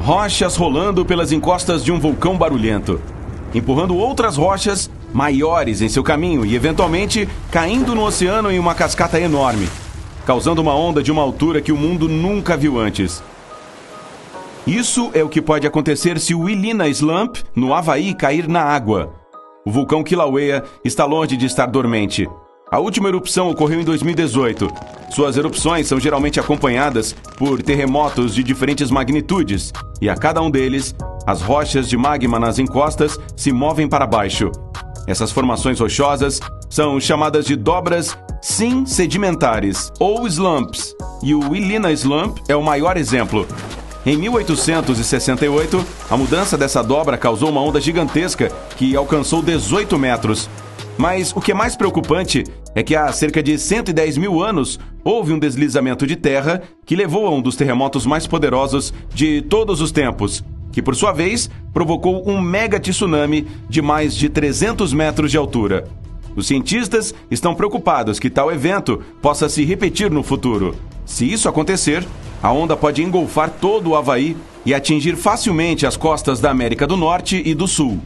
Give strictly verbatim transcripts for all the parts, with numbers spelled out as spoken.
Rochas rolando pelas encostas de um vulcão barulhento, empurrando outras rochas maiores em seu caminho e, eventualmente, caindo no oceano em uma cascata enorme, causando uma onda de uma altura que o mundo nunca viu antes. Isso é o que pode acontecer se o Illina Slump, no Havaí, cair na água. O vulcão Kilauea está longe de estar dormente. A última erupção ocorreu em dois mil e dezoito. Suas erupções são geralmente acompanhadas por terremotos de diferentes magnitudes, e a cada um deles, as rochas de magma nas encostas se movem para baixo. Essas formações rochosas são chamadas de dobras sim-sedimentares, ou slumps, e o Illina Slump é o maior exemplo. Em mil oitocentos e sessenta e oito, a mudança dessa dobra causou uma onda gigantesca que alcançou dezoito metros. Mas o que é mais preocupante é que há cerca de cento e dez mil anos houve um deslizamento de terra que levou a um dos terremotos mais poderosos de todos os tempos, que por sua vez provocou um mega tsunami de mais de trezentos metros de altura. Os cientistas estão preocupados que tal evento possa se repetir no futuro. Se isso acontecer, a onda pode engolfar todo o Havaí e atingir facilmente as costas da América do Norte e do Sul.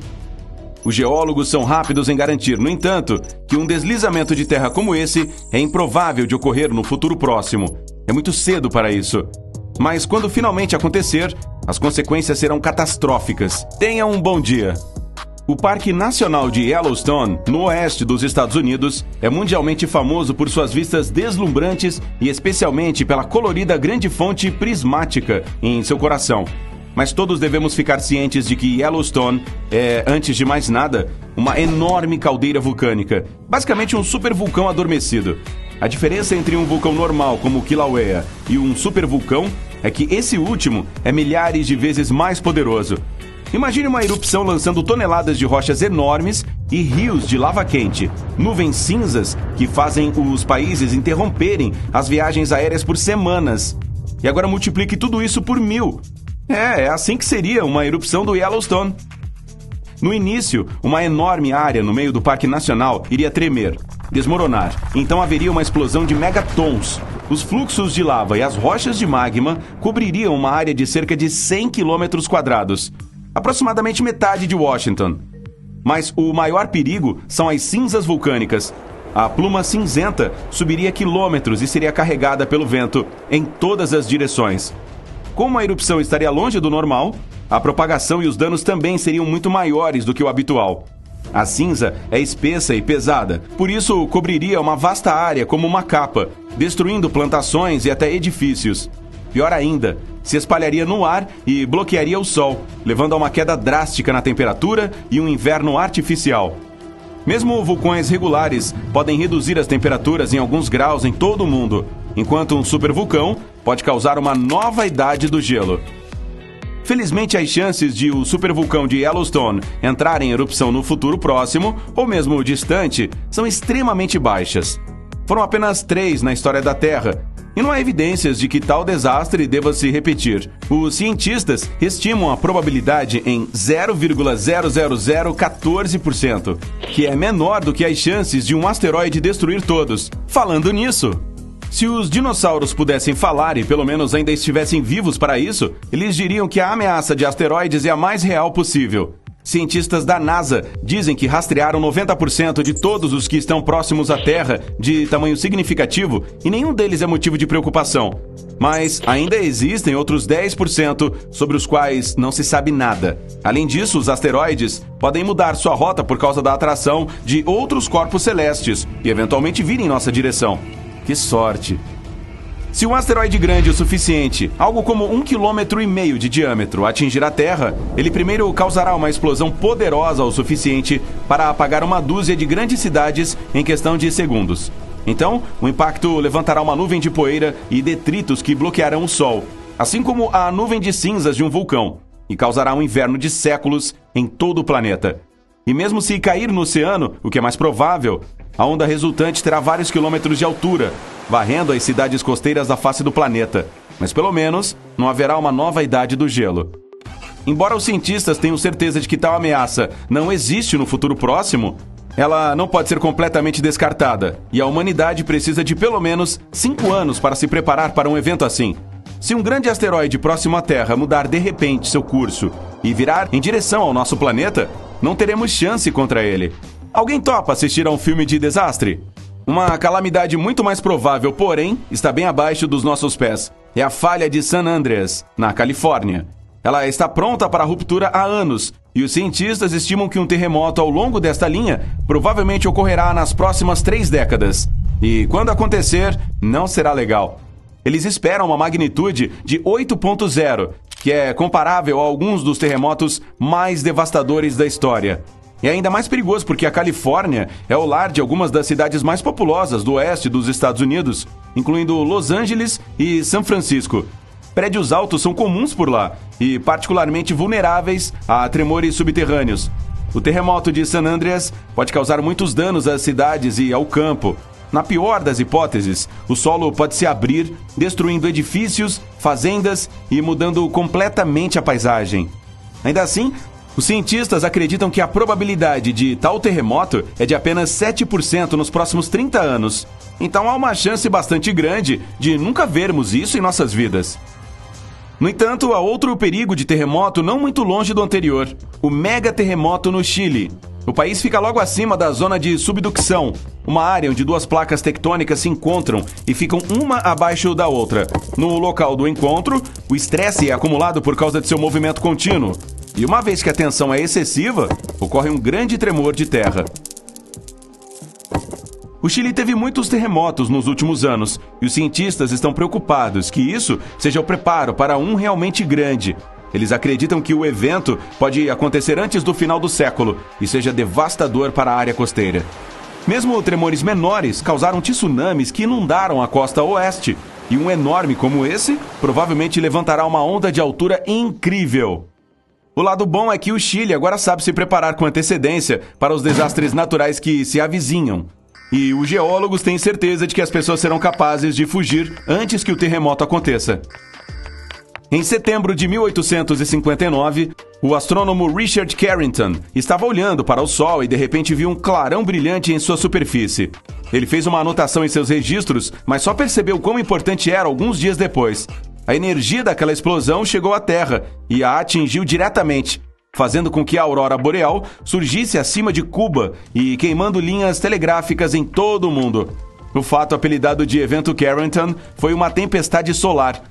Os geólogos são rápidos em garantir, no entanto, que um deslizamento de terra como esse é improvável de ocorrer no futuro próximo. É muito cedo para isso. Mas quando finalmente acontecer, as consequências serão catastróficas. Tenha um bom dia! O Parque Nacional de Yellowstone, no oeste dos Estados Unidos, é mundialmente famoso por suas vistas deslumbrantes e especialmente pela colorida grande fonte prismática em seu coração. Mas todos devemos ficar cientes de que Yellowstone é, antes de mais nada, uma enorme caldeira vulcânica, basicamente um supervulcão adormecido. A diferença entre um vulcão normal como o Kilauea e um supervulcão é que esse último é milhares de vezes mais poderoso. Imagine uma erupção lançando toneladas de rochas enormes e rios de lava quente, nuvens cinzas que fazem os países interromperem as viagens aéreas por semanas. E agora multiplique tudo isso por mil. É, é assim que seria uma erupção do Yellowstone. No início, uma enorme área no meio do Parque Nacional iria tremer, desmoronar. Então haveria uma explosão de megatons. Os fluxos de lava e as rochas de magma cobririam uma área de cerca de cem quilômetros quadrados, aproximadamente metade de Washington. Mas o maior perigo são as cinzas vulcânicas. A pluma cinzenta subiria quilômetros e seria carregada pelo vento em todas as direções. Como a erupção estaria longe do normal, a propagação e os danos também seriam muito maiores do que o habitual. A cinza é espessa e pesada, por isso cobriria uma vasta área como uma capa, destruindo plantações e até edifícios. Pior ainda, se espalharia no ar e bloquearia o sol, levando a uma queda drástica na temperatura e um inverno artificial. Mesmo vulcões regulares podem reduzir as temperaturas em alguns graus em todo o mundo, enquanto um supervulcão pode causar uma nova idade do gelo. Felizmente, as chances de o supervulcão de Yellowstone entrar em erupção no futuro próximo, ou mesmo distante, são extremamente baixas. Foram apenas três na história da Terra, e não há evidências de que tal desastre deva se repetir. Os cientistas estimam a probabilidade em zero vírgula zero zero zero um quatro por cento, que é menor do que as chances de um asteroide destruir todos. Falando nisso, se os dinossauros pudessem falar e pelo menos ainda estivessem vivos para isso, eles diriam que a ameaça de asteroides é a mais real possível. Cientistas da NASA dizem que rastrearam noventa por cento de todos os que estão próximos à Terra de tamanho significativo e nenhum deles é motivo de preocupação. Mas ainda existem outros dez por cento sobre os quais não se sabe nada. Além disso, os asteroides podem mudar sua rota por causa da atração de outros corpos celestes e eventualmente vir em nossa direção. Que sorte! Se um asteroide grande o suficiente, algo como um quilômetro e meio de diâmetro, atingir a Terra, ele primeiro causará uma explosão poderosa o suficiente para apagar uma dúzia de grandes cidades em questão de segundos. Então, o impacto levantará uma nuvem de poeira e detritos que bloquearão o Sol, assim como a nuvem de cinzas de um vulcão, e causará um inverno de séculos em todo o planeta. E mesmo se cair no oceano, o que é mais provável, a onda resultante terá vários quilômetros de altura, varrendo as cidades costeiras da face do planeta. Mas pelo menos não haverá uma nova idade do gelo. Embora os cientistas tenham certeza de que tal ameaça não existe no futuro próximo, ela não pode ser completamente descartada, e a humanidade precisa de pelo menos cinco anos para se preparar para um evento assim. Se um grande asteroide próximo à Terra mudar de repente seu curso e virar em direção ao nosso planeta, não teremos chance contra ele. Alguém topa assistir a um filme de desastre? Uma calamidade muito mais provável, porém, está bem abaixo dos nossos pés. É a falha de San Andreas, na Califórnia. Ela está pronta para a ruptura há anos, e os cientistas estimam que um terremoto ao longo desta linha provavelmente ocorrerá nas próximas três décadas. E quando acontecer, não será legal. Eles esperam uma magnitude de oito ponto zero, que é comparável a alguns dos terremotos mais devastadores da história. É ainda mais perigoso porque a Califórnia é o lar de algumas das cidades mais populosas do oeste dos Estados Unidos, incluindo Los Angeles e São Francisco. Prédios altos são comuns por lá e particularmente vulneráveis a tremores subterrâneos. O terremoto de San Andreas pode causar muitos danos às cidades e ao campo. Na pior das hipóteses, o solo pode se abrir, destruindo edifícios, fazendas e mudando completamente a paisagem. Ainda assim, os cientistas acreditam que a probabilidade de tal terremoto é de apenas sete por cento nos próximos trinta anos. Então há uma chance bastante grande de nunca vermos isso em nossas vidas. No entanto, há outro perigo de terremoto não muito longe do anterior: o mega terremoto no Chile. O país fica logo acima da zona de subducção, uma área onde duas placas tectônicas se encontram e ficam uma abaixo da outra. No local do encontro, o estresse é acumulado por causa de seu movimento contínuo. E uma vez que a tensão é excessiva, ocorre um grande tremor de terra. O Chile teve muitos terremotos nos últimos anos, e os cientistas estão preocupados que isso seja o preparo para um realmente grande. Eles acreditam que o evento pode acontecer antes do final do século e seja devastador para a área costeira. Mesmo tremores menores causaram tsunamis que inundaram a costa oeste, e um enorme como esse provavelmente levantará uma onda de altura incrível. O lado bom é que o Chile agora sabe se preparar com antecedência para os desastres naturais que se avizinham. E os geólogos têm certeza de que as pessoas serão capazes de fugir antes que o terremoto aconteça. Em setembro de mil oitocentos e cinquenta e nove, o astrônomo Richard Carrington estava olhando para o Sol e de repente viu um clarão brilhante em sua superfície. Ele fez uma anotação em seus registros, mas só percebeu quão importante era alguns dias depois. A energia daquela explosão chegou à Terra e a atingiu diretamente, fazendo com que a aurora boreal surgisse acima de Cuba e queimando linhas telegráficas em todo o mundo. O fato apelidado de Evento Carrington foi uma tempestade solar.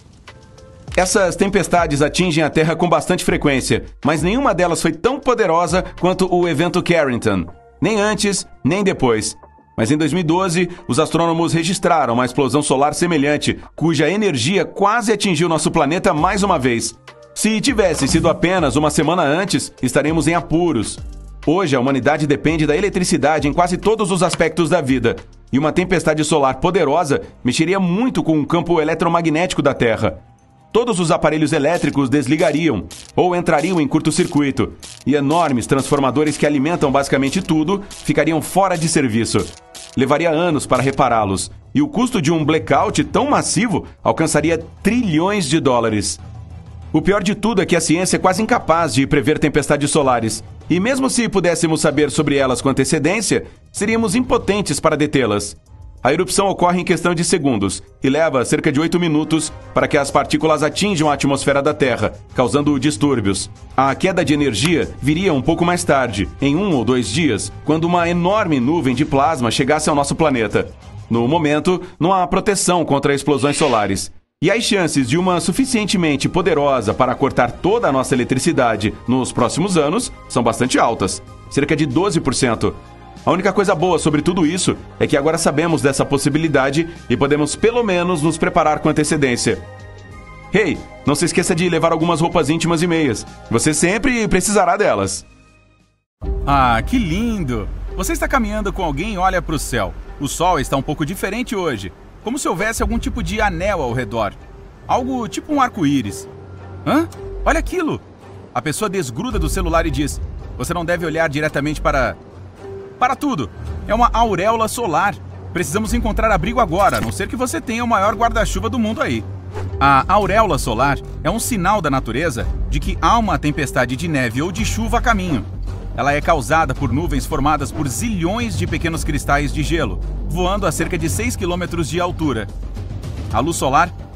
Essas tempestades atingem a Terra com bastante frequência, mas nenhuma delas foi tão poderosa quanto o Evento Carrington, nem antes, nem depois. Mas em dois mil e doze, os astrônomos registraram uma explosão solar semelhante, cuja energia quase atingiu nosso planeta mais uma vez. Se tivesse sido apenas uma semana antes, estaremos em apuros. Hoje, a humanidade depende da eletricidade em quase todos os aspectos da vida, e uma tempestade solar poderosa mexeria muito com o campo eletromagnético da Terra. Todos os aparelhos elétricos desligariam ou entrariam em curto-circuito, e enormes transformadores que alimentam basicamente tudo ficariam fora de serviço. Levaria anos para repará-los, e o custo de um blackout tão massivo alcançaria trilhões de dólares. O pior de tudo é que a ciência é quase incapaz de prever tempestades solares, e mesmo se pudéssemos saber sobre elas com antecedência, seríamos impotentes para detê-las. A erupção ocorre em questão de segundos e leva cerca de oito minutos para que as partículas atinjam a atmosfera da Terra, causando distúrbios. A queda de energia viria um pouco mais tarde, em um ou dois dias, quando uma enorme nuvem de plasma chegasse ao nosso planeta. No momento, não há proteção contra explosões solares. E as chances de uma suficientemente poderosa para cortar toda a nossa eletricidade nos próximos anos são bastante altas, cerca de doze por cento. A única coisa boa sobre tudo isso é que agora sabemos dessa possibilidade e podemos pelo menos nos preparar com antecedência. Hey, não se esqueça de levar algumas roupas íntimas e meias. Você sempre precisará delas. Ah, que lindo! Você está caminhando com alguém e olha para o céu. O sol está um pouco diferente hoje, como se houvesse algum tipo de anel ao redor. Algo tipo um arco-íris. Hã? Olha aquilo! A pessoa desgruda do celular e diz: você não deve olhar diretamente para... Para tudo! É uma auréola solar. Precisamos encontrar abrigo agora, a não ser que você tenha o maior guarda-chuva do mundo aí. A auréola solar é um sinal da natureza de que há uma tempestade de neve ou de chuva a caminho. Ela é causada por nuvens formadas por zilhões de pequenos cristais de gelo, voando a cerca de seis quilômetros de altura. A luz solar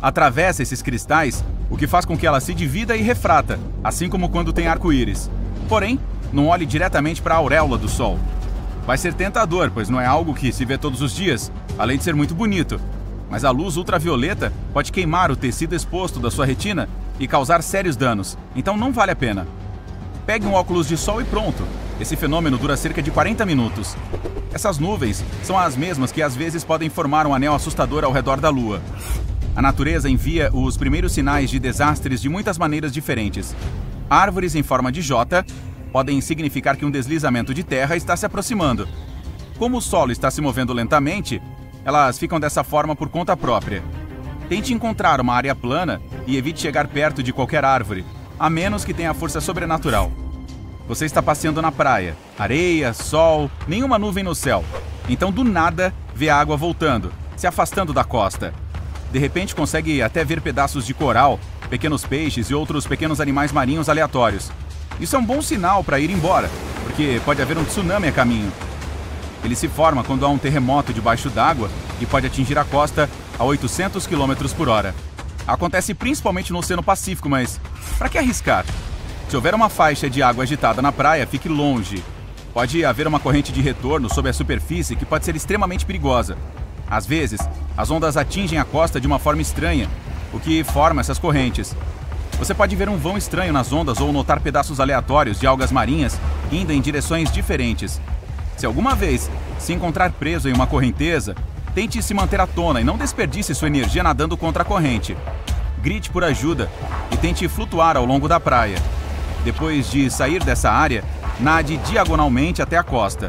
atravessa esses cristais, o que faz com que ela se divida e refrata, assim como quando tem arco-íris. Porém, não olhe diretamente para a auréola do Sol. Vai ser tentador, pois não é algo que se vê todos os dias, além de ser muito bonito. Mas a luz ultravioleta pode queimar o tecido exposto da sua retina e causar sérios danos, então não vale a pena. Pegue um óculos de sol e pronto. Esse fenômeno dura cerca de quarenta minutos. Essas nuvens são as mesmas que às vezes podem formar um anel assustador ao redor da Lua. A natureza envia os primeiros sinais de desastres de muitas maneiras diferentes. Árvores em forma de J podem significar que um deslizamento de terra está se aproximando. Como o solo está se movendo lentamente, elas ficam dessa forma por conta própria. Tente encontrar uma área plana e evite chegar perto de qualquer árvore, a menos que tenha força sobrenatural. Você está passeando na praia, areia, sol, nenhuma nuvem no céu. Então, do nada, vê a água voltando, se afastando da costa. De repente, consegue até ver pedaços de coral, pequenos peixes e outros pequenos animais marinhos aleatórios. Isso é um bom sinal para ir embora, porque pode haver um tsunami a caminho. Ele se forma quando há um terremoto debaixo d'água e pode atingir a costa a oitocentos quilômetros por hora. Acontece principalmente no Oceano Pacífico, mas para que arriscar? Se houver uma faixa de água agitada na praia, fique longe. Pode haver uma corrente de retorno sob a superfície que pode ser extremamente perigosa. Às vezes, as ondas atingem a costa de uma forma estranha, o que forma essas correntes. Você pode ver um vão estranho nas ondas ou notar pedaços aleatórios de algas marinhas indo em direções diferentes. Se alguma vez se encontrar preso em uma correnteza, tente se manter à tona e não desperdice sua energia nadando contra a corrente. Grite por ajuda e tente flutuar ao longo da praia. Depois de sair dessa área, nade diagonalmente até a costa.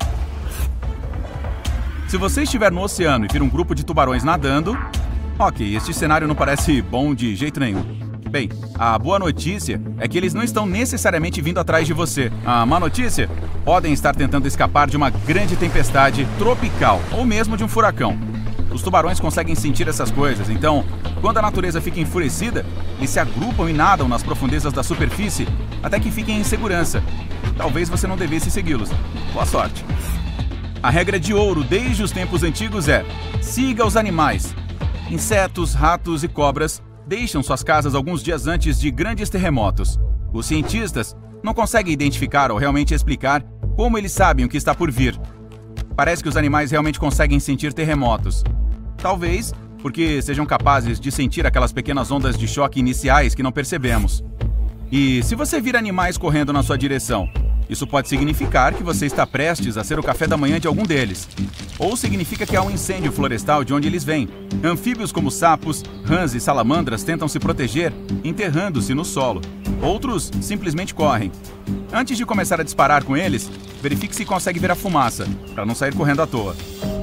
Se você estiver no oceano e vir um grupo de tubarões nadando, ok, este cenário não parece bom de jeito nenhum. Bem, a boa notícia é que eles não estão necessariamente vindo atrás de você. A má notícia? Podem estar tentando escapar de uma grande tempestade tropical ou mesmo de um furacão. Os tubarões conseguem sentir essas coisas, então, quando a natureza fica enfurecida, eles se agrupam e nadam nas profundezas da superfície até que fiquem em segurança. Talvez você não devesse segui-los. Boa sorte. A regra de ouro desde os tempos antigos é: siga os animais. Insetos, ratos e cobras deixam suas casas alguns dias antes de grandes terremotos. Os cientistas não conseguem identificar ou realmente explicar como eles sabem o que está por vir. Parece que os animais realmente conseguem sentir terremotos. Talvez porque sejam capazes de sentir aquelas pequenas ondas de choque iniciais que não percebemos. E se você vir animais correndo na sua direção, isso pode significar que você está prestes a ser o café da manhã de algum deles. Ou significa que há um incêndio florestal de onde eles vêm. Anfíbios como sapos, rãs e salamandras tentam se proteger, enterrando-se no solo. Outros simplesmente correm. Antes de começar a disparar com eles, verifique se consegue ver a fumaça, para não sair correndo à toa.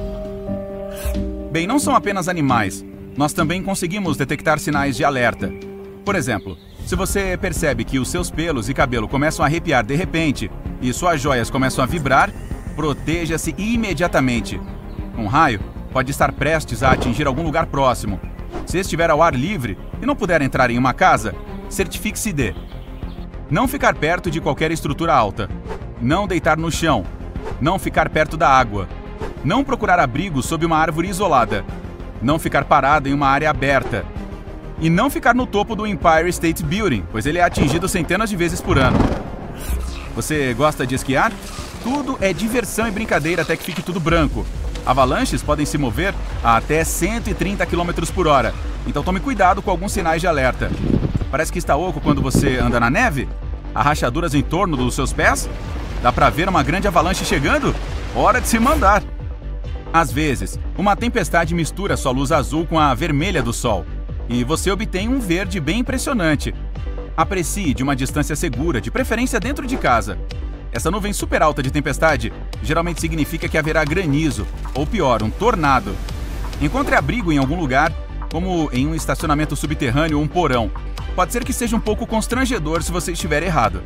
Bem, não são apenas animais. Nós também conseguimos detectar sinais de alerta. Por exemplo, se você percebe que os seus pelos e cabelo começam a arrepiar de repente e suas joias começam a vibrar, proteja-se imediatamente. Um raio pode estar prestes a atingir algum lugar próximo. Se estiver ao ar livre e não puder entrar em uma casa, certifique-se de não ficar perto de qualquer estrutura alta, não deitar no chão, não ficar perto da água, não procurar abrigo sob uma árvore isolada, não ficar parado em uma área aberta, e não ficar no topo do Empire State Building, pois ele é atingido centenas de vezes por ano. Você gosta de esquiar? Tudo é diversão e brincadeira até que fique tudo branco. Avalanches podem se mover a até cento e trinta quilômetros por hora, então tome cuidado com alguns sinais de alerta. Parece que está oco quando você anda na neve? Há rachaduras em torno dos seus pés? Dá pra ver uma grande avalanche chegando? Hora de se mandar! Às vezes, uma tempestade mistura sua luz azul com a vermelha do sol, e você obtém um verde bem impressionante. Aprecie de uma distância segura, de preferência dentro de casa. Essa nuvem super alta de tempestade geralmente significa que haverá granizo, ou pior, um tornado. Encontre abrigo em algum lugar, como em um estacionamento subterrâneo ou um porão. Pode ser que seja um pouco constrangedor se você estiver errado.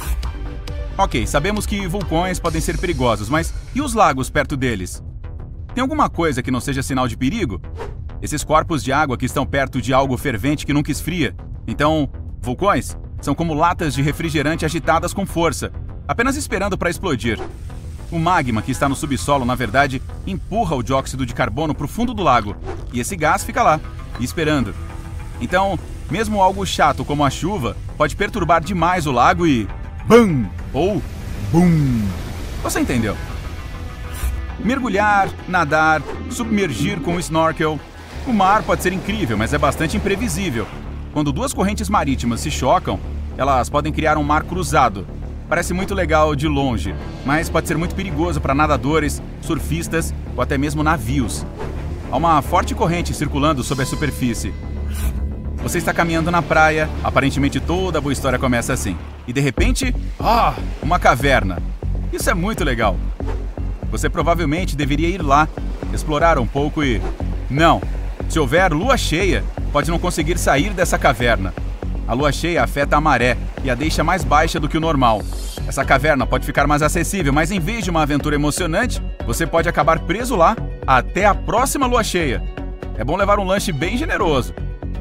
Ok, sabemos que vulcões podem ser perigosos, mas e os lagos perto deles? Tem alguma coisa que não seja sinal de perigo? Esses corpos de água que estão perto de algo fervente que nunca esfria. Então, vulcões são como latas de refrigerante agitadas com força, apenas esperando para explodir. O magma que está no subsolo, na verdade, empurra o dióxido de carbono para o fundo do lago, e esse gás fica lá, esperando. Então, mesmo algo chato como a chuva pode perturbar demais o lago e... BAM! Ou BUM! Você entendeu? Mergulhar, nadar, submergir com o snorkel. O mar pode ser incrível, mas é bastante imprevisível. Quando duas correntes marítimas se chocam, elas podem criar um mar cruzado. Parece muito legal de longe, mas pode ser muito perigoso para nadadores, surfistas ou até mesmo navios. Há uma forte corrente circulando sobre a superfície. Você está caminhando na praia, aparentemente toda a boa história começa assim. E de repente, ah, uma caverna. Isso é muito legal. Você provavelmente deveria ir lá, explorar um pouco e... Não, se houver lua cheia, pode não conseguir sair dessa caverna. A lua cheia afeta a maré e a deixa mais baixa do que o normal. Essa caverna pode ficar mais acessível, mas em vez de uma aventura emocionante, você pode acabar preso lá até a próxima lua cheia. É bom levar um lanche bem generoso.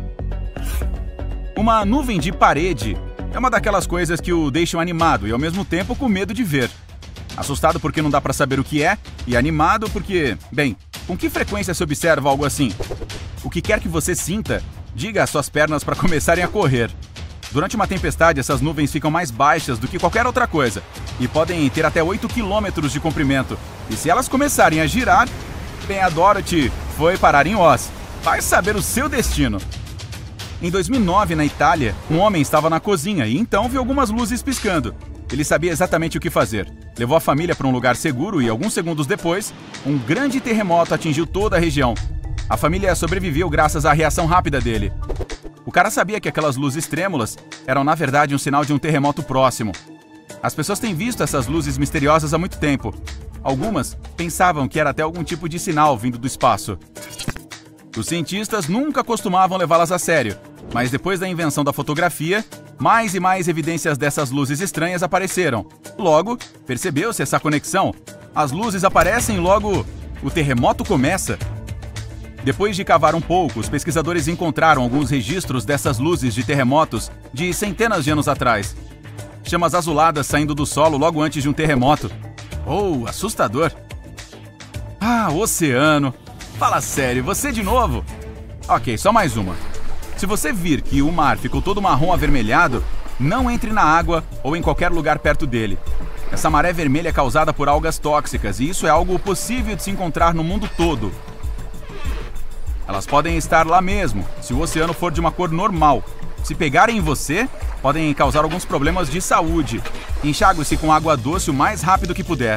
Uma nuvem de parede é uma daquelas coisas que o deixam animado e ao mesmo tempo com medo de ver. Assustado porque não dá pra saber o que é e animado porque, bem, com que frequência se observa algo assim? O que quer que você sinta, diga às suas pernas para começarem a correr. Durante uma tempestade, essas nuvens ficam mais baixas do que qualquer outra coisa e podem ter até oito quilômetros de comprimento. E se elas começarem a girar, bem, a Dorothy foi parar em Oz. Vai saber o seu destino. Em dois mil e nove, na Itália, um homem estava na cozinha e então viu algumas luzes piscando. Ele sabia exatamente o que fazer. Levou a família para um lugar seguro e, alguns segundos depois, um grande terremoto atingiu toda a região. A família sobreviveu graças à reação rápida dele. O cara sabia que aquelas luzes trêmulas eram, na verdade, um sinal de um terremoto próximo. As pessoas têm visto essas luzes misteriosas há muito tempo. Algumas pensavam que era até algum tipo de sinal vindo do espaço. Os cientistas nunca costumavam levá-las a sério, mas depois da invenção da fotografia, mais e mais evidências dessas luzes estranhas apareceram. Logo, percebeu-se essa conexão. As luzes aparecem e logo o terremoto começa. Depois de cavar um pouco, os pesquisadores encontraram alguns registros dessas luzes de terremotos de centenas de anos atrás. Chamas azuladas saindo do solo logo antes de um terremoto. Oh, assustador! Ah, oceano! Fala sério, você de novo? Ok, só mais uma. Se você vir que o mar ficou todo marrom avermelhado, não entre na água ou em qualquer lugar perto dele. Essa maré vermelha é causada por algas tóxicas e isso é algo possível de se encontrar no mundo todo. Elas podem estar lá mesmo, se o oceano for de uma cor normal. Se pegarem em você, podem causar alguns problemas de saúde. Enxague-se com água doce o mais rápido que puder.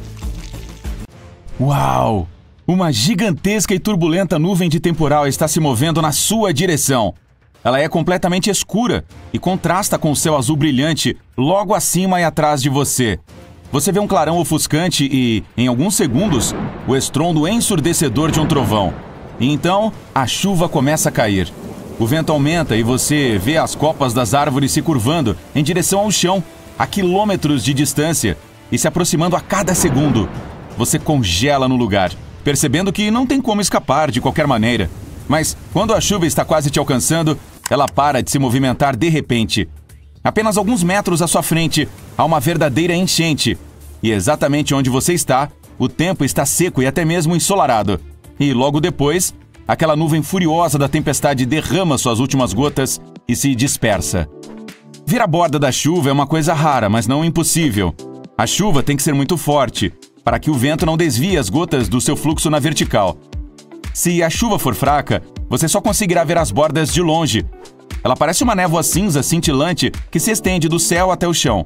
Uau! Uma gigantesca e turbulenta nuvem de temporal está se movendo na sua direção. Ela é completamente escura e contrasta com o céu azul brilhante logo acima e atrás de você. Você vê um clarão ofuscante e, em alguns segundos, o estrondo ensurdecedor de um trovão. E então, a chuva começa a cair. O vento aumenta e você vê as copas das árvores se curvando em direção ao chão, a quilômetros de distância, e se aproximando a cada segundo. Você congela no lugar, percebendo que não tem como escapar de qualquer maneira. Mas, quando a chuva está quase te alcançando, ela para de se movimentar de repente. Apenas alguns metros à sua frente, há uma verdadeira enchente. E exatamente onde você está, o tempo está seco e até mesmo ensolarado. E logo depois, aquela nuvem furiosa da tempestade derrama suas últimas gotas e se dispersa. Vir a borda da chuva é uma coisa rara, mas não impossível. A chuva tem que ser muito forte, para que o vento não desvie as gotas do seu fluxo na vertical. Se a chuva for fraca, você só conseguirá ver as bordas de longe. Ela parece uma névoa cinza cintilante que se estende do céu até o chão.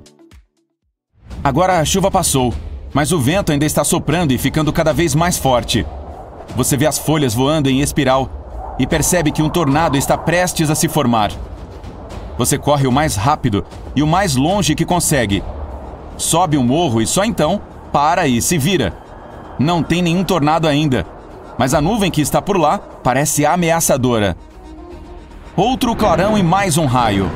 Agora a chuva passou, mas o vento ainda está soprando e ficando cada vez mais forte. Você vê as folhas voando em espiral e percebe que um tornado está prestes a se formar. Você corre o mais rápido e o mais longe que consegue. Sobe um morro e só então para e se vira. Não tem nenhum tornado ainda, mas a nuvem que está por lá parece ameaçadora. Outro clarão e mais um raio.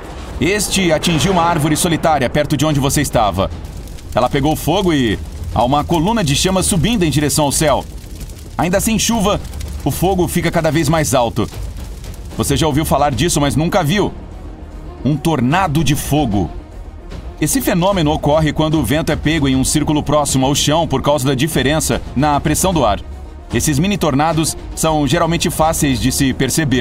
Este atingiu uma árvore solitária perto de onde você estava. Ela pegou fogo e há uma coluna de chamas subindo em direção ao céu. Ainda sem chuva, o fogo fica cada vez mais alto. Você já ouviu falar disso, mas nunca viu. Um tornado de fogo. Esse fenômeno ocorre quando o vento é pego em um círculo próximo ao chão por causa da diferença na pressão do ar. Esses mini tornados são geralmente fáceis de se perceber.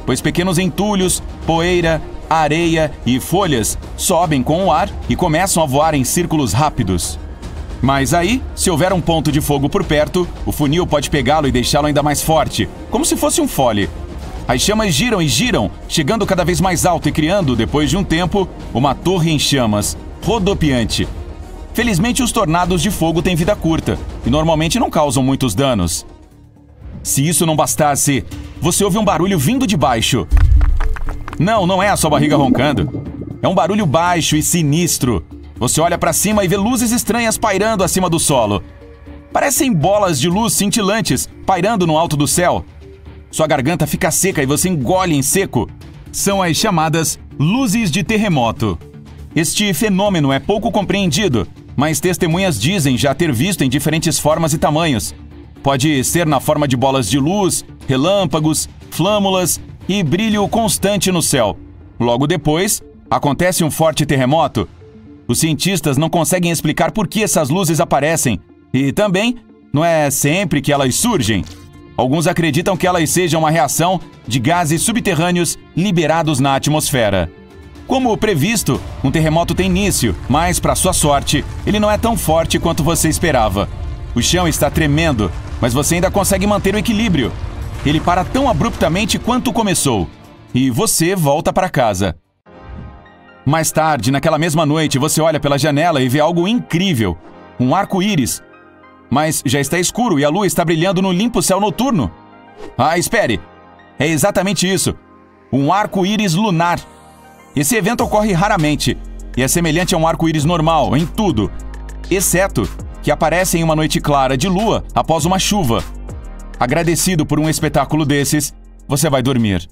pois pequenos entulhos, poeira, areia e folhas sobem com o ar e começam a voar em círculos rápidos. Mas aí, se houver um ponto de fogo por perto, o funil pode pegá-lo e deixá-lo ainda mais forte, como se fosse um fole. As chamas giram e giram, chegando cada vez mais alto e criando, depois de um tempo, uma torre em chamas, rodopiante. Felizmente, os tornados de fogo têm vida curta e normalmente não causam muitos danos. Se isso não bastasse, você ouve um barulho vindo de baixo. Não, não é a sua barriga roncando. É um barulho baixo e sinistro. Você olha para cima e vê luzes estranhas pairando acima do solo. Parecem bolas de luz cintilantes pairando no alto do céu. Sua garganta fica seca e você engole em seco. São as chamadas luzes de terremoto. Este fenômeno é pouco compreendido, mas testemunhas dizem já ter visto em diferentes formas e tamanhos. Pode ser na forma de bolas de luz, relâmpagos, flâmulas e brilho constante no céu. Logo depois, acontece um forte terremoto. Os cientistas não conseguem explicar por que essas luzes aparecem e também não é sempre que elas surgem. Alguns acreditam que elas sejam uma reação de gases subterrâneos liberados na atmosfera. Como previsto, um terremoto tem início, mas, para sua sorte, ele não é tão forte quanto você esperava. O chão está tremendo, mas você ainda consegue manter o equilíbrio. Ele para tão abruptamente quanto começou, e você volta para casa. Mais tarde, naquela mesma noite, você olha pela janela e vê algo incrível, um arco-íris. Mas já está escuro e a lua está brilhando no limpo céu noturno. Ah, espere! É exatamente isso, um arco-íris lunar. Esse evento ocorre raramente e é semelhante a um arco-íris normal em tudo, exceto que aparece em uma noite clara de lua após uma chuva. Agradecido por um espetáculo desses, você vai dormir.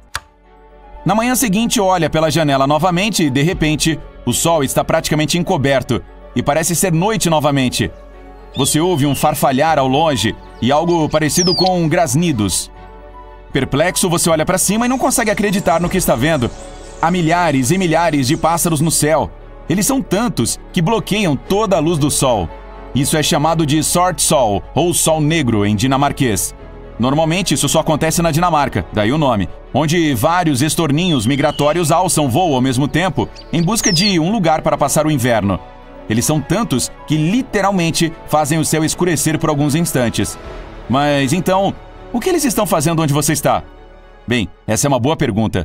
Na manhã seguinte, olha pela janela novamente e, de repente, o sol está praticamente encoberto e parece ser noite novamente. Você ouve um farfalhar ao longe e algo parecido com grasnidos. Perplexo, você olha para cima e não consegue acreditar no que está vendo. Há milhares e milhares de pássaros no céu. Eles são tantos que bloqueiam toda a luz do sol. Isso é chamado de Sword Sol, ou Sol Negro, em dinamarquês. Normalmente, isso só acontece na Dinamarca, daí o nome, onde vários estorninhos migratórios alçam voo ao mesmo tempo, em busca de um lugar para passar o inverno. Eles são tantos que literalmente fazem o céu escurecer por alguns instantes. Mas então, o que eles estão fazendo onde você está? Bem, essa é uma boa pergunta.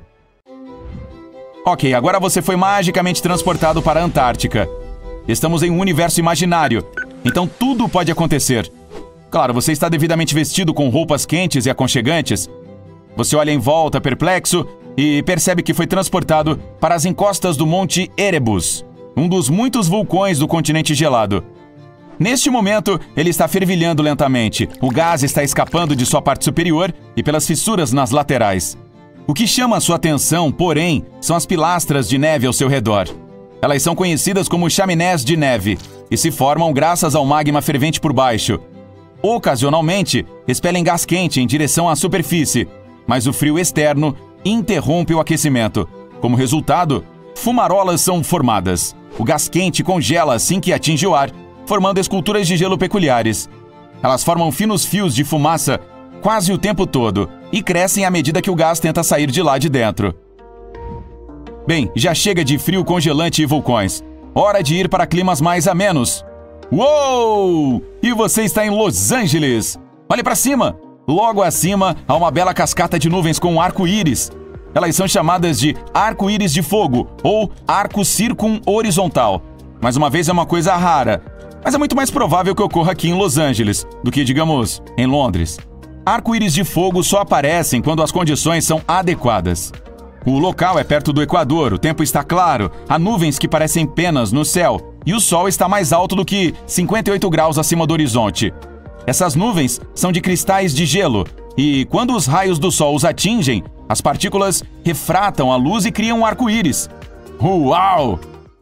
Ok, agora você foi magicamente transportado para a Antártica. Estamos em um universo imaginário, então tudo pode acontecer. Claro, você está devidamente vestido com roupas quentes e aconchegantes. Você olha em volta perplexo e percebe que foi transportado para as encostas do Monte Erebus, um dos muitos vulcões do continente gelado. Neste momento, ele está fervilhando lentamente. O gás está escapando de sua parte superior e pelas fissuras nas laterais. O que chama a sua atenção, porém, são as pilastras de neve ao seu redor. Elas são conhecidas como chaminés de neve e se formam graças ao magma fervente por baixo. Ocasionalmente, expelem gás quente em direção à superfície, mas o frio externo interrompe o aquecimento. Como resultado, fumarolas são formadas. O gás quente congela assim que atinge o ar, formando esculturas de gelo peculiares. Elas formam finos fios de fumaça quase o tempo todo e crescem à medida que o gás tenta sair de lá de dentro. Bem, já chega de frio congelante e vulcões. Hora de ir para climas mais amenos. Uou! E você está em Los Angeles. Olhe para cima. Logo acima há uma bela cascata de nuvens com um arco-íris. Elas são chamadas de arco-íris de fogo ou arco circum-horizontal. Mais uma vez, é uma coisa rara, mas é muito mais provável que ocorra aqui em Los Angeles do que, digamos, em Londres. Arco-íris de fogo só aparecem quando as condições são adequadas. O local é perto do Equador, o tempo está claro, há nuvens que parecem penas no céu e o sol está mais alto do que cinquenta e oito graus acima do horizonte. Essas nuvens são de cristais de gelo e, quando os raios do sol os atingem, as partículas refratam a luz e criam um arco-íris. Uau!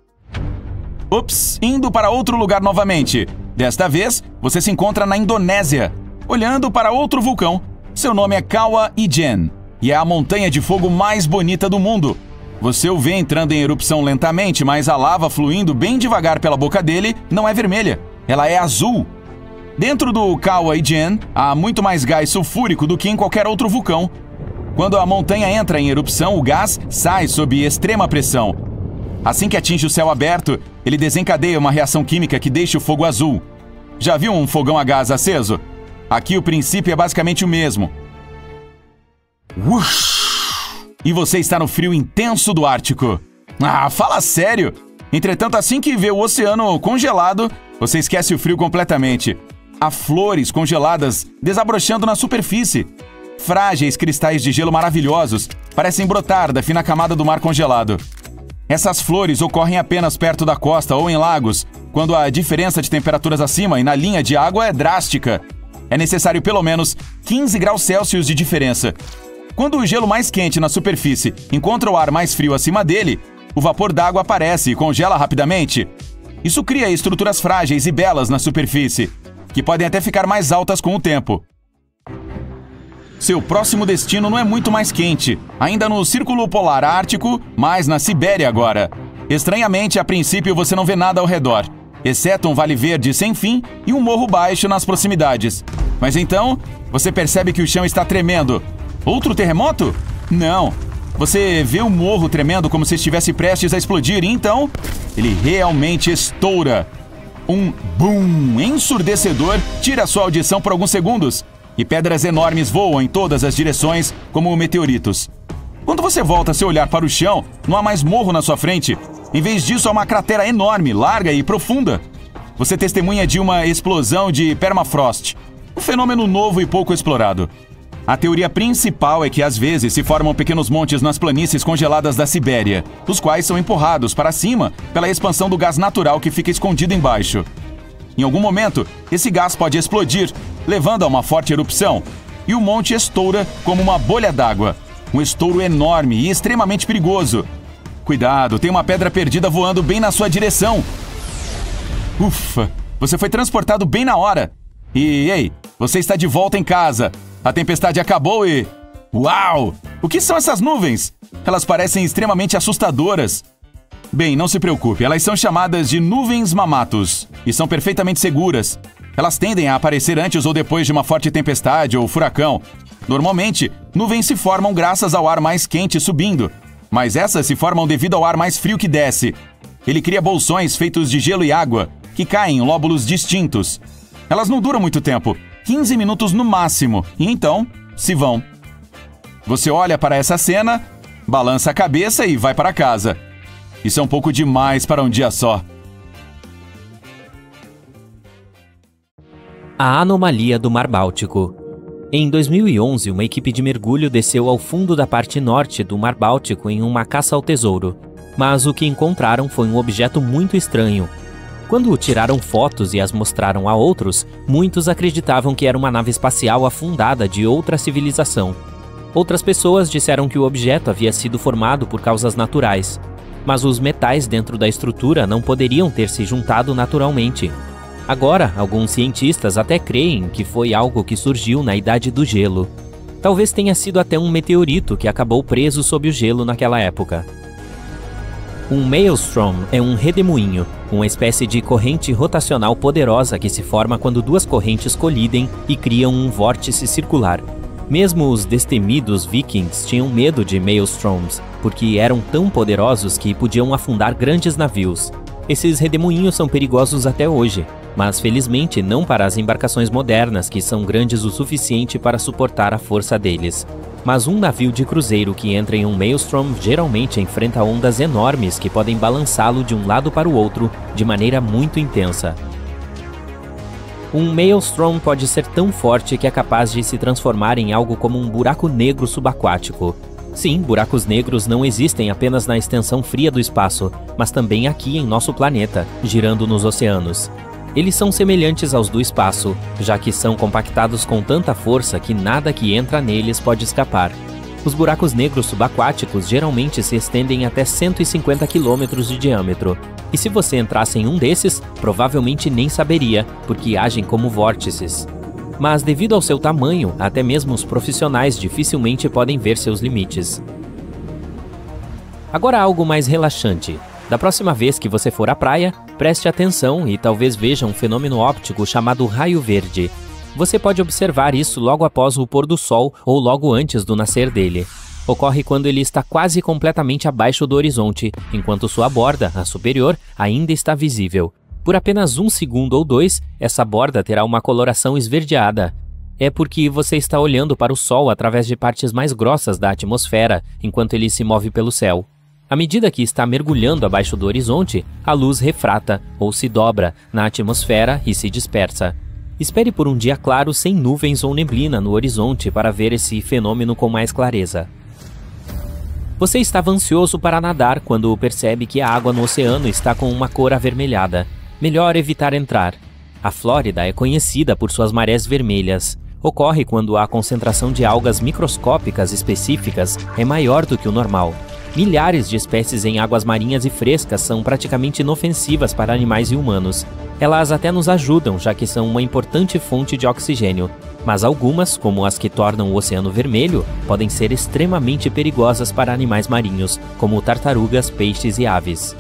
Ups, indo para outro lugar novamente. Desta vez, você se encontra na Indonésia, olhando para outro vulcão. Seu nome é Kawah Ijen e é a montanha de fogo mais bonita do mundo. Você o vê entrando em erupção lentamente, mas a lava fluindo bem devagar pela boca dele não é vermelha, ela é azul. Dentro do Kawah Ijen há muito mais gás sulfúrico do que em qualquer outro vulcão. Quando a montanha entra em erupção, o gás sai sob extrema pressão. Assim que atinge o céu aberto, ele desencadeia uma reação química que deixa o fogo azul. Já viu um fogão a gás aceso? Aqui o princípio é basicamente o mesmo. Ush! E você está no frio intenso do Ártico. Ah, fala sério! Entretanto, assim que vê o oceano congelado, você esquece o frio completamente. Há flores congeladas desabrochando na superfície. Frágeis cristais de gelo maravilhosos parecem brotar da fina camada do mar congelado. Essas flores ocorrem apenas perto da costa ou em lagos, quando a diferença de temperaturas acima e na linha de água é drástica. É necessário pelo menos quinze graus Celsius de diferença. Quando o gelo mais quente na superfície encontra o ar mais frio acima dele, o vapor d'água aparece e congela rapidamente. Isso cria estruturas frágeis e belas na superfície, que podem até ficar mais altas com o tempo. Seu próximo destino não é muito mais quente, ainda no Círculo Polar Ártico, mas na Sibéria agora. Estranhamente, a princípio você não vê nada ao redor, exceto um vale verde sem fim e um morro baixo nas proximidades. Mas então, você percebe que o chão está tremendo. Outro terremoto? Não. Você vê o morro tremendo como se estivesse prestes a explodir e então, ele realmente estoura. Um boom ensurdecedor tira sua audição por alguns segundos e pedras enormes voam em todas as direções como meteoritos. Quando você volta seu olhar para o chão, não há mais morro na sua frente. Em vez disso, há uma cratera enorme, larga e profunda. Você testemunha de uma explosão de permafrost, um fenômeno novo e pouco explorado. A teoria principal é que às vezes se formam pequenos montes nas planícies congeladas da Sibéria, os quais são empurrados para cima pela expansão do gás natural que fica escondido embaixo. Em algum momento, esse gás pode explodir, levando a uma forte erupção, e o monte estoura como uma bolha d'água. Um estouro enorme e extremamente perigoso. Cuidado, tem uma pedra perdida voando bem na sua direção. Ufa, você foi transportado bem na hora. E, ei, você está de volta em casa. A tempestade acabou e... Uau! O que são essas nuvens? Elas parecem extremamente assustadoras. Bem, não se preocupe, elas são chamadas de nuvens mamatos e são perfeitamente seguras. Elas tendem a aparecer antes ou depois de uma forte tempestade ou furacão. Normalmente, nuvens se formam graças ao ar mais quente subindo, mas essas se formam devido ao ar mais frio que desce. Ele cria bolsões feitos de gelo e água, que caem em lóbulos distintos. Elas não duram muito tempo, quinze minutos no máximo, e então se vão. Você olha para essa cena, balança a cabeça e vai para casa. Isso é um pouco demais para um dia só. A anomalia do Mar Báltico. Em dois mil e onze, uma equipe de mergulho desceu ao fundo da parte norte do Mar Báltico em uma caça ao tesouro. Mas o que encontraram foi um objeto muito estranho. Quando tiraram fotos e as mostraram a outros, muitos acreditavam que era uma nave espacial afundada de outra civilização. Outras pessoas disseram que o objeto havia sido formado por causas naturais, mas os metais dentro da estrutura não poderiam ter se juntado naturalmente. Agora, alguns cientistas até creem que foi algo que surgiu na Idade do Gelo. Talvez tenha sido até um meteorito que acabou preso sob o gelo naquela época. Um maelstrom é um redemoinho, uma espécie de corrente rotacional poderosa que se forma quando duas correntes colidem e criam um vórtice circular. Mesmo os destemidos vikings tinham medo de maelstroms, porque eram tão poderosos que podiam afundar grandes navios. Esses redemoinhos são perigosos até hoje, mas felizmente não para as embarcações modernas, que são grandes o suficiente para suportar a força deles. Mas um navio de cruzeiro que entra em um maelstrom geralmente enfrenta ondas enormes que podem balançá-lo de um lado para o outro de maneira muito intensa. Um maelstrom pode ser tão forte que é capaz de se transformar em algo como um buraco negro subaquático. Sim, buracos negros não existem apenas na extensão fria do espaço, mas também aqui em nosso planeta, girando nos oceanos. Eles são semelhantes aos do espaço, já que são compactados com tanta força que nada que entra neles pode escapar. Os buracos negros subaquáticos geralmente se estendem até cento e cinquenta quilômetros de diâmetro, e se você entrasse em um desses, provavelmente nem saberia, porque agem como vórtices. Mas devido ao seu tamanho, até mesmo os profissionais dificilmente podem ver seus limites. Agora algo mais relaxante. Da próxima vez que você for à praia, preste atenção e talvez veja um fenômeno óptico chamado raio verde. Você pode observar isso logo após o pôr do sol ou logo antes do nascer dele. Ocorre quando ele está quase completamente abaixo do horizonte, enquanto sua borda, a superior, ainda está visível. Por apenas um segundo ou dois, essa borda terá uma coloração esverdeada. É porque você está olhando para o Sol através de partes mais grossas da atmosfera, enquanto ele se move pelo céu. À medida que está mergulhando abaixo do horizonte, a luz refrata, ou se dobra, na atmosfera e se dispersa. Espere por um dia claro sem nuvens ou neblina no horizonte para ver esse fenômeno com mais clareza. Você estava ansioso para nadar quando percebe que a água no oceano está com uma cor avermelhada. Melhor evitar entrar. A Flórida é conhecida por suas marés vermelhas. Ocorre quando a concentração de algas microscópicas específicas é maior do que o normal. Milhares de espécies em águas marinhas e frescas são praticamente inofensivas para animais e humanos. Elas até nos ajudam, já que são uma importante fonte de oxigênio. Mas algumas, como as que tornam o oceano vermelho, podem ser extremamente perigosas para animais marinhos, como tartarugas, peixes e aves.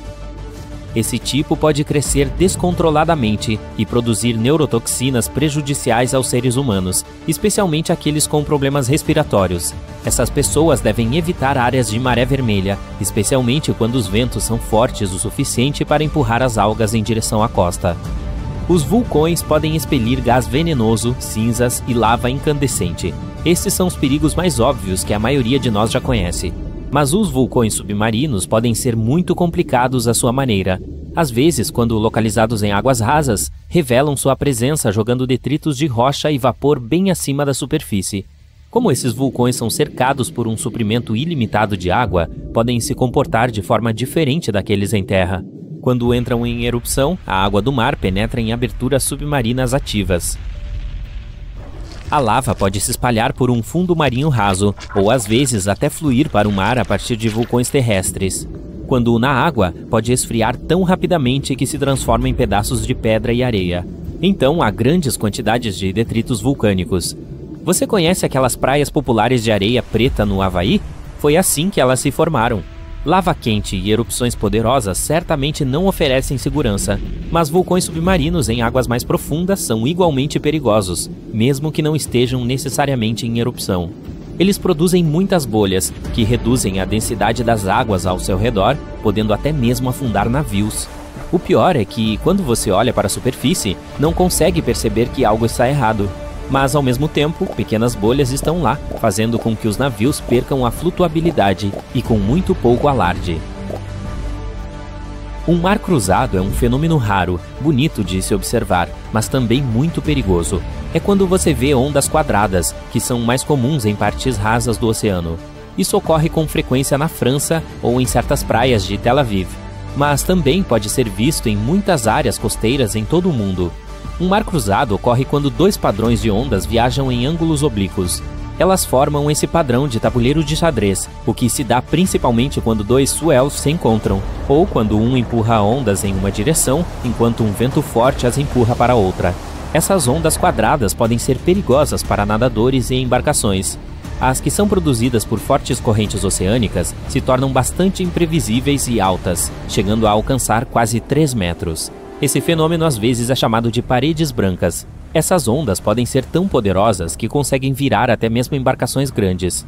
Esse tipo pode crescer descontroladamente e produzir neurotoxinas prejudiciais aos seres humanos, especialmente aqueles com problemas respiratórios. Essas pessoas devem evitar áreas de maré vermelha, especialmente quando os ventos são fortes o suficiente para empurrar as algas em direção à costa. Os vulcões podem expelir gás venenoso, cinzas e lava incandescente. Estes são os perigos mais óbvios que a maioria de nós já conhece. Mas os vulcões submarinos podem ser muito complicados à sua maneira. Às vezes, quando localizados em águas rasas, revelam sua presença jogando detritos de rocha e vapor bem acima da superfície. Como esses vulcões são cercados por um suprimento ilimitado de água, podem se comportar de forma diferente daqueles em terra. Quando entram em erupção, a água do mar penetra em aberturas submarinas ativas. A lava pode se espalhar por um fundo marinho raso, ou às vezes até fluir para o mar a partir de vulcões terrestres. Quando na água, pode esfriar tão rapidamente que se transforma em pedaços de pedra e areia. Então há grandes quantidades de detritos vulcânicos. Você conhece aquelas praias populares de areia preta no Havaí? Foi assim que elas se formaram. Lava quente e erupções poderosas certamente não oferecem segurança, mas vulcões submarinos em águas mais profundas são igualmente perigosos, mesmo que não estejam necessariamente em erupção. Eles produzem muitas bolhas, que reduzem a densidade das águas ao seu redor, podendo até mesmo afundar navios. O pior é que, quando você olha para a superfície, não consegue perceber que algo está errado. Mas, ao mesmo tempo, pequenas bolhas estão lá, fazendo com que os navios percam a flutuabilidade e com muito pouco alarde. Um mar cruzado é um fenômeno raro, bonito de se observar, mas também muito perigoso. É quando você vê ondas quadradas, que são mais comuns em partes rasas do oceano. Isso ocorre com frequência na França ou em certas praias de Tel Aviv, mas também pode ser visto em muitas áreas costeiras em todo o mundo. Um mar cruzado ocorre quando dois padrões de ondas viajam em ângulos oblíquos. Elas formam esse padrão de tabuleiro de xadrez, o que se dá principalmente quando dois swells se encontram, ou quando um empurra ondas em uma direção, enquanto um vento forte as empurra para outra. Essas ondas quadradas podem ser perigosas para nadadores e embarcações. As que são produzidas por fortes correntes oceânicas se tornam bastante imprevisíveis e altas, chegando a alcançar quase três metros. Esse fenômeno às vezes é chamado de paredes brancas. Essas ondas podem ser tão poderosas que conseguem virar até mesmo embarcações grandes.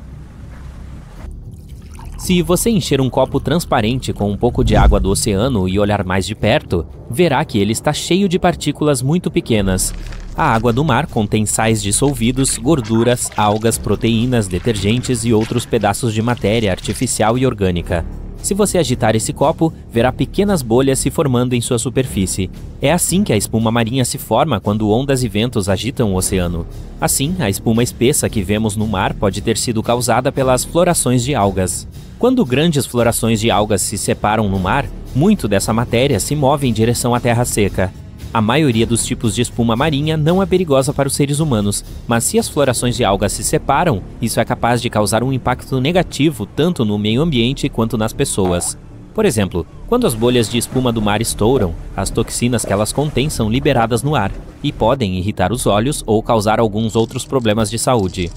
Se você encher um copo transparente com um pouco de água do oceano e olhar mais de perto, verá que ele está cheio de partículas muito pequenas. A água do mar contém sais dissolvidos, gorduras, algas, proteínas, detergentes e outros pedaços de matéria artificial e orgânica. Se você agitar esse copo, verá pequenas bolhas se formando em sua superfície. É assim que a espuma marinha se forma quando ondas e ventos agitam o oceano. Assim, a espuma espessa que vemos no mar pode ter sido causada pelas florações de algas. Quando grandes florações de algas se separam no mar, muito dessa matéria se move em direção à terra seca. A maioria dos tipos de espuma marinha não é perigosa para os seres humanos, mas se as florações de algas se separam, isso é capaz de causar um impacto negativo tanto no meio ambiente quanto nas pessoas. Por exemplo, quando as bolhas de espuma do mar estouram, as toxinas que elas contêm são liberadas no ar e podem irritar os olhos ou causar alguns outros problemas de saúde.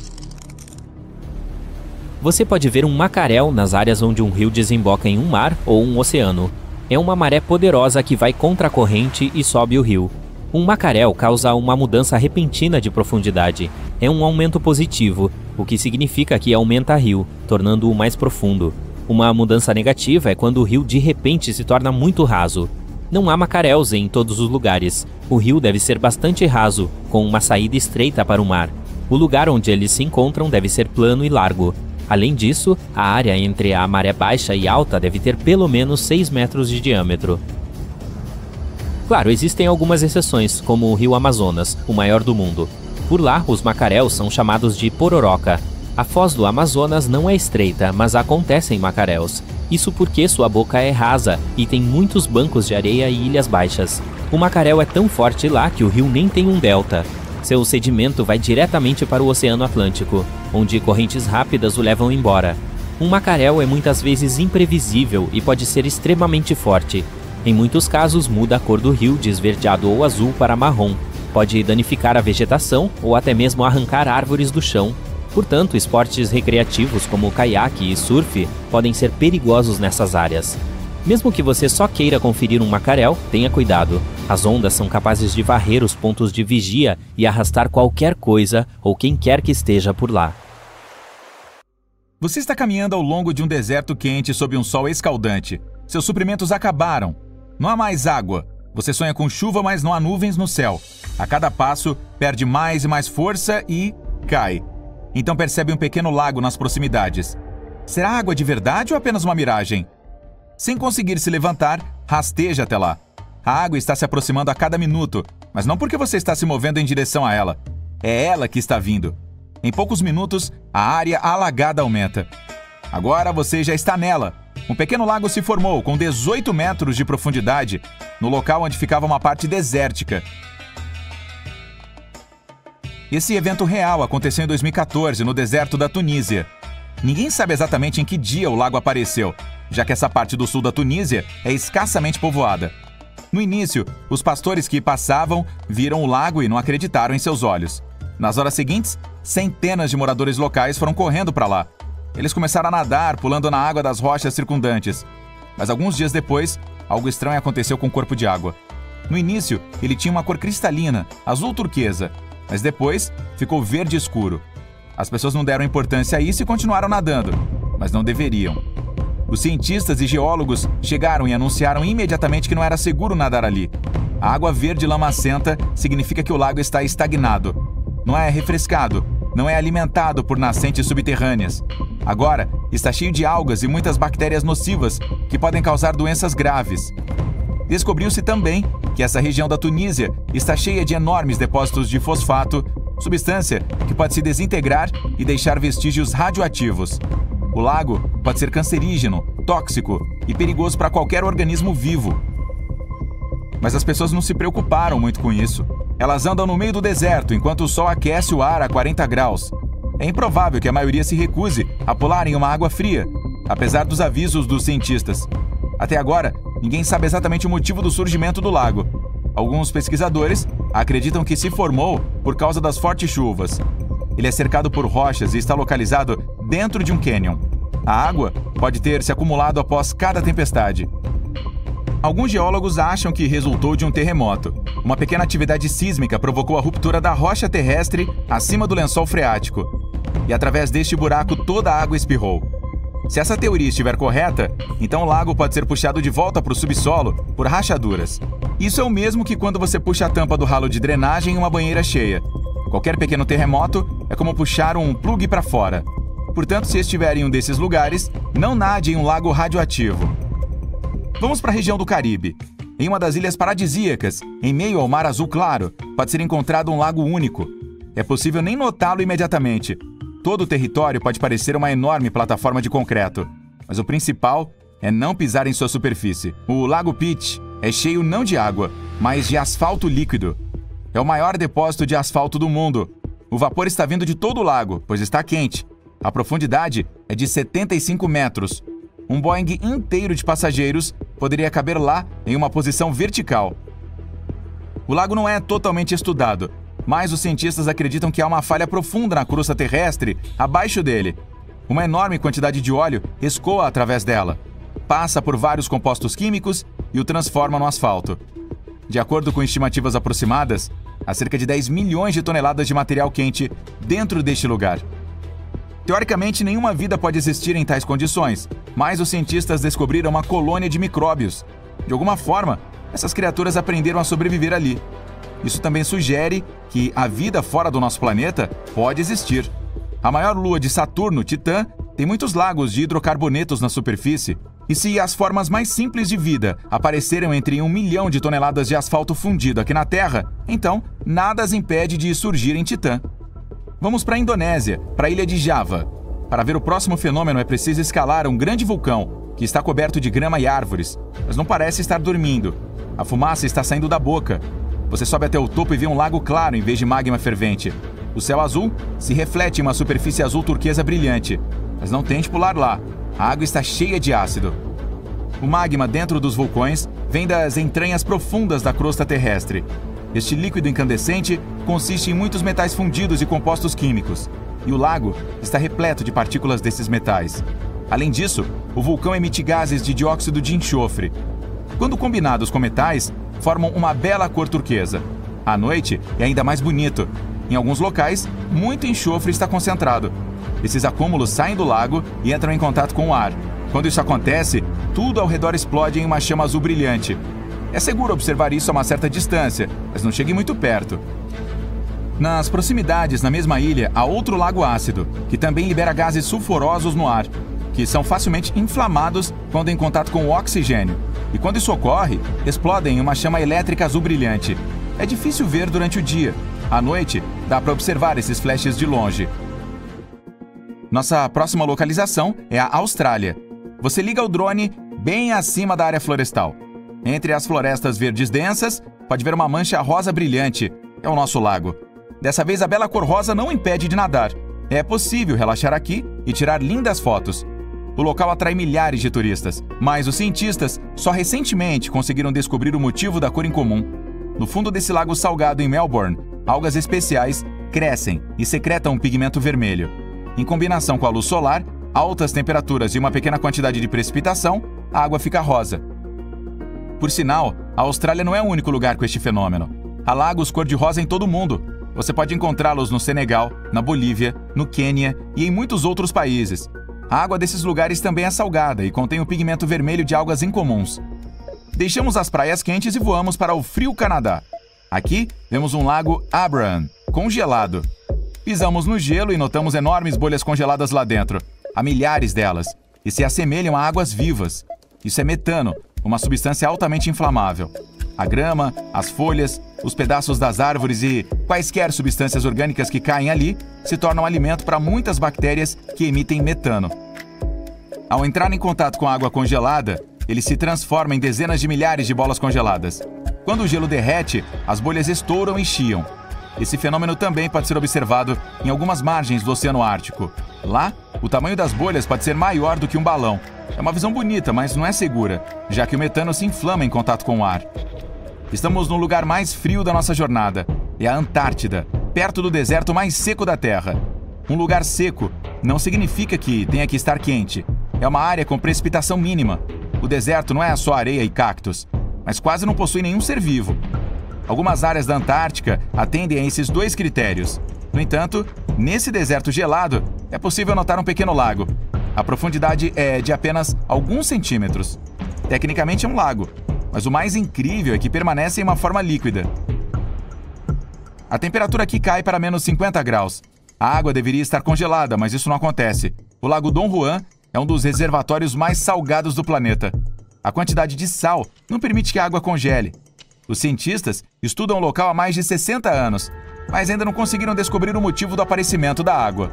Você pode ver um macarel nas áreas onde um rio desemboca em um mar ou um oceano. É uma maré poderosa que vai contra a corrente e sobe o rio. Um macaréu causa uma mudança repentina de profundidade. É um aumento positivo, o que significa que aumenta o rio, tornando-o mais profundo. Uma mudança negativa é quando o rio de repente se torna muito raso. Não há macaréus em todos os lugares. O rio deve ser bastante raso, com uma saída estreita para o mar. O lugar onde eles se encontram deve ser plano e largo. Além disso, a área entre a maré baixa e alta deve ter pelo menos seis metros de diâmetro. Claro, existem algumas exceções, como o rio Amazonas, o maior do mundo. Por lá, os macaréus são chamados de pororoca. A foz do Amazonas não é estreita, mas acontecem macaréus. Isso porque sua boca é rasa e tem muitos bancos de areia e ilhas baixas. O macaréu é tão forte lá que o rio nem tem um delta. Seu sedimento vai diretamente para o Oceano Atlântico, onde correntes rápidas o levam embora. Um macaréu é muitas vezes imprevisível e pode ser extremamente forte. Em muitos casos, muda a cor do rio de esverdeado ou azul para marrom. Pode danificar a vegetação ou até mesmo arrancar árvores do chão. Portanto, esportes recreativos como caiaque e surf podem ser perigosos nessas áreas. Mesmo que você só queira conferir um macaréu, tenha cuidado. As ondas são capazes de varrer os pontos de vigia e arrastar qualquer coisa ou quem quer que esteja por lá. Você está caminhando ao longo de um deserto quente sob um sol escaldante. Seus suprimentos acabaram. Não há mais água. Você sonha com chuva, mas não há nuvens no céu. A cada passo, perde mais e mais força e cai. Então percebe um pequeno lago nas proximidades. Será água de verdade ou apenas uma miragem? Sem conseguir se levantar, rasteja até lá. A água está se aproximando a cada minuto, mas não porque você está se movendo em direção a ela. É ela que está vindo. Em poucos minutos, a área alagada aumenta. Agora você já está nela. Um pequeno lago se formou com dezoito metros de profundidade, no local onde ficava uma parte desértica. Esse evento real aconteceu em dois mil e quatorze, no deserto da Tunísia. Ninguém sabe exatamente em que dia o lago apareceu, já que essa parte do sul da Tunísia é escassamente povoada. No início, os pastores que passavam viram o lago e não acreditaram em seus olhos. Nas horas seguintes, centenas de moradores locais foram correndo para lá. Eles começaram a nadar, pulando na água das rochas circundantes. Mas alguns dias depois, algo estranho aconteceu com o corpo de água. No início, ele tinha uma cor cristalina, azul turquesa, mas depois ficou verde escuro. As pessoas não deram importância a isso e continuaram nadando, mas não deveriam. Os cientistas e geólogos chegaram e anunciaram imediatamente que não era seguro nadar ali. A água verde lamacenta significa que o lago está estagnado. Não é refrescado, não é alimentado por nascentes subterrâneas. Agora, está cheio de algas e muitas bactérias nocivas que podem causar doenças graves. Descobriu-se também que essa região da Tunísia está cheia de enormes depósitos de fosfato, substância que pode se desintegrar e deixar vestígios radioativos. O lago pode ser cancerígeno, tóxico e perigoso para qualquer organismo vivo. Mas as pessoas não se preocuparam muito com isso. Elas andam no meio do deserto enquanto o sol aquece o ar a quarenta graus. É improvável que a maioria se recuse a pular em uma água fria, apesar dos avisos dos cientistas. Até agora, ninguém sabe exatamente o motivo do surgimento do lago. Alguns pesquisadores acreditam que se formou por causa das fortes chuvas. Ele é cercado por rochas e está localizado dentro de um cânion. A água pode ter se acumulado após cada tempestade. Alguns geólogos acham que resultou de um terremoto. Uma pequena atividade sísmica provocou a ruptura da rocha terrestre acima do lençol freático. E através deste buraco toda a água espirrou. Se essa teoria estiver correta, então o lago pode ser puxado de volta para o subsolo por rachaduras. Isso é o mesmo que quando você puxa a tampa do ralo de drenagem em uma banheira cheia. Qualquer pequeno terremoto é como puxar um plugue para fora. Portanto, se estiver em um desses lugares, não nade em um lago radioativo. Vamos para a região do Caribe. Em uma das ilhas paradisíacas, em meio ao mar azul claro, pode ser encontrado um lago único. É possível nem notá-lo imediatamente. Todo o território pode parecer uma enorme plataforma de concreto, mas o principal é não pisar em sua superfície. O Lago Pitt é cheio não de água, mas de asfalto líquido. É o maior depósito de asfalto do mundo. O vapor está vindo de todo o lago, pois está quente. A profundidade é de setenta e cinco metros. Um Boeing inteiro de passageiros poderia caber lá em uma posição vertical. O lago não é totalmente estudado, mas os cientistas acreditam que há uma falha profunda na crosta terrestre abaixo dele. Uma enorme quantidade de óleo escoa através dela, passa por vários compostos químicos e o transforma no asfalto. De acordo com estimativas aproximadas, há cerca de dez milhões de toneladas de material quente dentro deste lugar. Teoricamente, nenhuma vida pode existir em tais condições, mas os cientistas descobriram uma colônia de micróbios. De alguma forma, essas criaturas aprenderam a sobreviver ali. Isso também sugere que a vida fora do nosso planeta pode existir. A maior lua de Saturno, Titã, tem muitos lagos de hidrocarbonetos na superfície, e se as formas mais simples de vida apareceram entre um milhão de toneladas de asfalto fundido aqui na Terra, então nada as impede de surgir em Titã. Vamos para a Indonésia, para a ilha de Java. Para ver o próximo fenômeno é preciso escalar um grande vulcão, que está coberto de grama e árvores, mas não parece estar dormindo. A fumaça está saindo da boca. Você sobe até o topo e vê um lago claro em vez de magma fervente. O céu azul se reflete em uma superfície azul turquesa brilhante, mas não tente pular lá. A água está cheia de ácido. O magma dentro dos vulcões vem das entranhas profundas da crosta terrestre. Este líquido incandescente consiste em muitos metais fundidos e compostos químicos, e o lago está repleto de partículas desses metais. Além disso, o vulcão emite gases de dióxido de enxofre. Quando combinados com metais, formam uma bela cor turquesa. À noite é ainda mais bonito. Em alguns locais, muito enxofre está concentrado. Esses acúmulos saem do lago e entram em contato com o ar. Quando isso acontece, tudo ao redor explode em uma chama azul brilhante. É seguro observar isso a uma certa distância, mas não chegue muito perto. Nas proximidades, na mesma ilha, há outro lago ácido, que também libera gases sulfurosos no ar, que são facilmente inflamados quando em contato com o oxigênio. E quando isso ocorre, explodem em uma chama elétrica azul brilhante. É difícil ver durante o dia. À noite, dá para observar esses flashes de longe. Nossa próxima localização é a Austrália. Você liga o drone bem acima da área florestal. Entre as florestas verdes densas, pode ver uma mancha rosa brilhante. É o nosso lago. Dessa vez, a bela cor rosa não impede de nadar. É possível relaxar aqui e tirar lindas fotos. O local atrai milhares de turistas, mas os cientistas só recentemente conseguiram descobrir o motivo da cor incomum. No fundo desse lago salgado em Melbourne, algas especiais crescem e secretam um pigmento vermelho. Em combinação com a luz solar, altas temperaturas e uma pequena quantidade de precipitação, a água fica rosa. Por sinal, a Austrália não é o único lugar com este fenômeno. Há lagos cor-de-rosa em todo o mundo. Você pode encontrá-los no Senegal, na Bolívia, no Quênia e em muitos outros países. A água desses lugares também é salgada e contém o pigmento vermelho de algas incomuns. Deixamos as praias quentes e voamos para o frio Canadá. Aqui, vemos um lago Abraham, congelado. Pisamos no gelo e notamos enormes bolhas congeladas lá dentro. Há milhares delas, e se assemelham a águas vivas. Isso é metano, uma substância altamente inflamável. A grama, as folhas, os pedaços das árvores e quaisquer substâncias orgânicas que caem ali se tornam alimento para muitas bactérias que emitem metano. Ao entrar em contato com a água congelada, ele se transforma em dezenas de milhares de bolas congeladas. Quando o gelo derrete, as bolhas estouram e chiam. Esse fenômeno também pode ser observado em algumas margens do Oceano Ártico. Lá, o tamanho das bolhas pode ser maior do que um balão. É uma visão bonita, mas não é segura, já que o metano se inflama em contato com o ar. Estamos no lugar mais frio da nossa jornada. É a Antártida, perto do deserto mais seco da Terra. Um lugar seco não significa que tenha que estar quente. É uma área com precipitação mínima. O deserto não é só areia e cactos, mas quase não possui nenhum ser vivo. Algumas áreas da Antártica atendem a esses dois critérios. No entanto, nesse deserto gelado, é possível notar um pequeno lago. A profundidade é de apenas alguns centímetros. Tecnicamente é um lago, mas o mais incrível é que permanece em uma forma líquida. A temperatura aqui cai para menos cinquenta graus. A água deveria estar congelada, mas isso não acontece. O Lago Dom Juan é um dos reservatórios mais salgados do planeta. A quantidade de sal não permite que a água congele. Os cientistas estudam o local há mais de sessenta anos, mas ainda não conseguiram descobrir o motivo do aparecimento da água.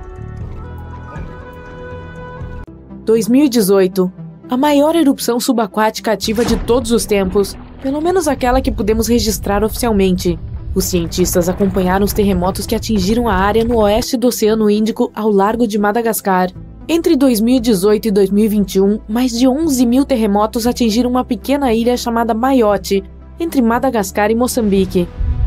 dois mil e dezoito. A maior erupção subaquática ativa de todos os tempos, pelo menos aquela que podemos registrar oficialmente. Os cientistas acompanharam os terremotos que atingiram a área no oeste do Oceano Índico ao largo de Madagascar. Entre dois mil e dezoito e dois mil e vinte e um, mais de onze mil terremotos atingiram uma pequena ilha chamada Mayotte, entre Madagascar e Moçambique.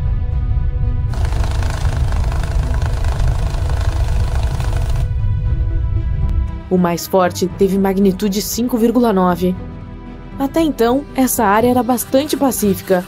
O mais forte teve magnitude cinco vírgula nove. Até então, essa área era bastante pacífica.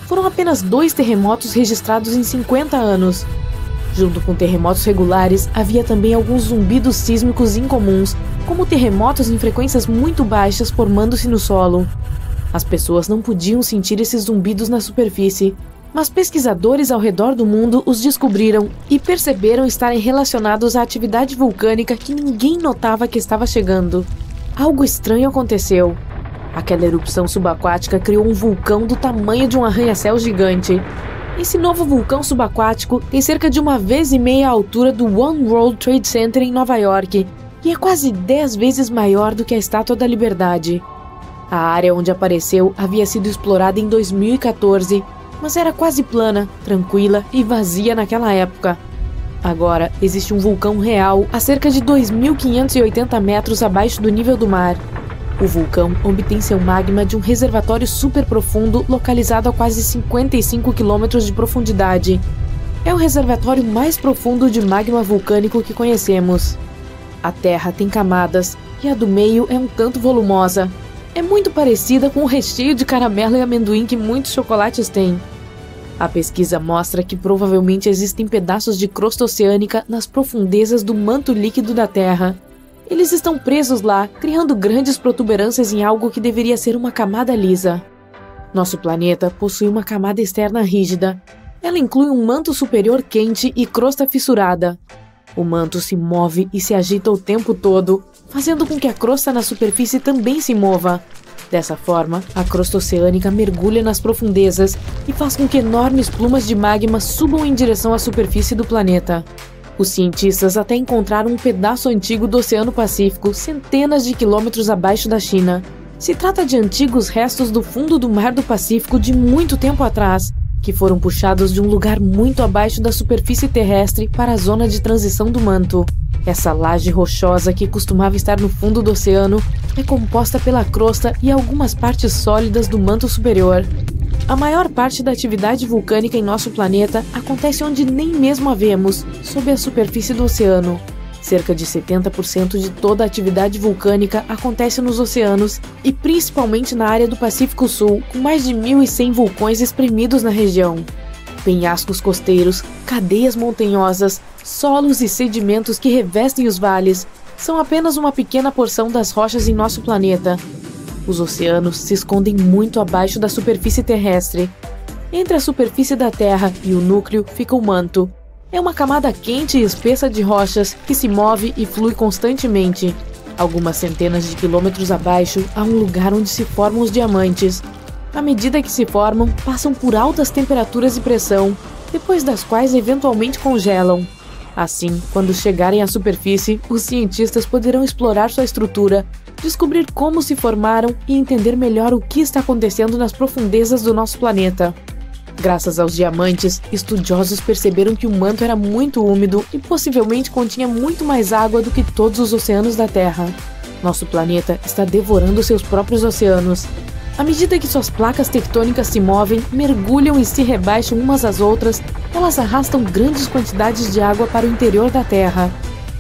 foram apenas dois terremotos registrados em cinquenta anos. Junto com terremotos regulares, havia também alguns zumbidos sísmicos incomuns, como terremotos em frequências muito baixas formando-se no solo. As pessoas não podiam sentir esses zumbidos na superfície, mas pesquisadores ao redor do mundo os descobriram e perceberam estarem relacionados à atividade vulcânica que ninguém notava que estava chegando. Algo estranho aconteceu. Aquela erupção subaquática criou um vulcão do tamanho de um arranha-céu gigante. Esse novo vulcão subaquático tem cerca de uma vez e meia a altura do One World Trade Center em Nova York e é quase dez vezes maior do que a Estátua da Liberdade. A área onde apareceu havia sido explorada em dois mil e quatorze, mas era quase plana, tranquila e vazia naquela época. Agora existe um vulcão real a cerca de dois mil quinhentos e oitenta metros abaixo do nível do mar. O vulcão obtém seu magma de um reservatório super profundo localizado a quase cinquenta e cinco quilômetros de profundidade. É o reservatório mais profundo de magma vulcânico que conhecemos. A Terra tem camadas e a do meio é um tanto volumosa. É muito parecida com o recheio de caramelo e amendoim que muitos chocolates têm. A pesquisa mostra que provavelmente existem pedaços de crosta oceânica nas profundezas do manto líquido da Terra. Eles estão presos lá, criando grandes protuberâncias em algo que deveria ser uma camada lisa. Nosso planeta possui uma camada externa rígida. Ela inclui um manto superior quente e crosta fissurada. O manto se move e se agita o tempo todo, fazendo com que a crosta na superfície também se mova. Dessa forma, a crosta oceânica mergulha nas profundezas e faz com que enormes plumas de magma subam em direção à superfície do planeta. Os cientistas até encontraram um pedaço antigo do Oceano Pacífico, centenas de quilômetros abaixo da China. Se trata de antigos restos do fundo do Mar do Pacífico de muito tempo atrás, que foram puxados de um lugar muito abaixo da superfície terrestre para a zona de transição do manto. Essa laje rochosa que costumava estar no fundo do oceano é composta pela crosta e algumas partes sólidas do manto superior. A maior parte da atividade vulcânica em nosso planeta acontece onde nem mesmo a vemos, sob a superfície do oceano. Cerca de setenta por cento de toda a atividade vulcânica acontece nos oceanos e principalmente na área do Pacífico Sul, com mais de mil e cem vulcões espremidos na região. Penhascos costeiros, cadeias montanhosas, solos e sedimentos que revestem os vales são apenas uma pequena porção das rochas em nosso planeta. Os oceanos se escondem muito abaixo da superfície terrestre. Entre a superfície da Terra e o núcleo fica o manto. É uma camada quente e espessa de rochas que se move e flui constantemente. Algumas centenas de quilômetros abaixo há um lugar onde se formam os diamantes. À medida que se formam, passam por altas temperaturas e pressão, depois das quais eventualmente congelam. Assim, quando chegarem à superfície, os cientistas poderão explorar sua estrutura, descobrir como se formaram e entender melhor o que está acontecendo nas profundezas do nosso planeta. Graças aos diamantes, estudiosos perceberam que o manto era muito úmido e possivelmente continha muito mais água do que todos os oceanos da Terra. Nosso planeta está devorando seus próprios oceanos. À medida que suas placas tectônicas se movem, mergulham e se rebaixam umas às outras, elas arrastam grandes quantidades de água para o interior da Terra.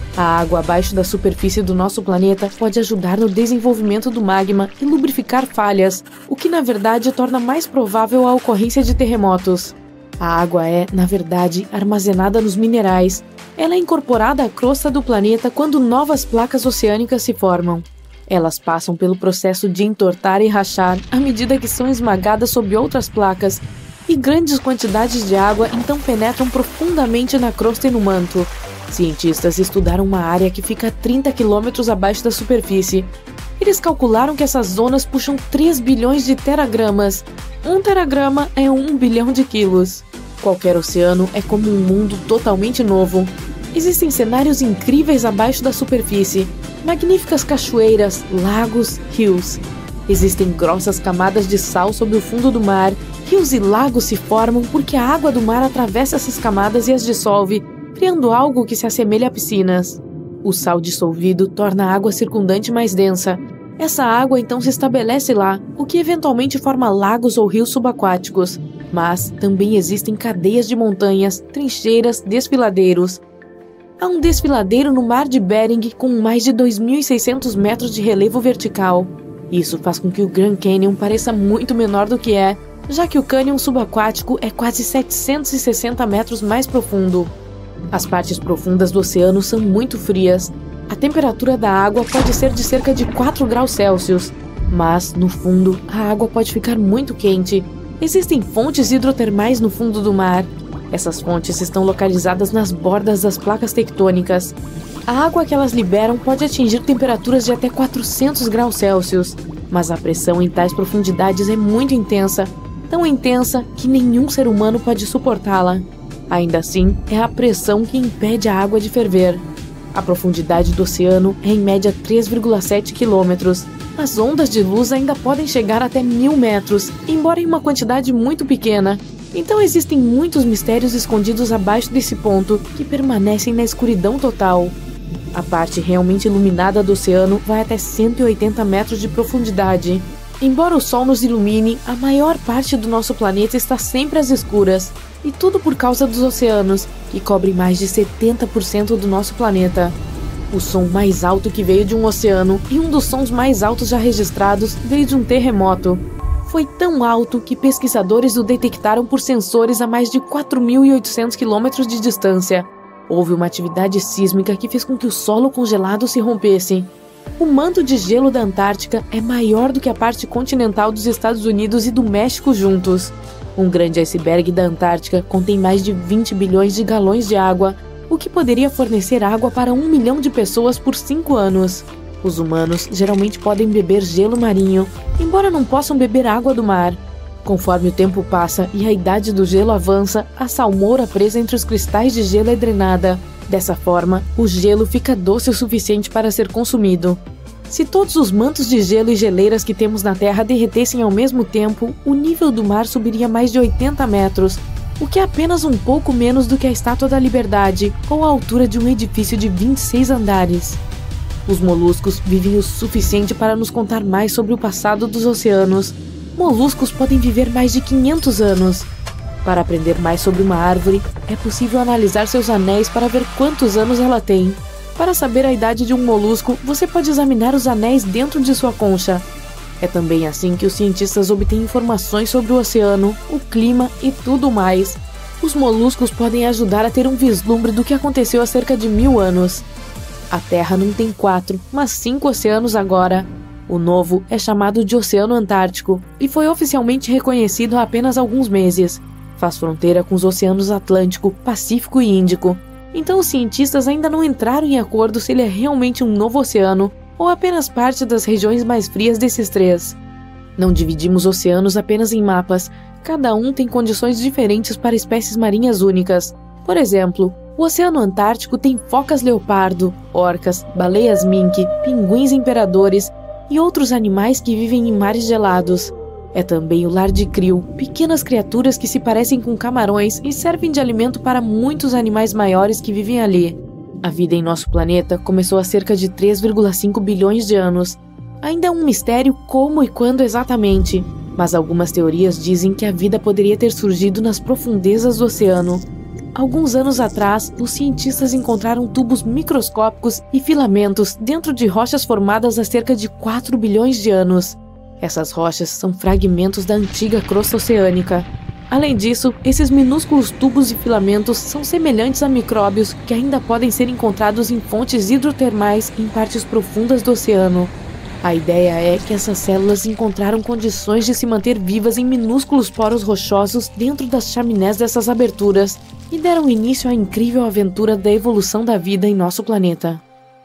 A água abaixo da superfície do nosso planeta pode ajudar no desenvolvimento do magma e lubrificar falhas, o que na verdade torna mais provável a ocorrência de terremotos. A água é, na verdade, armazenada nos minerais. Ela é incorporada à crosta do planeta quando novas placas oceânicas se formam. Elas passam pelo processo de entortar e rachar à medida que são esmagadas sob outras placas, e grandes quantidades de água então penetram profundamente na crosta e no manto. Cientistas estudaram uma área que fica a trinta quilômetros abaixo da superfície. Eles calcularam que essas zonas puxam três bilhões de teragramas. Um teragrama é um bilhão de quilos. Qualquer oceano é como um mundo totalmente novo. Existem cenários incríveis abaixo da superfície. Magníficas cachoeiras, lagos, rios. Existem grossas camadas de sal sob o fundo do mar. Rios e lagos se formam porque a água do mar atravessa essas camadas e as dissolve, criando algo que se assemelha a piscinas. O sal dissolvido torna a água circundante mais densa. Essa água então se estabelece lá, o que eventualmente forma lagos ou rios subaquáticos. Mas também existem cadeias de montanhas, trincheiras, desfiladeiros. Há um desfiladeiro no Mar de Bering com mais de dois mil e seiscentos metros de relevo vertical. Isso faz com que o Grand Canyon pareça muito menor do que é, já que o cânion subaquático é quase setecentos e sessenta metros mais profundo. As partes profundas do oceano são muito frias. A temperatura da água pode ser de cerca de quatro graus Celsius, mas, no fundo, a água pode ficar muito quente. Existem fontes hidrotermais no fundo do mar. Essas fontes estão localizadas nas bordas das placas tectônicas. A água que elas liberam pode atingir temperaturas de até quatrocentos graus Celsius, mas a pressão em tais profundidades é muito intensa, tão intensa que nenhum ser humano pode suportá-la. Ainda assim, é a pressão que impede a água de ferver. A profundidade do oceano é em média três vírgula sete quilômetros. As ondas de luz ainda podem chegar até mil metros, embora em uma quantidade muito pequena. Então existem muitos mistérios escondidos abaixo desse ponto que permanecem na escuridão total. A parte realmente iluminada do oceano vai até cento e oitenta metros de profundidade. Embora o Sol nos ilumine, a maior parte do nosso planeta está sempre às escuras. E tudo por causa dos oceanos, que cobrem mais de setenta por cento do nosso planeta. O som mais alto que veio de um oceano e um dos sons mais altos já registrados veio de um terremoto. Foi tão alto que pesquisadores o detectaram por sensores a mais de quatro mil e oitocentos quilômetros de distância. Houve uma atividade sísmica que fez com que o solo congelado se rompesse. O manto de gelo da Antártica é maior do que a parte continental dos Estados Unidos e do México juntos. Um grande iceberg da Antártica contém mais de vinte bilhões de galões de água, o que poderia fornecer água para um milhão de pessoas por cinco anos. Os humanos geralmente podem beber gelo marinho, embora não possam beber água do mar. Conforme o tempo passa e a idade do gelo avança, a salmoura presa entre os cristais de gelo é drenada. Dessa forma, o gelo fica doce o suficiente para ser consumido. Se todos os mantos de gelo e geleiras que temos na Terra derretessem ao mesmo tempo, o nível do mar subiria mais de oitenta metros, o que é apenas um pouco menos do que a Estátua da Liberdade, ou a altura de um edifício de vinte e seis andares. Os moluscos vivem o suficiente para nos contar mais sobre o passado dos oceanos. Moluscos podem viver mais de quinhentos anos. Para aprender mais sobre uma árvore, é possível analisar seus anéis para ver quantos anos ela tem. Para saber a idade de um molusco, você pode examinar os anéis dentro de sua concha. É também assim que os cientistas obtêm informações sobre o oceano, o clima e tudo mais. Os moluscos podem ajudar a ter um vislumbre do que aconteceu há cerca de mil anos. A Terra não tem quatro, mas cinco oceanos agora. O novo é chamado de Oceano Antártico e foi oficialmente reconhecido há apenas alguns meses. Faz fronteira com os oceanos Atlântico, Pacífico e Índico. Então os cientistas ainda não entraram em acordo se ele é realmente um novo oceano ou apenas parte das regiões mais frias desses três. Não dividimos oceanos apenas em mapas. Cada um tem condições diferentes para espécies marinhas únicas. Por exemplo, o Oceano Antártico tem focas leopardo, orcas, baleias mink, pinguins imperadores e outros animais que vivem em mares gelados. É também o lar de krill, pequenas criaturas que se parecem com camarões e servem de alimento para muitos animais maiores que vivem ali. A vida em nosso planeta começou há cerca de três vírgula cinco bilhões de anos. Ainda é um mistério como e quando exatamente, mas algumas teorias dizem que a vida poderia ter surgido nas profundezas do oceano. Alguns anos atrás, os cientistas encontraram tubos microscópicos e filamentos dentro de rochas formadas há cerca de quatro bilhões de anos. Essas rochas são fragmentos da antiga crosta oceânica. Além disso, esses minúsculos tubos e filamentos são semelhantes a micróbios que ainda podem ser encontrados em fontes hidrotermais em partes profundas do oceano. A ideia é que essas células encontraram condições de se manter vivas em minúsculos poros rochosos dentro das chaminés dessas aberturas e deram início à incrível aventura da evolução da vida em nosso planeta.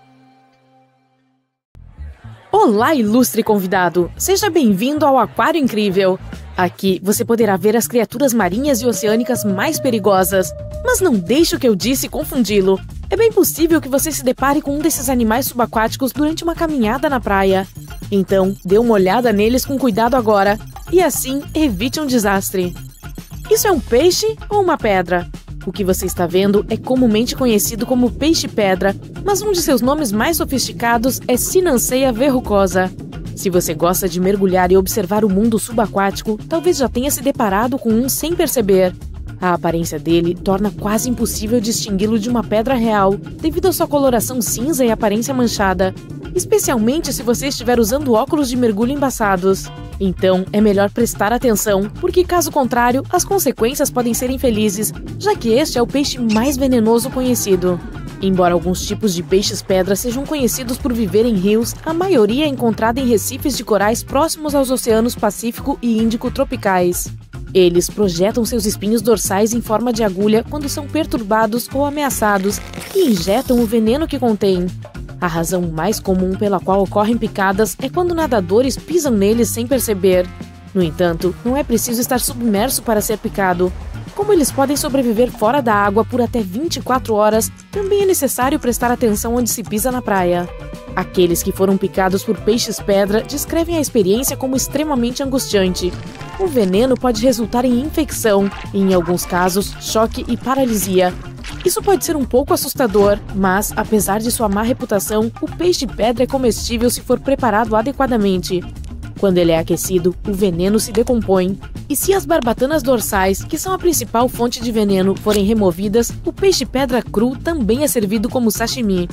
Olá, ilustre convidado! Seja bem-vindo ao Aquário Incrível! Aqui você poderá ver as criaturas marinhas e oceânicas mais perigosas. Mas não deixe o que eu disse confundi-lo. É bem possível que você se depare com um desses animais subaquáticos durante uma caminhada na praia. Então, dê uma olhada neles com cuidado agora, e assim evite um desastre. Isso é um peixe ou uma pedra? O que você está vendo é comumente conhecido como peixe-pedra, mas um de seus nomes mais sofisticados é Synantheia verrucosa. Se você gosta de mergulhar e observar o mundo subaquático, talvez já tenha se deparado com um sem perceber. A aparência dele torna quase impossível distingui-lo de uma pedra real, devido à sua coloração cinza e aparência manchada. especialmente se você estiver usando óculos de mergulho embaçados. Então, é melhor prestar atenção, porque caso contrário, as consequências podem ser infelizes, já que este é o peixe mais venenoso conhecido. Embora alguns tipos de peixes-pedra sejam conhecidos por viver em rios, a maioria é encontrada em recifes de corais próximos aos oceanos Pacífico e Índico tropicais. Eles projetam seus espinhos dorsais em forma de agulha quando são perturbados ou ameaçados e injetam o veneno que contém. A razão mais comum pela qual ocorrem picadas é quando nadadores pisam neles sem perceber. No entanto, não é preciso estar submerso para ser picado. Como eles podem sobreviver fora da água por até vinte e quatro horas, também é necessário prestar atenção onde se pisa na praia. Aqueles que foram picados por peixes-pedra descrevem a experiência como extremamente angustiante. O veneno pode resultar em infecção e, em alguns casos, choque e paralisia. Isso pode ser um pouco assustador, mas, apesar de sua má reputação, o peixe-pedra é comestível se for preparado adequadamente. Quando ele é aquecido, o veneno se decompõe. E se as barbatanas dorsais, que são a principal fonte de veneno, forem removidas, o peixe-pedra cru também é servido como sashimi.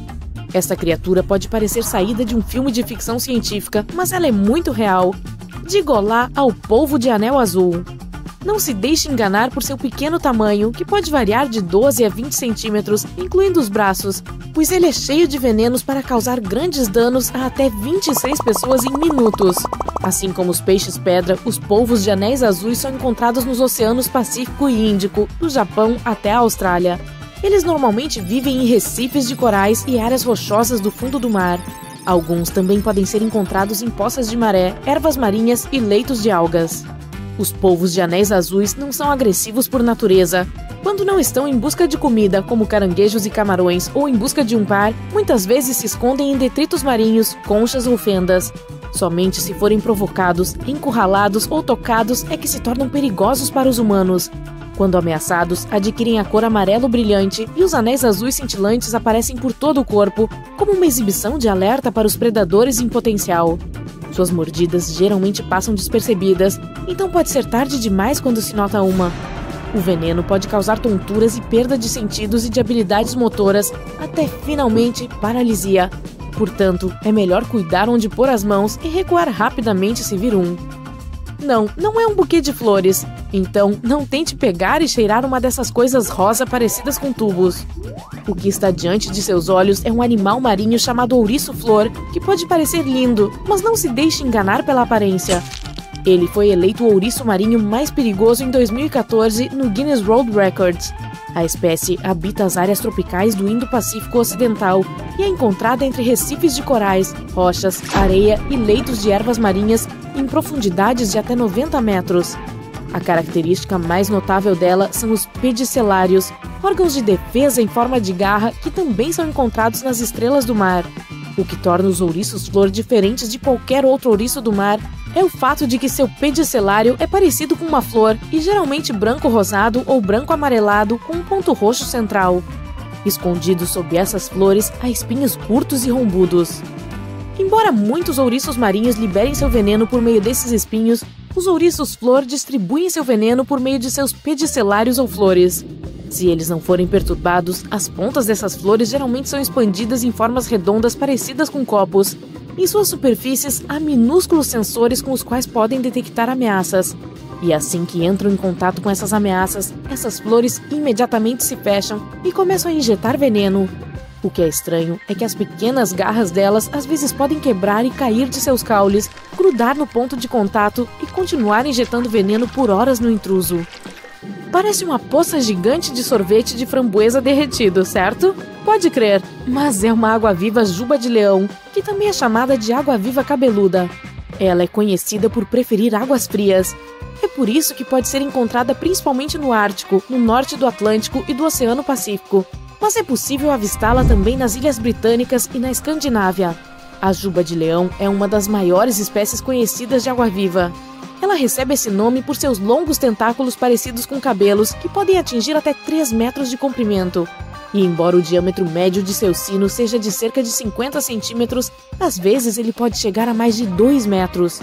Esta criatura pode parecer saída de um filme de ficção científica, mas ela é muito real. Diga olá ao polvo de anel azul. Não se deixe enganar por seu pequeno tamanho, que pode variar de doze a vinte centímetros, incluindo os braços, pois ele é cheio de venenos para causar grandes danos a até vinte e seis pessoas em minutos. Assim como os peixes-pedra, os polvos de anéis azuis são encontrados nos oceanos Pacífico e Índico, do Japão até a Austrália. Eles normalmente vivem em recifes de corais e áreas rochosas do fundo do mar. Alguns também podem ser encontrados em poças de maré, ervas marinhas e leitos de algas. Os polvos de anéis azuis não são agressivos por natureza. Quando não estão em busca de comida, como caranguejos e camarões, ou em busca de um par, muitas vezes se escondem em detritos marinhos, conchas ou fendas. Somente se forem provocados, encurralados ou tocados é que se tornam perigosos para os humanos. Quando ameaçados, adquirem a cor amarelo brilhante e os anéis azuis cintilantes aparecem por todo o corpo, como uma exibição de alerta para os predadores em potencial. Suas mordidas geralmente passam despercebidas, então pode ser tarde demais quando se nota uma. O veneno pode causar tonturas e perda de sentidos e de habilidades motoras, até finalmente paralisia. Portanto, é melhor cuidar onde pôr as mãos e recuar rapidamente se vir um. Não, não é um buquê de flores. Então, não tente pegar e cheirar uma dessas coisas rosa parecidas com tubos. O que está diante de seus olhos é um animal marinho chamado ouriço-flor, que pode parecer lindo, mas não se deixe enganar pela aparência. Ele foi eleito o ouriço marinho mais perigoso em dois mil e quatorze no Guinness World Records. A espécie habita as áreas tropicais do Indo-Pacífico Ocidental e é encontrada entre recifes de corais, rochas, areia e leitos de ervas marinhas em profundidades de até noventa metros. A característica mais notável dela são os pedicelários, órgãos de defesa em forma de garra que também são encontrados nas estrelas do mar. O que torna os ouriços-flor diferentes de qualquer outro ouriço do mar é o fato de que seu pedicelário é parecido com uma flor e geralmente branco-rosado ou branco-amarelado com um ponto roxo central. Escondidos sob essas flores há espinhos curtos e rombudos. Embora muitos ouriços marinhos liberem seu veneno por meio desses espinhos, os ouriços-flor distribuem seu veneno por meio de seus pedicelários ou flores. Se eles não forem perturbados, as pontas dessas flores geralmente são expandidas em formas redondas parecidas com copos. Em suas superfícies, há minúsculos sensores com os quais podem detectar ameaças. E assim que entram em contato com essas ameaças, essas flores imediatamente se fecham e começam a injetar veneno. O que é estranho é que as pequenas garras delas às vezes podem quebrar e cair de seus caules, grudar no ponto de contato e continuar injetando veneno por horas no intruso. Parece uma poça gigante de sorvete de framboesa derretido, certo? Pode crer, mas é uma água-viva juba de leão, que também é chamada de água-viva cabeluda. Ela é conhecida por preferir águas frias. É por isso que pode ser encontrada principalmente no Ártico, no norte do Atlântico e do Oceano Pacífico. Mas é possível avistá-la também nas Ilhas Britânicas e na Escandinávia. A juba de leão é uma das maiores espécies conhecidas de água-viva. Ela recebe esse nome por seus longos tentáculos parecidos com cabelos que podem atingir até três metros de comprimento. E embora o diâmetro médio de seu sino seja de cerca de cinquenta centímetros, às vezes ele pode chegar a mais de dois metros.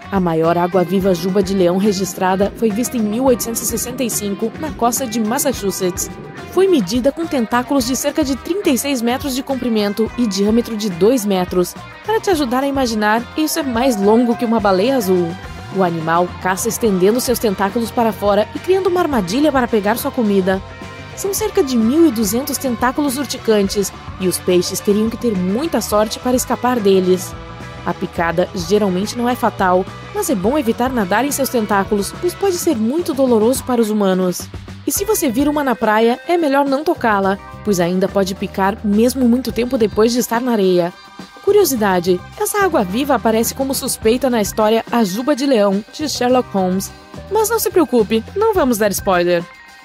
A maior água-viva juba de leão registrada foi vista em mil oitocentos e sessenta e cinco na costa de Massachusetts. Foi medida com tentáculos de cerca de trinta e seis metros de comprimento e diâmetro de dois metros. Para te ajudar a imaginar, isso é mais longo que uma baleia azul. O animal caça estendendo seus tentáculos para fora e criando uma armadilha para pegar sua comida. São cerca de mil e duzentos tentáculos urticantes e os peixes teriam que ter muita sorte para escapar deles. A picada geralmente não é fatal, mas é bom evitar nadar em seus tentáculos, pois pode ser muito doloroso para os humanos. E se você vir uma na praia, é melhor não tocá-la, pois ainda pode picar mesmo muito tempo depois de estar na areia. Curiosidade, essa água-viva aparece como suspeita na história A Juba de Leão, de Sherlock Holmes. Mas não se preocupe, não vamos dar spoiler.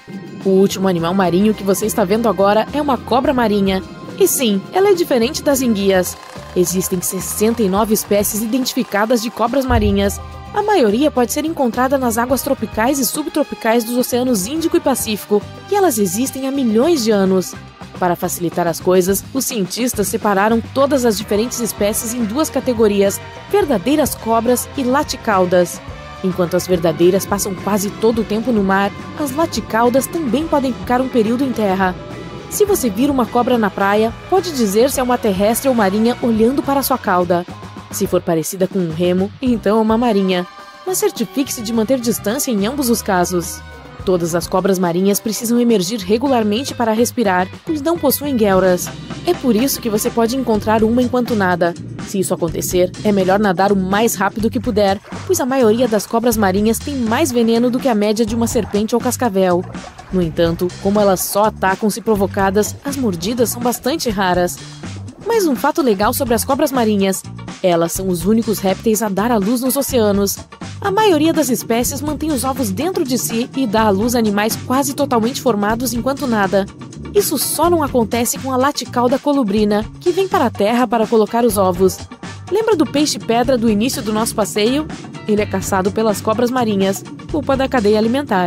O último animal marinho que você está vendo agora é uma cobra marinha. E sim, ela é diferente das enguias. Existem sessenta e nove espécies identificadas de cobras marinhas. A maioria pode ser encontrada nas águas tropicais e subtropicais dos oceanos Índico e Pacífico, e elas existem há milhões de anos. Para facilitar as coisas, os cientistas separaram todas as diferentes espécies em duas categorias, verdadeiras cobras e laticaudas. Enquanto as verdadeiras passam quase todo o tempo no mar, as laticaudas também podem ficar um período em terra. Se você vir uma cobra na praia, pode dizer se é uma terrestre ou marinha olhando para sua cauda. Se for parecida com um remo, então é uma marinha. Mas certifique-se de manter distância em ambos os casos. Todas as cobras marinhas precisam emergir regularmente para respirar, pois não possuem guelras. É por isso que você pode encontrar uma enquanto nada. Se isso acontecer, é melhor nadar o mais rápido que puder, pois a maioria das cobras marinhas tem mais veneno do que a média de uma serpente ou cascavel. No entanto, como elas só atacam se provocadas, as mordidas são bastante raras. Mais um fato legal sobre as cobras marinhas: elas são os únicos répteis a dar à luz nos oceanos. A maioria das espécies mantém os ovos dentro de si e dá à luz animais quase totalmente formados enquanto nada. Isso só não acontece com a laticauda colubrina, que vem para a terra para colocar os ovos. Lembra do peixe-pedra do início do nosso passeio? Ele é caçado pelas cobras marinhas, culpa da cadeia alimentar.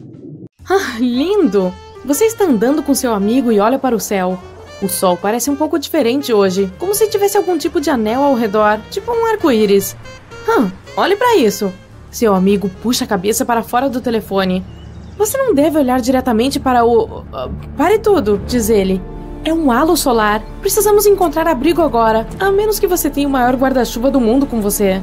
Ah, lindo! Você está andando com seu amigo e olha para o céu. O sol parece um pouco diferente hoje, como se tivesse algum tipo de anel ao redor, tipo um arco-íris. Hum, olhe para isso! Seu amigo puxa a cabeça para fora do telefone. Você não deve olhar diretamente para o... Uh, pare tudo, diz ele. É um halo solar. Precisamos encontrar abrigo agora, a menos que você tenha o maior guarda-chuva do mundo com você.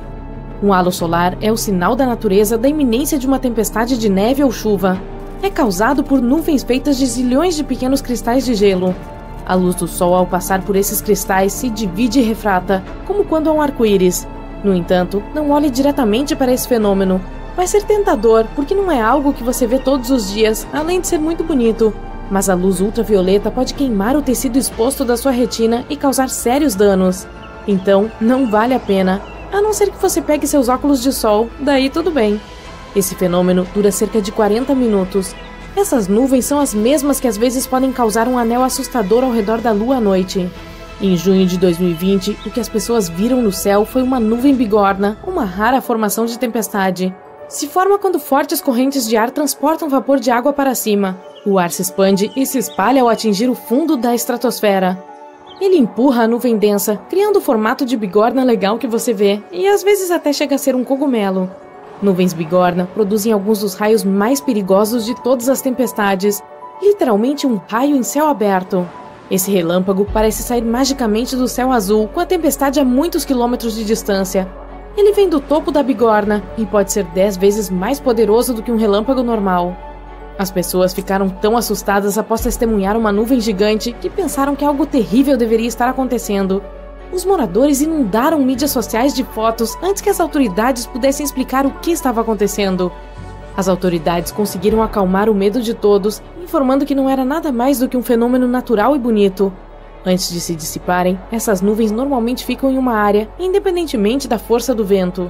Um halo solar é o sinal da natureza da iminência de uma tempestade de neve ou chuva. É causado por nuvens feitas de zilhões de pequenos cristais de gelo. A luz do sol, ao passar por esses cristais, se divide e refrata, como quando há um arco-íris. No entanto, não olhe diretamente para esse fenômeno. Vai ser tentador, porque não é algo que você vê todos os dias, além de ser muito bonito. Mas a luz ultravioleta pode queimar o tecido exposto da sua retina e causar sérios danos. Então, não vale a pena, a não ser que você pegue seus óculos de sol, daí tudo bem. Esse fenômeno dura cerca de quarenta minutos. Essas nuvens são as mesmas que às vezes podem causar um anel assustador ao redor da lua à noite. Em junho de dois mil e vinte, o que as pessoas viram no céu foi uma nuvem bigorna, uma rara formação de tempestade. Se forma quando fortes correntes de ar transportam vapor de água para cima. O ar se expande e se espalha ao atingir o fundo da estratosfera. Ele empurra a nuvem densa, criando o formato de bigorna legal que você vê, e às vezes até chega a ser um cogumelo. Nuvens bigorna produzem alguns dos raios mais perigosos de todas as tempestades, literalmente um raio em céu aberto. Esse relâmpago parece sair magicamente do céu azul, com a tempestade a muitos quilômetros de distância. Ele vem do topo da bigorna e pode ser dez vezes mais poderoso do que um relâmpago normal. As pessoas ficaram tão assustadas após testemunhar uma nuvem gigante que pensaram que algo terrível deveria estar acontecendo. Os moradores inundaram mídias sociais de fotos antes que as autoridades pudessem explicar o que estava acontecendo. As autoridades conseguiram acalmar o medo de todos, informando que não era nada mais do que um fenômeno natural e bonito. Antes de se dissiparem, essas nuvens normalmente ficam em uma área, independentemente da força do vento.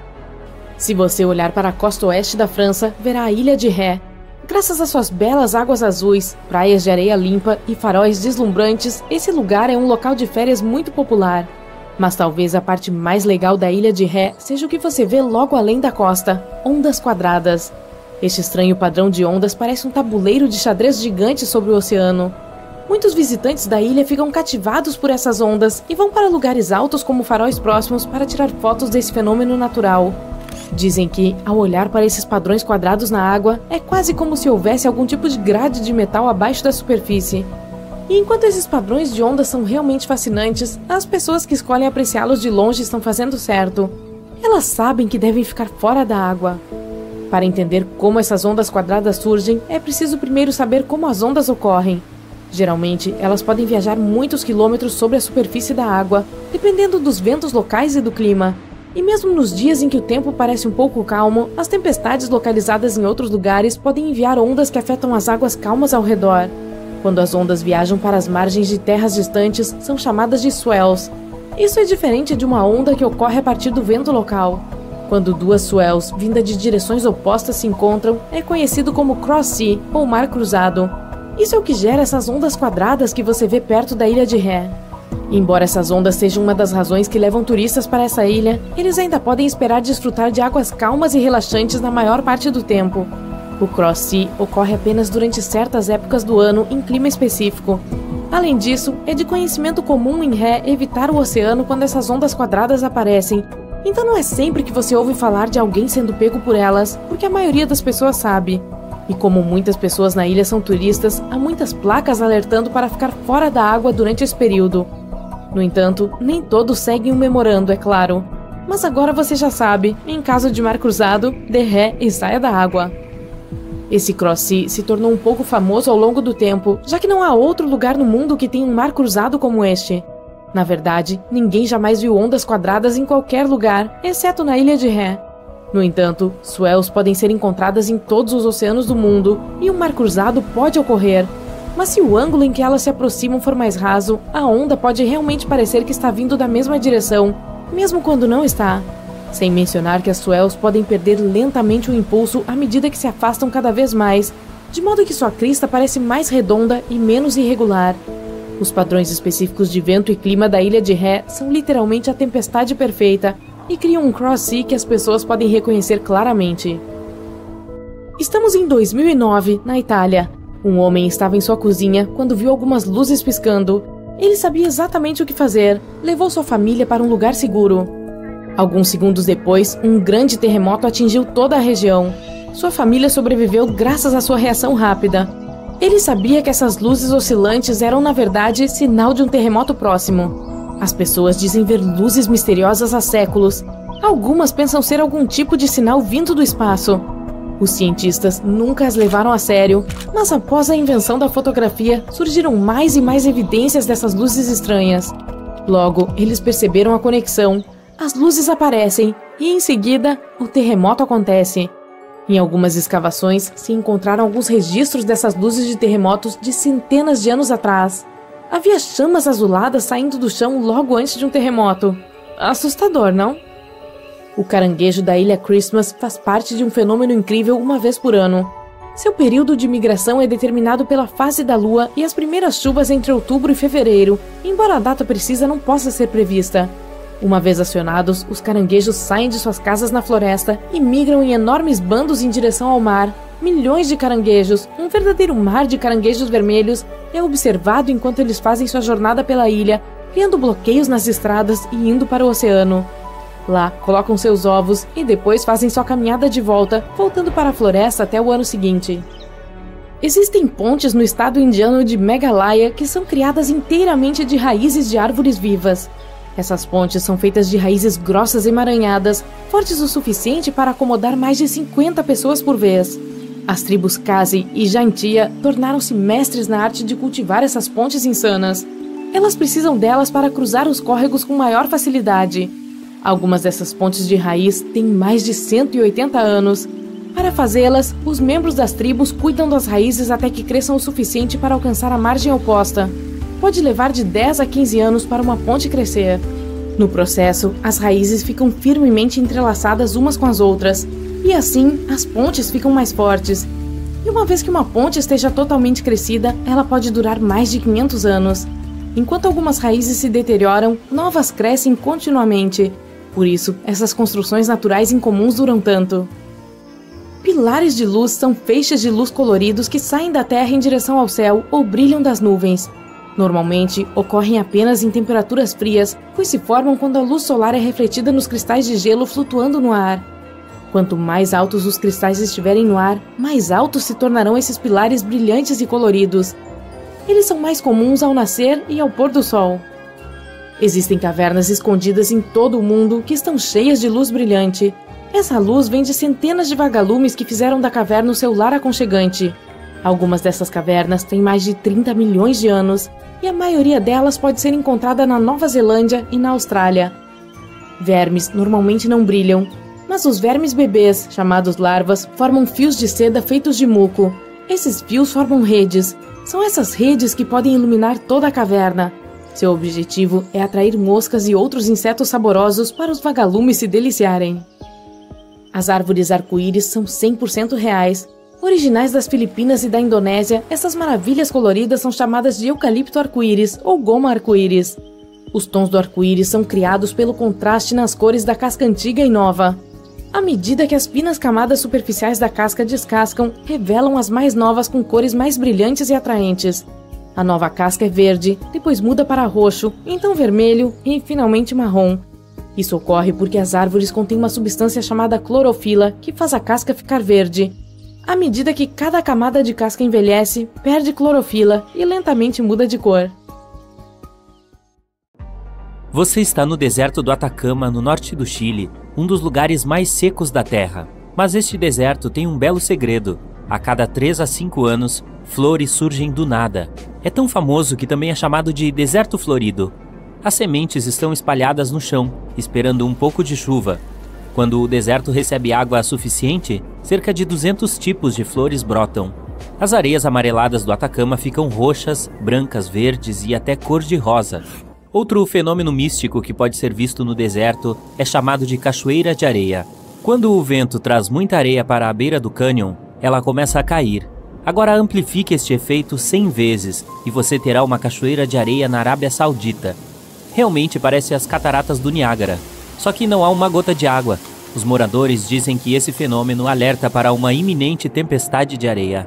Se você olhar para a costa oeste da França, verá a Ilha de Ré. Graças às suas belas águas azuis, praias de areia limpa e faróis deslumbrantes, esse lugar é um local de férias muito popular. Mas talvez a parte mais legal da Ilha de Ré seja o que você vê logo além da costa: ondas quadradas. Este estranho padrão de ondas parece um tabuleiro de xadrez gigante sobre o oceano. Muitos visitantes da ilha ficam cativados por essas ondas e vão para lugares altos como faróis próximos para tirar fotos desse fenômeno natural. Dizem que, ao olhar para esses padrões quadrados na água, é quase como se houvesse algum tipo de grade de metal abaixo da superfície. E enquanto esses padrões de ondas são realmente fascinantes, as pessoas que escolhem apreciá-los de longe estão fazendo certo. Elas sabem que devem ficar fora da água. Para entender como essas ondas quadradas surgem, é preciso primeiro saber como as ondas ocorrem. Geralmente, elas podem viajar muitos quilômetros sobre a superfície da água, dependendo dos ventos locais e do clima. E mesmo nos dias em que o tempo parece um pouco calmo, as tempestades localizadas em outros lugares podem enviar ondas que afetam as águas calmas ao redor. Quando as ondas viajam para as margens de terras distantes, são chamadas de swells. Isso é diferente de uma onda que ocorre a partir do vento local. Quando duas swells, vindas de direções opostas, se encontram, é conhecido como cross-sea, ou mar cruzado. Isso é o que gera essas ondas quadradas que você vê perto da ilha de Ré. Embora essas ondas sejam uma das razões que levam turistas para essa ilha, eles ainda podem esperar desfrutar de águas calmas e relaxantes na maior parte do tempo. O cross-sea ocorre apenas durante certas épocas do ano em clima específico. Além disso, é de conhecimento comum em Ré evitar o oceano quando essas ondas quadradas aparecem. Então não é sempre que você ouve falar de alguém sendo pego por elas, porque a maioria das pessoas sabe. E como muitas pessoas na ilha são turistas, há muitas placas alertando para ficar fora da água durante esse período. No entanto, nem todos seguem o memorando, é claro. Mas agora você já sabe, em caso de mar cruzado, dê ré e saia da água. Esse cross-sea se tornou um pouco famoso ao longo do tempo, já que não há outro lugar no mundo que tenha um mar cruzado como este. Na verdade, ninguém jamais viu ondas quadradas em qualquer lugar, exceto na ilha de Ré. No entanto, swells podem ser encontradas em todos os oceanos do mundo e um mar cruzado pode ocorrer. Mas se o ângulo em que elas se aproximam for mais raso, a onda pode realmente parecer que está vindo da mesma direção, mesmo quando não está. Sem mencionar que as swells podem perder lentamente o impulso à medida que se afastam cada vez mais, de modo que sua crista parece mais redonda e menos irregular. Os padrões específicos de vento e clima da ilha de Ré são literalmente a tempestade perfeita, e criam um cross-sea que as pessoas podem reconhecer claramente. Estamos em dois mil e nove, na Itália. Um homem estava em sua cozinha quando viu algumas luzes piscando. Ele sabia exatamente o que fazer. Levou sua família para um lugar seguro. Alguns segundos depois, um grande terremoto atingiu toda a região. Sua família sobreviveu graças à sua reação rápida. Ele sabia que essas luzes oscilantes eram, na verdade, sinal de um terremoto próximo. As pessoas dizem ver luzes misteriosas há séculos. Algumas pensam ser algum tipo de sinal vindo do espaço. Os cientistas nunca as levaram a sério, mas após a invenção da fotografia, surgiram mais e mais evidências dessas luzes estranhas. Logo, eles perceberam a conexão. As luzes aparecem e, em seguida, o terremoto acontece. Em algumas escavações, se encontraram alguns registros dessas luzes de terremotos de centenas de anos atrás. Havia chamas azuladas saindo do chão logo antes de um terremoto. Assustador, não? O caranguejo da ilha Christmas faz parte de um fenômeno incrível uma vez por ano. Seu período de migração é determinado pela fase da lua e as primeiras chuvas entre outubro e fevereiro, embora a data precisa não possa ser prevista. Uma vez acionados, os caranguejos saem de suas casas na floresta e migram em enormes bandos em direção ao mar. Milhões de caranguejos, um verdadeiro mar de caranguejos vermelhos, é observado enquanto eles fazem sua jornada pela ilha, criando bloqueios nas estradas e indo para o oceano. Lá, colocam seus ovos e depois fazem sua caminhada de volta, voltando para a floresta até o ano seguinte. Existem pontes no estado indiano de Meghalaya que são criadas inteiramente de raízes de árvores vivas. Essas pontes são feitas de raízes grossas emaranhadas, fortes o suficiente para acomodar mais de cinquenta pessoas por vez. As tribos Khasi e Jaintia tornaram-se mestres na arte de cultivar essas pontes insanas. Elas precisam delas para cruzar os córregos com maior facilidade. Algumas dessas pontes de raiz têm mais de cento e oitenta anos. Para fazê-las, os membros das tribos cuidam das raízes até que cresçam o suficiente para alcançar a margem oposta. Pode levar de dez a quinze anos para uma ponte crescer. No processo, as raízes ficam firmemente entrelaçadas umas com as outras, e assim as pontes ficam mais fortes. E uma vez que uma ponte esteja totalmente crescida, ela pode durar mais de quinhentos anos. Enquanto algumas raízes se deterioram, novas crescem continuamente. Por isso, essas construções naturais incomuns duram tanto. Pilares de luz são feixes de luz coloridos que saem da Terra em direção ao céu ou brilham das nuvens. Normalmente, ocorrem apenas em temperaturas frias, pois se formam quando a luz solar é refletida nos cristais de gelo flutuando no ar. Quanto mais altos os cristais estiverem no ar, mais altos se tornarão esses pilares brilhantes e coloridos. Eles são mais comuns ao nascer e ao pôr do sol. Existem cavernas escondidas em todo o mundo que estão cheias de luz brilhante. Essa luz vem de centenas de vagalumes que fizeram da caverna o seu lar aconchegante. Algumas dessas cavernas têm mais de trinta milhões de anos e a maioria delas pode ser encontrada na Nova Zelândia e na Austrália. Vermes normalmente não brilham, mas os vermes bebês, chamados larvas, formam fios de seda feitos de muco. Esses fios formam redes. São essas redes que podem iluminar toda a caverna. Seu objetivo é atrair moscas e outros insetos saborosos para os vagalumes se deliciarem. As árvores arco-íris são cem por cento reais. Originais das Filipinas e da Indonésia, essas maravilhas coloridas são chamadas de eucalipto arco-íris ou goma arco-íris. Os tons do arco-íris são criados pelo contraste nas cores da casca antiga e nova. À medida que as finas camadas superficiais da casca descascam, revelam as mais novas com cores mais brilhantes e atraentes. A nova casca é verde, depois muda para roxo, então vermelho e finalmente marrom. Isso ocorre porque as árvores contêm uma substância chamada clorofila, que faz a casca ficar verde. À medida que cada camada de casca envelhece, perde clorofila e lentamente muda de cor. Você está no deserto do Atacama, no norte do Chile, um dos lugares mais secos da Terra. Mas este deserto tem um belo segredo. A cada três a cinco anos, flores surgem do nada. É tão famoso que também é chamado de deserto florido. As sementes estão espalhadas no chão, esperando um pouco de chuva. Quando o deserto recebe água suficiente, cerca de duzentos tipos de flores brotam. As areias amareladas do Atacama ficam roxas, brancas, verdes e até cor-de-rosa. Outro fenômeno místico que pode ser visto no deserto é chamado de cachoeira de areia. Quando o vento traz muita areia para a beira do cânion, ela começa a cair. Agora amplifique este efeito cem vezes e você terá uma cachoeira de areia na Arábia Saudita. Realmente parece as cataratas do Niágara, só que não há uma gota de água. Os moradores dizem que esse fenômeno alerta para uma iminente tempestade de areia.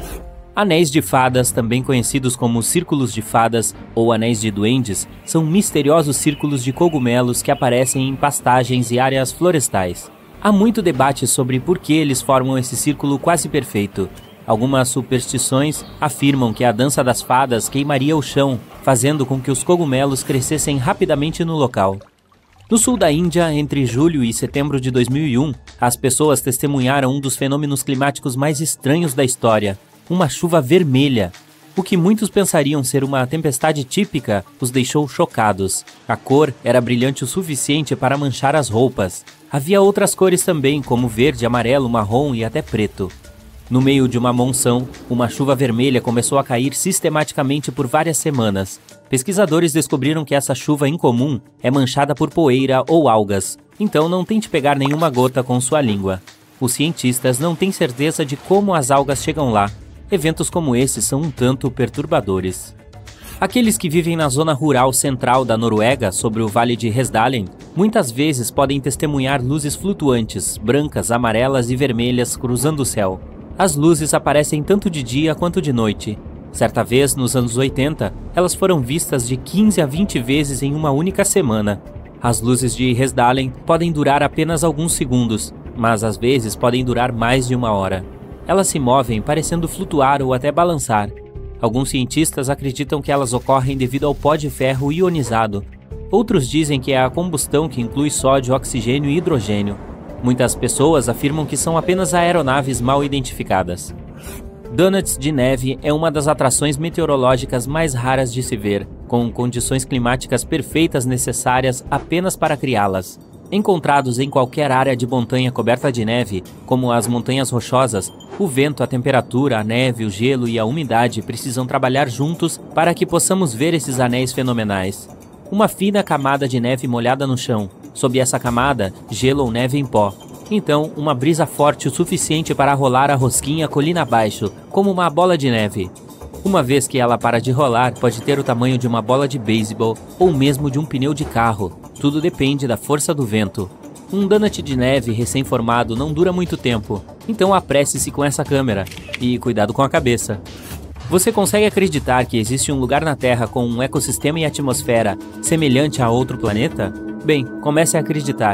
Anéis de fadas, também conhecidos como círculos de fadas ou anéis de duendes, são misteriosos círculos de cogumelos que aparecem em pastagens e áreas florestais. Há muito debate sobre por que eles formam esse círculo quase perfeito. Algumas superstições afirmam que a dança das fadas queimaria o chão, fazendo com que os cogumelos crescessem rapidamente no local. No sul da Índia, entre julho e setembro de dois mil e um, as pessoas testemunharam um dos fenômenos climáticos mais estranhos da história, uma chuva vermelha. O que muitos pensariam ser uma tempestade típica os deixou chocados. A cor era brilhante o suficiente para manchar as roupas. Havia outras cores também, como verde, amarelo, marrom e até preto. No meio de uma monção, uma chuva vermelha começou a cair sistematicamente por várias semanas. Pesquisadores descobriram que essa chuva incomum é manchada por poeira ou algas, então não tente pegar nenhuma gota com sua língua. Os cientistas não têm certeza de como as algas chegam lá. Eventos como esses são um tanto perturbadores. Aqueles que vivem na zona rural central da Noruega, sobre o Vale de Hesdalen, muitas vezes podem testemunhar luzes flutuantes, brancas, amarelas e vermelhas cruzando o céu. As luzes aparecem tanto de dia quanto de noite. Certa vez, nos anos oitenta, elas foram vistas de quinze a vinte vezes em uma única semana. As luzes de Hesdalen podem durar apenas alguns segundos, mas às vezes podem durar mais de uma hora. Elas se movem parecendo flutuar ou até balançar. Alguns cientistas acreditam que elas ocorrem devido ao pó de ferro ionizado. Outros dizem que é a combustão que inclui sódio, oxigênio e hidrogênio. Muitas pessoas afirmam que são apenas aeronaves mal identificadas. Donuts de neve é uma das atrações meteorológicas mais raras de se ver, com condições climáticas perfeitas necessárias apenas para criá-las. Encontrados em qualquer área de montanha coberta de neve, como as montanhas rochosas, o vento, a temperatura, a neve, o gelo e a umidade precisam trabalhar juntos para que possamos ver esses anéis fenomenais. Uma fina camada de neve molhada no chão. Sob essa camada, gelo ou neve em pó. Então, uma brisa forte o suficiente para rolar a rosquinha colina abaixo, como uma bola de neve. Uma vez que ela para de rolar, pode ter o tamanho de uma bola de beisebol ou mesmo de um pneu de carro. Tudo depende da força do vento. Um donut de neve recém-formado não dura muito tempo, então apresse-se com essa câmera. E cuidado com a cabeça. Você consegue acreditar que existe um lugar na Terra com um ecossistema e atmosfera semelhante a outro planeta? Bem, comece a acreditar.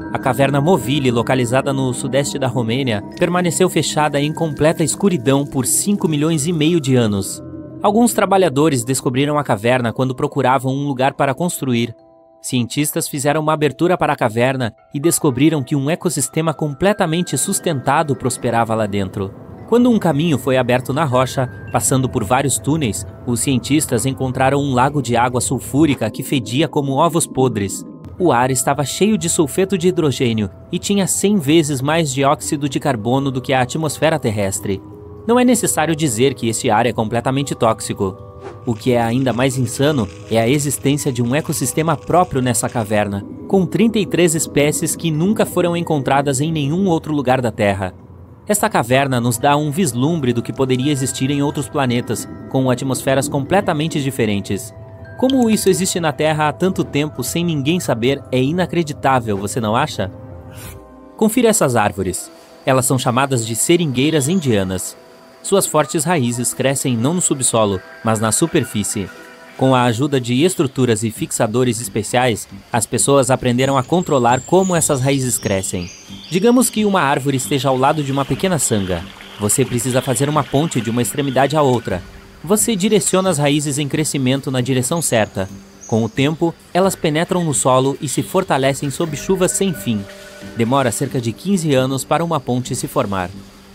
A caverna Movile, localizada no sudeste da Romênia, permaneceu fechada em completa escuridão por cinco milhões e meio de anos. Alguns trabalhadores descobriram a caverna quando procuravam um lugar para construir. Cientistas fizeram uma abertura para a caverna e descobriram que um ecossistema completamente sustentado prosperava lá dentro. Quando um caminho foi aberto na rocha, passando por vários túneis, os cientistas encontraram um lago de água sulfúrica que fedia como ovos podres. O ar estava cheio de sulfeto de hidrogênio e tinha cem vezes mais dióxido de carbono do que a atmosfera terrestre. Não é necessário dizer que esse ar é completamente tóxico. O que é ainda mais insano é a existência de um ecossistema próprio nessa caverna, com trinta e três espécies que nunca foram encontradas em nenhum outro lugar da Terra. Esta caverna nos dá um vislumbre do que poderia existir em outros planetas, com atmosferas completamente diferentes. Como isso existe na Terra há tanto tempo sem ninguém saber é inacreditável, você não acha? Confira essas árvores. Elas são chamadas de seringueiras indianas. Suas fortes raízes crescem não no subsolo, mas na superfície. Com a ajuda de estruturas e fixadores especiais, as pessoas aprenderam a controlar como essas raízes crescem. Digamos que uma árvore esteja ao lado de uma pequena sanga. Você precisa fazer uma ponte de uma extremidade à outra. Você direciona as raízes em crescimento na direção certa. Com o tempo, elas penetram no solo e se fortalecem sob chuvas sem fim. Demora cerca de quinze anos para uma ponte se formar.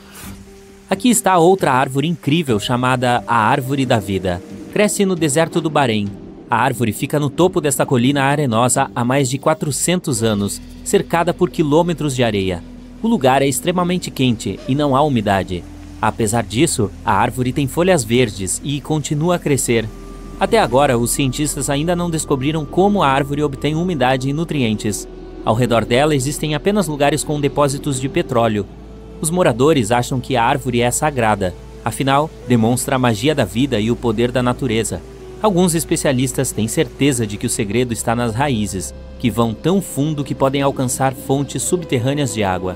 Aqui está outra árvore incrível chamada a Árvore da Vida. Cresce no deserto do Bahrein. A árvore fica no topo desta colina arenosa há mais de quatrocentos anos, cercada por quilômetros de areia. O lugar é extremamente quente e não há umidade. Apesar disso, a árvore tem folhas verdes e continua a crescer. Até agora, os cientistas ainda não descobriram como a árvore obtém umidade e nutrientes. Ao redor dela existem apenas lugares com depósitos de petróleo. Os moradores acham que a árvore é sagrada, afinal, demonstra a magia da vida e o poder da natureza. Alguns especialistas têm certeza de que o segredo está nas raízes, que vão tão fundo que podem alcançar fontes subterrâneas de água.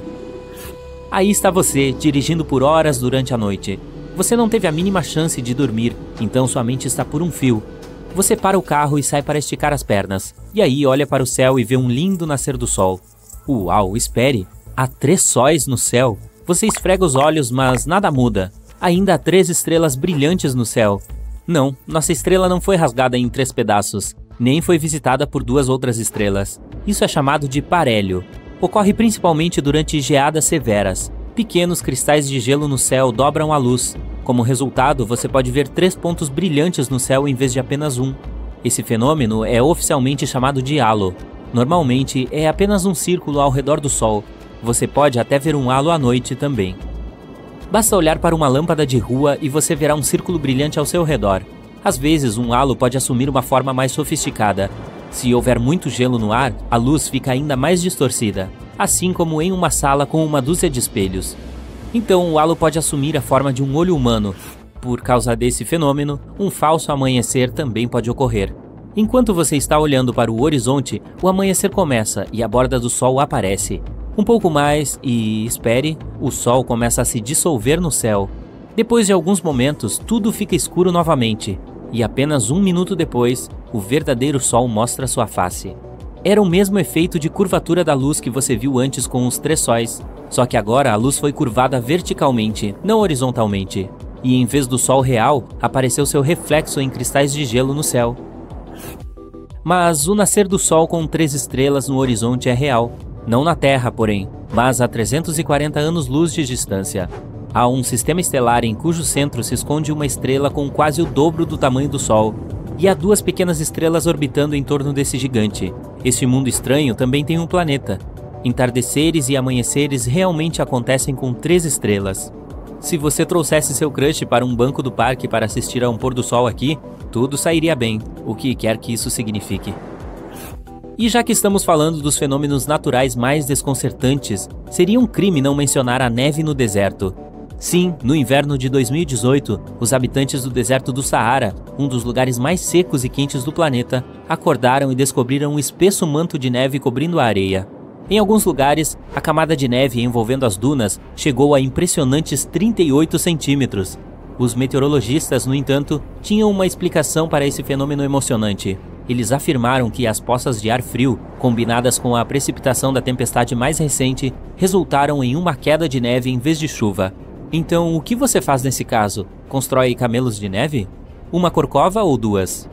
Aí está você, dirigindo por horas durante a noite. Você não teve a mínima chance de dormir, então sua mente está por um fio. Você para o carro e sai para esticar as pernas. E aí olha para o céu e vê um lindo nascer do sol. Uau, espere! Há três sóis no céu. Você esfrega os olhos, mas nada muda. Ainda há três estrelas brilhantes no céu. Não, nossa estrela não foi rasgada em três pedaços, nem foi visitada por duas outras estrelas. Isso é chamado de parélio. Ocorre principalmente durante geadas severas. Pequenos cristais de gelo no céu dobram a luz. Como resultado, você pode ver três pontos brilhantes no céu em vez de apenas um. Esse fenômeno é oficialmente chamado de halo. Normalmente, é apenas um círculo ao redor do Sol. Você pode até ver um halo à noite também. Basta olhar para uma lâmpada de rua e você verá um círculo brilhante ao seu redor. Às vezes, um halo pode assumir uma forma mais sofisticada. Se houver muito gelo no ar, a luz fica ainda mais distorcida, assim como em uma sala com uma dúzia de espelhos. Então, o halo pode assumir a forma de um olho humano. Por causa desse fenômeno, um falso amanhecer também pode ocorrer. Enquanto você está olhando para o horizonte, o amanhecer começa e a borda do sol aparece. Um pouco mais e, espere, o sol começa a se dissolver no céu. Depois de alguns momentos, tudo fica escuro novamente. E apenas um minuto depois, o verdadeiro sol mostra sua face. Era o mesmo efeito de curvatura da luz que você viu antes com os três sóis, só que agora a luz foi curvada verticalmente, não horizontalmente. E em vez do sol real, apareceu seu reflexo em cristais de gelo no céu. Mas o nascer do sol com três estrelas no horizonte é real. Não na Terra, porém, mas a trezentos e quarenta anos-luz de distância. Há um sistema estelar em cujo centro se esconde uma estrela com quase o dobro do tamanho do Sol. E há duas pequenas estrelas orbitando em torno desse gigante. Este mundo estranho também tem um planeta. Entardeceres e amanheceres realmente acontecem com três estrelas. Se você trouxesse seu crush para um banco do parque para assistir a um pôr do sol aqui, tudo sairia bem, o que quer que isso signifique. E já que estamos falando dos fenômenos naturais mais desconcertantes, seria um crime não mencionar a neve no deserto. Sim, no inverno de dois mil e dezoito, os habitantes do deserto do Saara, um dos lugares mais secos e quentes do planeta, acordaram e descobriram um espesso manto de neve cobrindo a areia. Em alguns lugares, a camada de neve envolvendo as dunas chegou a impressionantes trinta e oito centímetros. Os meteorologistas, no entanto, tinham uma explicação para esse fenômeno emocionante. Eles afirmaram que as poças de ar frio, combinadas com a precipitação da tempestade mais recente, resultaram em uma queda de neve em vez de chuva. Então, o que você faz nesse caso? Constrói camelos de neve? Uma corcova ou duas?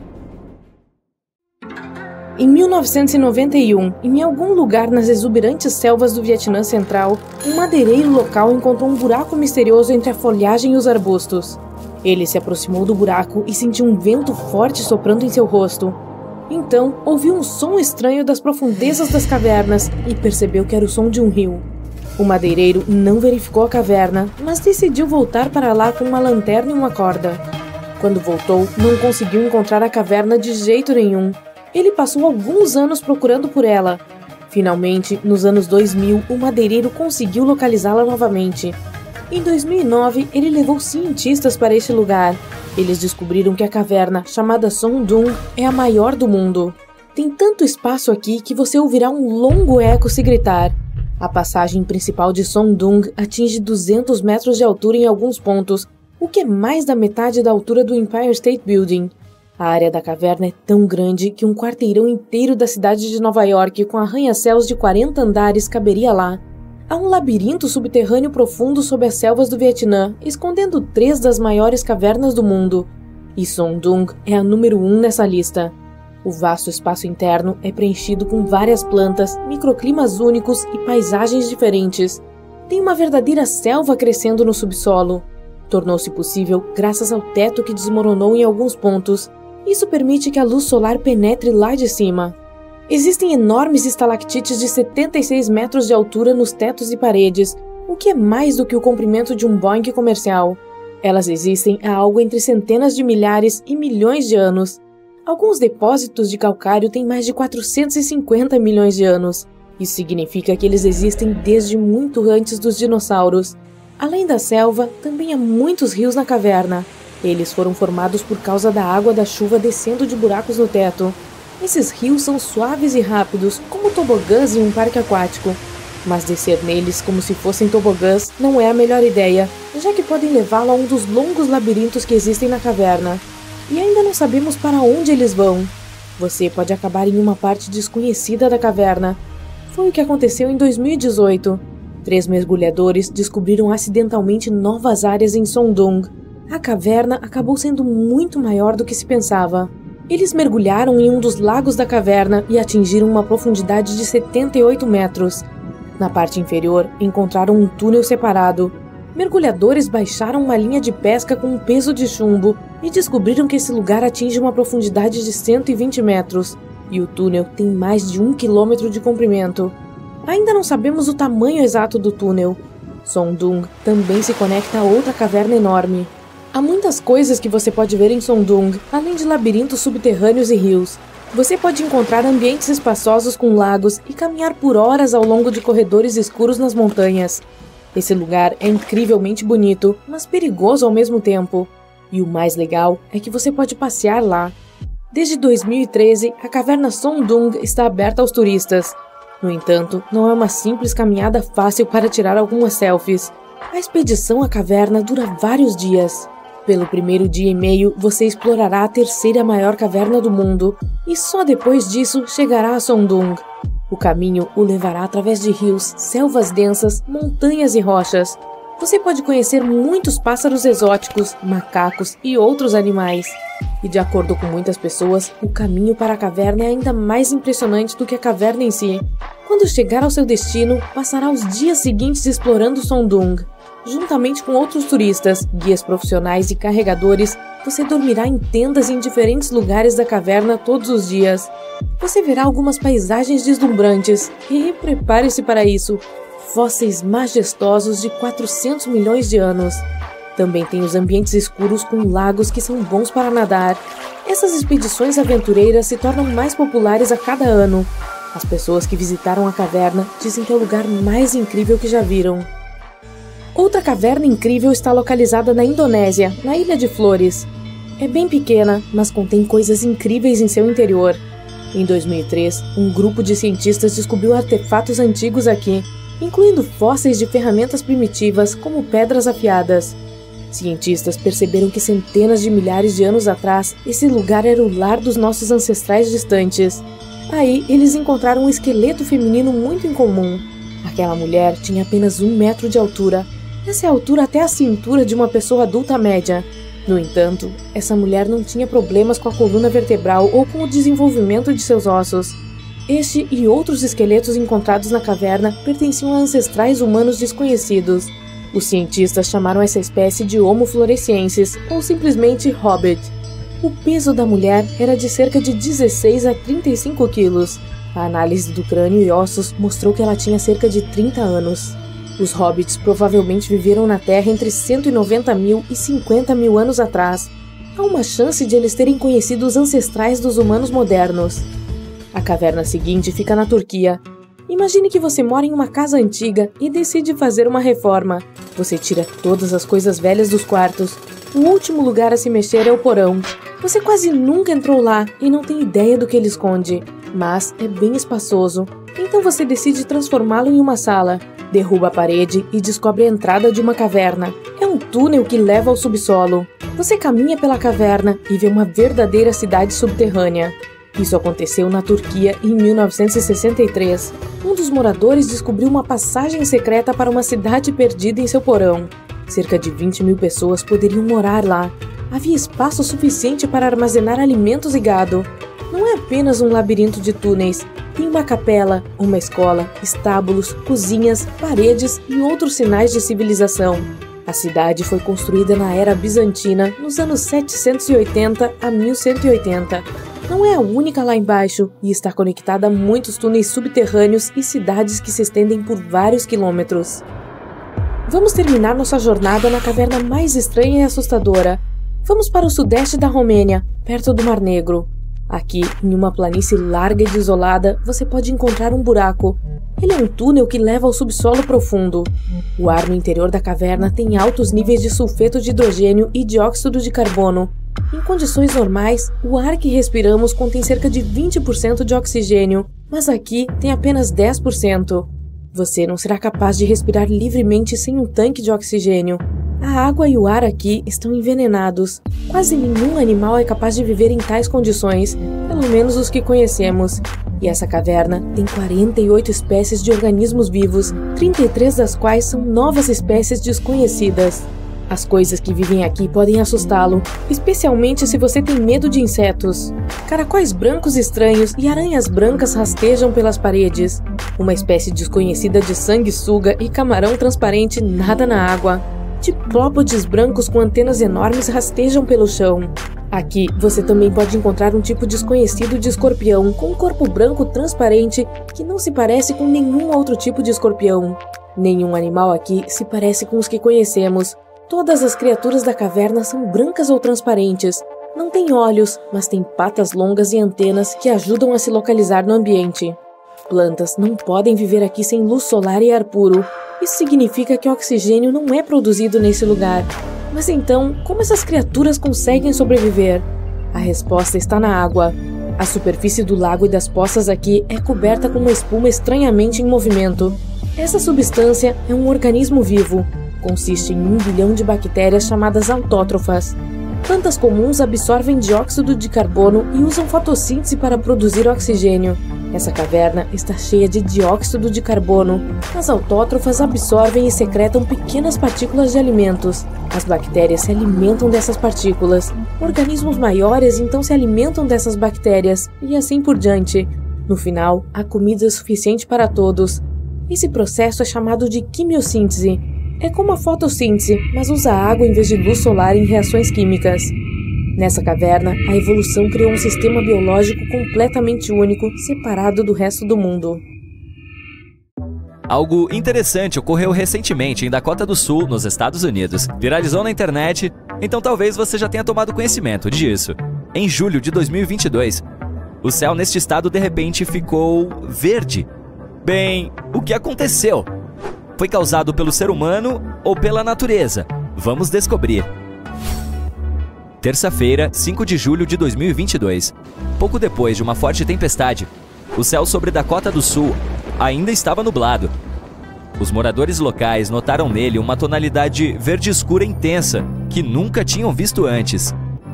Em mil novecentos e noventa e um, em algum lugar nas exuberantes selvas do Vietnã Central, um madeireiro local encontrou um buraco misterioso entre a folhagem e os arbustos. Ele se aproximou do buraco e sentiu um vento forte soprando em seu rosto. Então, ouviu um som estranho das profundezas das cavernas e percebeu que era o som de um rio. O madeireiro não verificou a caverna, mas decidiu voltar para lá com uma lanterna e uma corda. Quando voltou, não conseguiu encontrar a caverna de jeito nenhum. Ele passou alguns anos procurando por ela. Finalmente, nos anos dois mil, o madeireiro conseguiu localizá-la novamente. Em dois mil e nove, ele levou cientistas para este lugar. Eles descobriram que a caverna, chamada Son Doong, é a maior do mundo. Tem tanto espaço aqui que você ouvirá um longo eco se gritar. A passagem principal de Son Doong atinge duzentos metros de altura em alguns pontos, o que é mais da metade da altura do Empire State Building. A área da caverna é tão grande que um quarteirão inteiro da cidade de Nova York, com arranha-céus de quarenta andares, caberia lá. Há um labirinto subterrâneo profundo sob as selvas do Vietnã, escondendo três das maiores cavernas do mundo. E Son Doong é a número um nessa lista. O vasto espaço interno é preenchido com várias plantas, microclimas únicos e paisagens diferentes. Tem uma verdadeira selva crescendo no subsolo. Tornou-se possível graças ao teto que desmoronou em alguns pontos. Isso permite que a luz solar penetre lá de cima. Existem enormes estalactites de setenta e seis metros de altura nos tetos e paredes, o que é mais do que o comprimento de um Boeing comercial. Elas existem há algo entre centenas de milhares e milhões de anos. Alguns depósitos de calcário têm mais de quatrocentos e cinquenta milhões de anos. Isso significa que eles existem desde muito antes dos dinossauros. Além da selva, também há muitos rios na caverna. Eles foram formados por causa da água da chuva descendo de buracos no teto. Esses rios são suaves e rápidos, como tobogãs em um parque aquático. Mas descer neles como se fossem tobogãs não é a melhor ideia, já que podem levá-lo a um dos longos labirintos que existem na caverna. E ainda não sabemos para onde eles vão. Você pode acabar em uma parte desconhecida da caverna. Foi o que aconteceu em dois mil e dezoito. Três mergulhadores descobriram acidentalmente novas áreas em Son Doong. A caverna acabou sendo muito maior do que se pensava. Eles mergulharam em um dos lagos da caverna e atingiram uma profundidade de setenta e oito metros. Na parte inferior, encontraram um túnel separado. Mergulhadores baixaram uma linha de pesca com um peso de chumbo e descobriram que esse lugar atinge uma profundidade de cento e vinte metros. E o túnel tem mais de um quilômetro de comprimento. Ainda não sabemos o tamanho exato do túnel. Son Doong também se conecta a outra caverna enorme. Há muitas coisas que você pode ver em Son Doong, além de labirintos subterrâneos e rios. Você pode encontrar ambientes espaçosos com lagos e caminhar por horas ao longo de corredores escuros nas montanhas. Esse lugar é incrivelmente bonito, mas perigoso ao mesmo tempo. E o mais legal é que você pode passear lá. Desde dois mil e treze, a caverna Son Doong está aberta aos turistas. No entanto, não é uma simples caminhada fácil para tirar algumas selfies. A expedição à caverna dura vários dias. Pelo primeiro dia e meio, você explorará a terceira maior caverna do mundo, e só depois disso chegará a Son Doong. O caminho o levará através de rios, selvas densas, montanhas e rochas. Você pode conhecer muitos pássaros exóticos, macacos e outros animais. E de acordo com muitas pessoas, o caminho para a caverna é ainda mais impressionante do que a caverna em si. Quando chegar ao seu destino, passará os dias seguintes explorando Son Doong. Juntamente com outros turistas, guias profissionais e carregadores, você dormirá em tendas em diferentes lugares da caverna todos os dias. Você verá algumas paisagens deslumbrantes e, prepare-se para isso, fósseis majestosos de quatrocentos milhões de anos. Também tem os ambientes escuros com lagos que são bons para nadar. Essas expedições aventureiras se tornam mais populares a cada ano. As pessoas que visitaram a caverna dizem que é o lugar mais incrível que já viram. Outra caverna incrível está localizada na Indonésia, na Ilha de Flores. É bem pequena, mas contém coisas incríveis em seu interior. Em dois mil e três, um grupo de cientistas descobriu artefatos antigos aqui, incluindo fósseis de ferramentas primitivas como pedras afiadas. Cientistas perceberam que centenas de milhares de anos atrás, esse lugar era o lar dos nossos ancestrais distantes. Aí, eles encontraram um esqueleto feminino muito incomum. Aquela mulher tinha apenas um metro de altura. Essa é a altura até a cintura de uma pessoa adulta média. No entanto, essa mulher não tinha problemas com a coluna vertebral ou com o desenvolvimento de seus ossos. Este e outros esqueletos encontrados na caverna pertenciam a ancestrais humanos desconhecidos. Os cientistas chamaram essa espécie de Homo floresiensis, ou simplesmente Hobbit. O peso da mulher era de cerca de dezesseis a trinta e cinco quilos. A análise do crânio e ossos mostrou que ela tinha cerca de trinta anos. Os hobbits provavelmente viveram na Terra entre cento e noventa mil e cinquenta mil anos atrás. Há uma chance de eles terem conhecido os ancestrais dos humanos modernos. A caverna seguinte fica na Turquia. Imagine que você mora em uma casa antiga e decide fazer uma reforma. Você tira todas as coisas velhas dos quartos. O último lugar a se mexer é o porão. Você quase nunca entrou lá e não tem ideia do que ele esconde, mas é bem espaçoso. Então você decide transformá-lo em uma sala. Derruba a parede e descobre a entrada de uma caverna. É um túnel que leva ao subsolo. Você caminha pela caverna e vê uma verdadeira cidade subterrânea. Isso aconteceu na Turquia em mil novecentos e sessenta e três. Um dos moradores descobriu uma passagem secreta para uma cidade perdida em seu porão. Cerca de vinte mil pessoas poderiam morar lá. Havia espaço suficiente para armazenar alimentos e gado. Não é apenas um labirinto de túneis. Tem uma capela, uma escola, estábulos, cozinhas, paredes e outros sinais de civilização. A cidade foi construída na era bizantina, nos anos setecentos e oitenta a mil cento e oitenta. Não é a única lá embaixo e está conectada a muitos túneis subterrâneos e cidades que se estendem por vários quilômetros. Vamos terminar nossa jornada na caverna mais estranha e assustadora. Vamos para o sudeste da Romênia, perto do Mar Negro. Aqui, em uma planície larga e desolada, você pode encontrar um buraco. Ele é um túnel que leva ao subsolo profundo. O ar no interior da caverna tem altos níveis de sulfeto de hidrogênio e dióxido de carbono. Em condições normais, o ar que respiramos contém cerca de vinte por cento de oxigênio, mas aqui tem apenas dez por cento. Você não será capaz de respirar livremente sem um tanque de oxigênio. A água e o ar aqui estão envenenados. Quase nenhum animal é capaz de viver em tais condições, pelo menos os que conhecemos. E essa caverna tem quarenta e oito espécies de organismos vivos, trinta e três das quais são novas espécies desconhecidas. As coisas que vivem aqui podem assustá-lo, especialmente se você tem medo de insetos. Caracóis brancos estranhos e aranhas brancas rastejam pelas paredes. Uma espécie desconhecida de sanguessuga e camarão transparente nada na água. Diplópodes brancos com antenas enormes rastejam pelo chão. Aqui você também pode encontrar um tipo desconhecido de escorpião com um corpo branco transparente que não se parece com nenhum outro tipo de escorpião. Nenhum animal aqui se parece com os que conhecemos. Todas as criaturas da caverna são brancas ou transparentes. Não têm olhos, mas têm patas longas e antenas que ajudam a se localizar no ambiente. Plantas não podem viver aqui sem luz solar e ar puro. Isso significa que o oxigênio não é produzido nesse lugar. Mas então, como essas criaturas conseguem sobreviver? A resposta está na água. A superfície do lago e das poças aqui é coberta com uma espuma estranhamente em movimento. Essa substância é um organismo vivo. Consiste em um bilhão de bactérias chamadas autótrofas. Plantas comuns absorvem dióxido de carbono e usam fotossíntese para produzir oxigênio. Essa caverna está cheia de dióxido de carbono. As autótrofas absorvem e secretam pequenas partículas de alimentos. As bactérias se alimentam dessas partículas. Organismos maiores então se alimentam dessas bactérias, e assim por diante. No final, há comida suficiente para todos. Esse processo é chamado de quimiossíntese. É como a fotossíntese, mas usa água em vez de luz solar em reações químicas. Nessa caverna, a evolução criou um sistema biológico completamente único, separado do resto do mundo. Algo interessante ocorreu recentemente em Dakota do Sul, nos Estados Unidos. Viralizou na internet, então talvez você já tenha tomado conhecimento disso. Em julho de dois mil e vinte e dois, o céu neste estado de repente ficou verde. Bem, o que aconteceu? Foi causado pelo ser humano ou pela natureza? Vamos descobrir. Terça-feira, cinco de julho de dois mil e vinte e dois. Pouco depois de uma forte tempestade, o céu sobre Dakota do Sul ainda estava nublado. Os moradores locais notaram nele uma tonalidade verde escura intensa, que nunca tinham visto antes.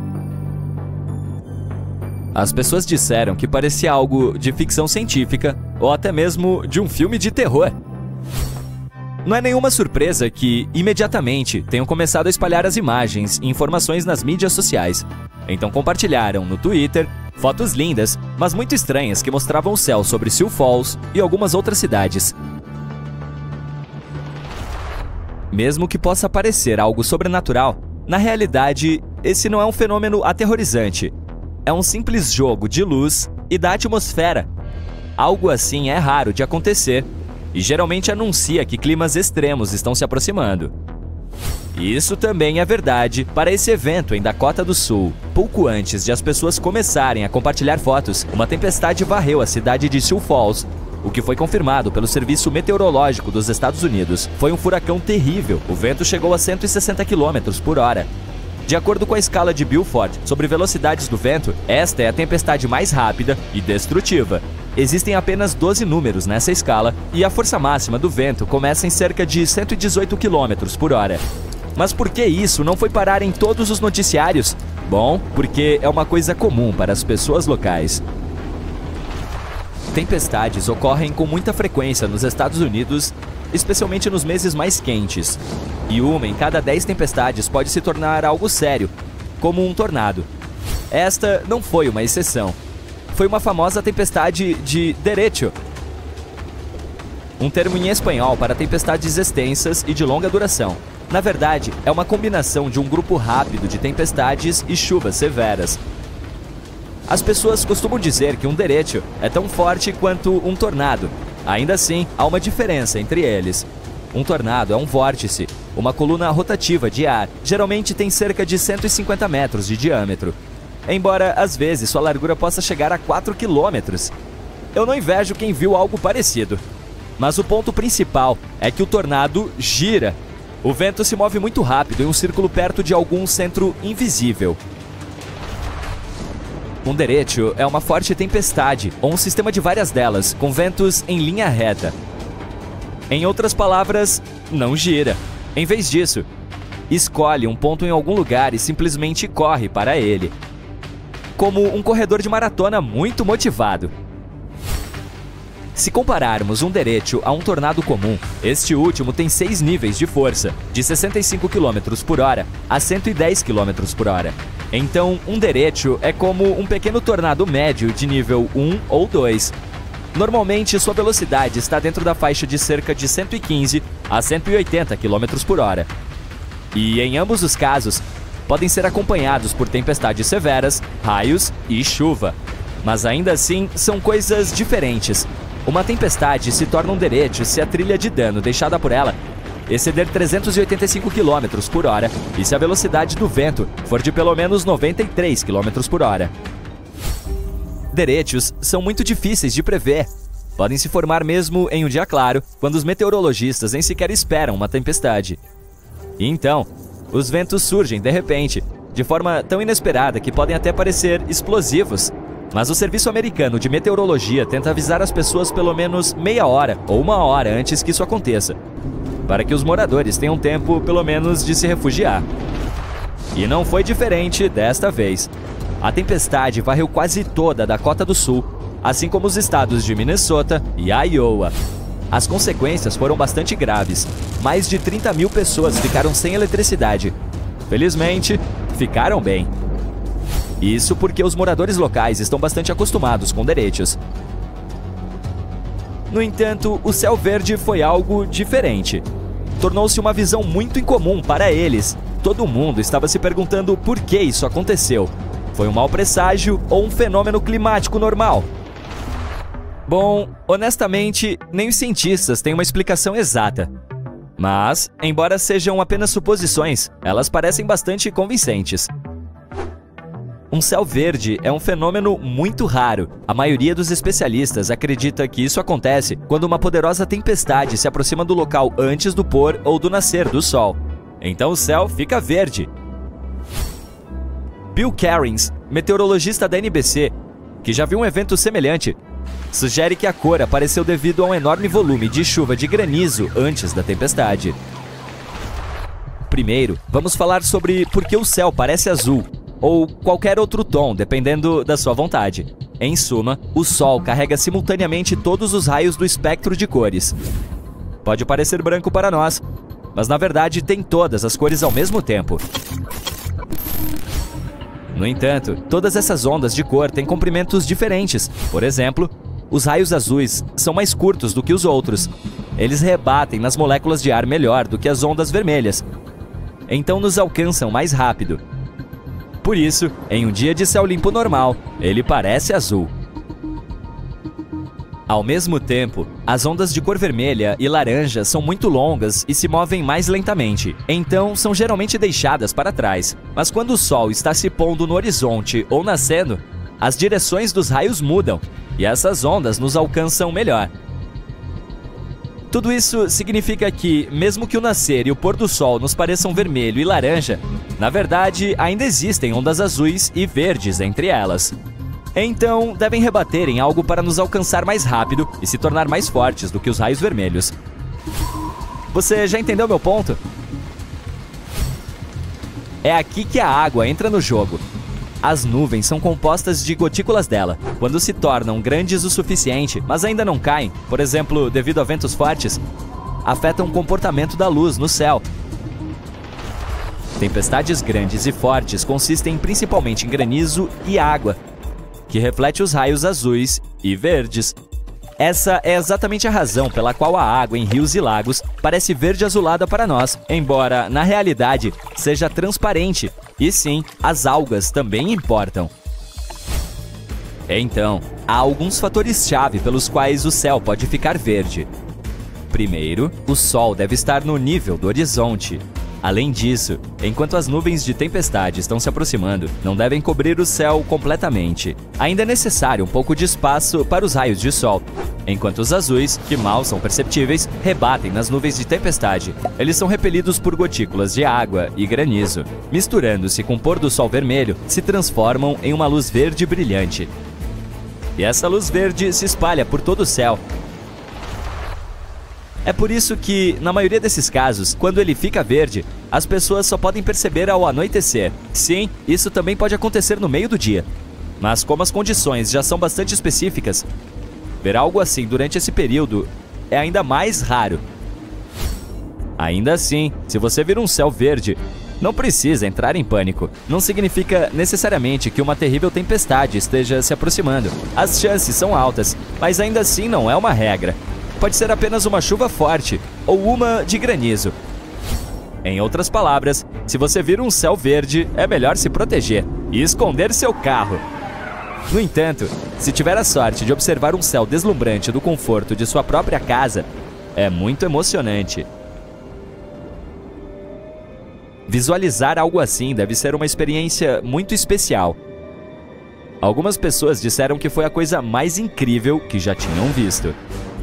As pessoas disseram que parecia algo de ficção científica ou até mesmo de um filme de terror. Não é nenhuma surpresa que, imediatamente, tenham começado a espalhar as imagens e informações nas mídias sociais. Então compartilharam no Twitter fotos lindas, mas muito estranhas, que mostravam o céu sobre Sioux Falls e algumas outras cidades. Mesmo que possa parecer algo sobrenatural, na realidade, esse não é um fenômeno aterrorizante. É um simples jogo de luz e da atmosfera. Algo assim é raro de acontecer e geralmente anuncia que climas extremos estão se aproximando. Isso também é verdade para esse evento em Dakota do Sul. Pouco antes de as pessoas começarem a compartilhar fotos, uma tempestade varreu a cidade de Sioux Falls, o que foi confirmado pelo Serviço Meteorológico dos Estados Unidos. Foi um furacão terrível. O vento chegou a cento e sessenta quilômetros por hora. De acordo com a escala de Beaufort sobre velocidades do vento, esta é a tempestade mais rápida e destrutiva. Existem apenas doze números nessa escala e a força máxima do vento começa em cerca de cento e dezoito quilômetros por hora. Mas por que isso não foi parar em todos os noticiários? Bom, porque é uma coisa comum para as pessoas locais. Tempestades ocorrem com muita frequência nos Estados Unidos, especialmente nos meses mais quentes. E uma em cada dez tempestades pode se tornar algo sério, como um tornado. Esta não foi uma exceção. Foi uma famosa tempestade de derecho, um termo em espanhol para tempestades extensas e de longa duração. Na verdade, é uma combinação de um grupo rápido de tempestades e chuvas severas. As pessoas costumam dizer que um derecho é tão forte quanto um tornado. Ainda assim, há uma diferença entre eles. Um tornado é um vórtice, uma coluna rotativa de ar, geralmente tem cerca de cento e cinquenta metros de diâmetro. Embora, às vezes, sua largura possa chegar a quatro quilômetros. Eu não invejo quem viu algo parecido. Mas o ponto principal é que o tornado gira. O vento se move muito rápido em um círculo perto de algum centro invisível. Um derecho é uma forte tempestade, ou um sistema de várias delas, com ventos em linha reta. Em outras palavras, não gira. Em vez disso, escolhe um ponto em algum lugar e simplesmente corre para ele. Como um corredor de maratona muito motivado. Se compararmos um derecho a um tornado comum, este último tem seis níveis de força, de sessenta e cinco quilômetros por hora a cento e dez quilômetros por hora. Então, um derecho é como um pequeno tornado médio de nível um ou dois. Normalmente, sua velocidade está dentro da faixa de cerca de cento e quinze a cento e oitenta quilômetros por hora. E, em ambos os casos, podem ser acompanhados por tempestades severas, raios e chuva. Mas ainda assim, são coisas diferentes. Uma tempestade se torna um derecho se a trilha de dano deixada por ela exceder trezentos e oitenta e cinco quilômetros por hora e se a velocidade do vento for de pelo menos noventa e três quilômetros por hora. Derechos são muito difíceis de prever. Podem se formar mesmo em um dia claro, quando os meteorologistas nem sequer esperam uma tempestade. E então, os ventos surgem de repente, de forma tão inesperada que podem até parecer explosivos. Mas o Serviço Americano de Meteorologia tenta avisar as pessoas pelo menos meia hora ou uma hora antes que isso aconteça, para que os moradores tenham tempo, pelo menos, de se refugiar. E não foi diferente desta vez. A tempestade varreu quase toda a Dakota do Sul, assim como os estados de Minnesota e Iowa. As consequências foram bastante graves. Mais de trinta mil pessoas ficaram sem eletricidade. Felizmente, ficaram bem. Isso porque os moradores locais estão bastante acostumados com derechos. No entanto, o céu verde foi algo diferente. Tornou-se uma visão muito incomum para eles. Todo mundo estava se perguntando por que isso aconteceu. Foi um mau presságio ou um fenômeno climático normal? Bom, honestamente, nem os cientistas têm uma explicação exata. Mas, embora sejam apenas suposições, elas parecem bastante convincentes. Um céu verde é um fenômeno muito raro. A maioria dos especialistas acredita que isso acontece quando uma poderosa tempestade se aproxima do local antes do pôr ou do nascer do sol. Então o céu fica verde. Bill Cairns, meteorologista da N B C, que já viu um evento semelhante, sugere que a cor apareceu devido a um enorme volume de chuva de granizo antes da tempestade. Primeiro, vamos falar sobre por que o céu parece azul, ou qualquer outro tom, dependendo da sua vontade. Em suma, o Sol carrega simultaneamente todos os raios do espectro de cores. Pode parecer branco para nós, mas na verdade tem todas as cores ao mesmo tempo. No entanto, todas essas ondas de cor têm comprimentos diferentes. Por exemplo, os raios azuis são mais curtos do que os outros. Eles rebatem nas moléculas de ar melhor do que as ondas vermelhas. Então nos alcançam mais rápido. Por isso, em um dia de céu limpo normal, ele parece azul. Ao mesmo tempo, as ondas de cor vermelha e laranja são muito longas e se movem mais lentamente, então são geralmente deixadas para trás. Mas quando o Sol está se pondo no horizonte ou nascendo, as direções dos raios mudam e essas ondas nos alcançam melhor. Tudo isso significa que, mesmo que o nascer e o pôr do sol nos pareçam vermelho e laranja, na verdade ainda existem ondas azuis e verdes entre elas. Então, devem rebater em algo para nos alcançar mais rápido e se tornar mais fortes do que os raios vermelhos. Você já entendeu meu ponto? É aqui que a água entra no jogo. As nuvens são compostas de gotículas dela. Quando se tornam grandes o suficiente, mas ainda não caem, por exemplo, devido a ventos fortes, afetam o comportamento da luz no céu. Tempestades grandes e fortes consistem principalmente em granizo e água, que reflete os raios azuis e verdes. Essa é exatamente a razão pela qual a água em rios e lagos parece verde azulada para nós, embora, na realidade, seja transparente. E sim, as algas também importam. Então, há alguns fatores-chave pelos quais o céu pode ficar verde. Primeiro, o Sol deve estar no nível do horizonte. Além disso, enquanto as nuvens de tempestade estão se aproximando, não devem cobrir o céu completamente. Ainda é necessário um pouco de espaço para os raios de sol, enquanto os azuis, que mal são perceptíveis, rebatem nas nuvens de tempestade. Eles são repelidos por gotículas de água e granizo. Misturando-se com o pôr do sol vermelho, se transformam em uma luz verde brilhante. E essa luz verde se espalha por todo o céu. É por isso que, na maioria desses casos, quando ele fica verde, as pessoas só podem perceber ao anoitecer. Sim, isso também pode acontecer no meio do dia. Mas como as condições já são bastante específicas, ver algo assim durante esse período é ainda mais raro. Ainda assim, se você vir um céu verde, não precisa entrar em pânico. Não significa necessariamente que uma terrível tempestade esteja se aproximando. As chances são altas, mas ainda assim não é uma regra. Pode ser apenas uma chuva forte ou uma de granizo. Em outras palavras, se você vir um céu verde, é melhor se proteger e esconder seu carro. No entanto, se tiver a sorte de observar um céu deslumbrante do conforto de sua própria casa, é muito emocionante. Visualizar algo assim deve ser uma experiência muito especial. Algumas pessoas disseram que foi a coisa mais incrível que já tinham visto.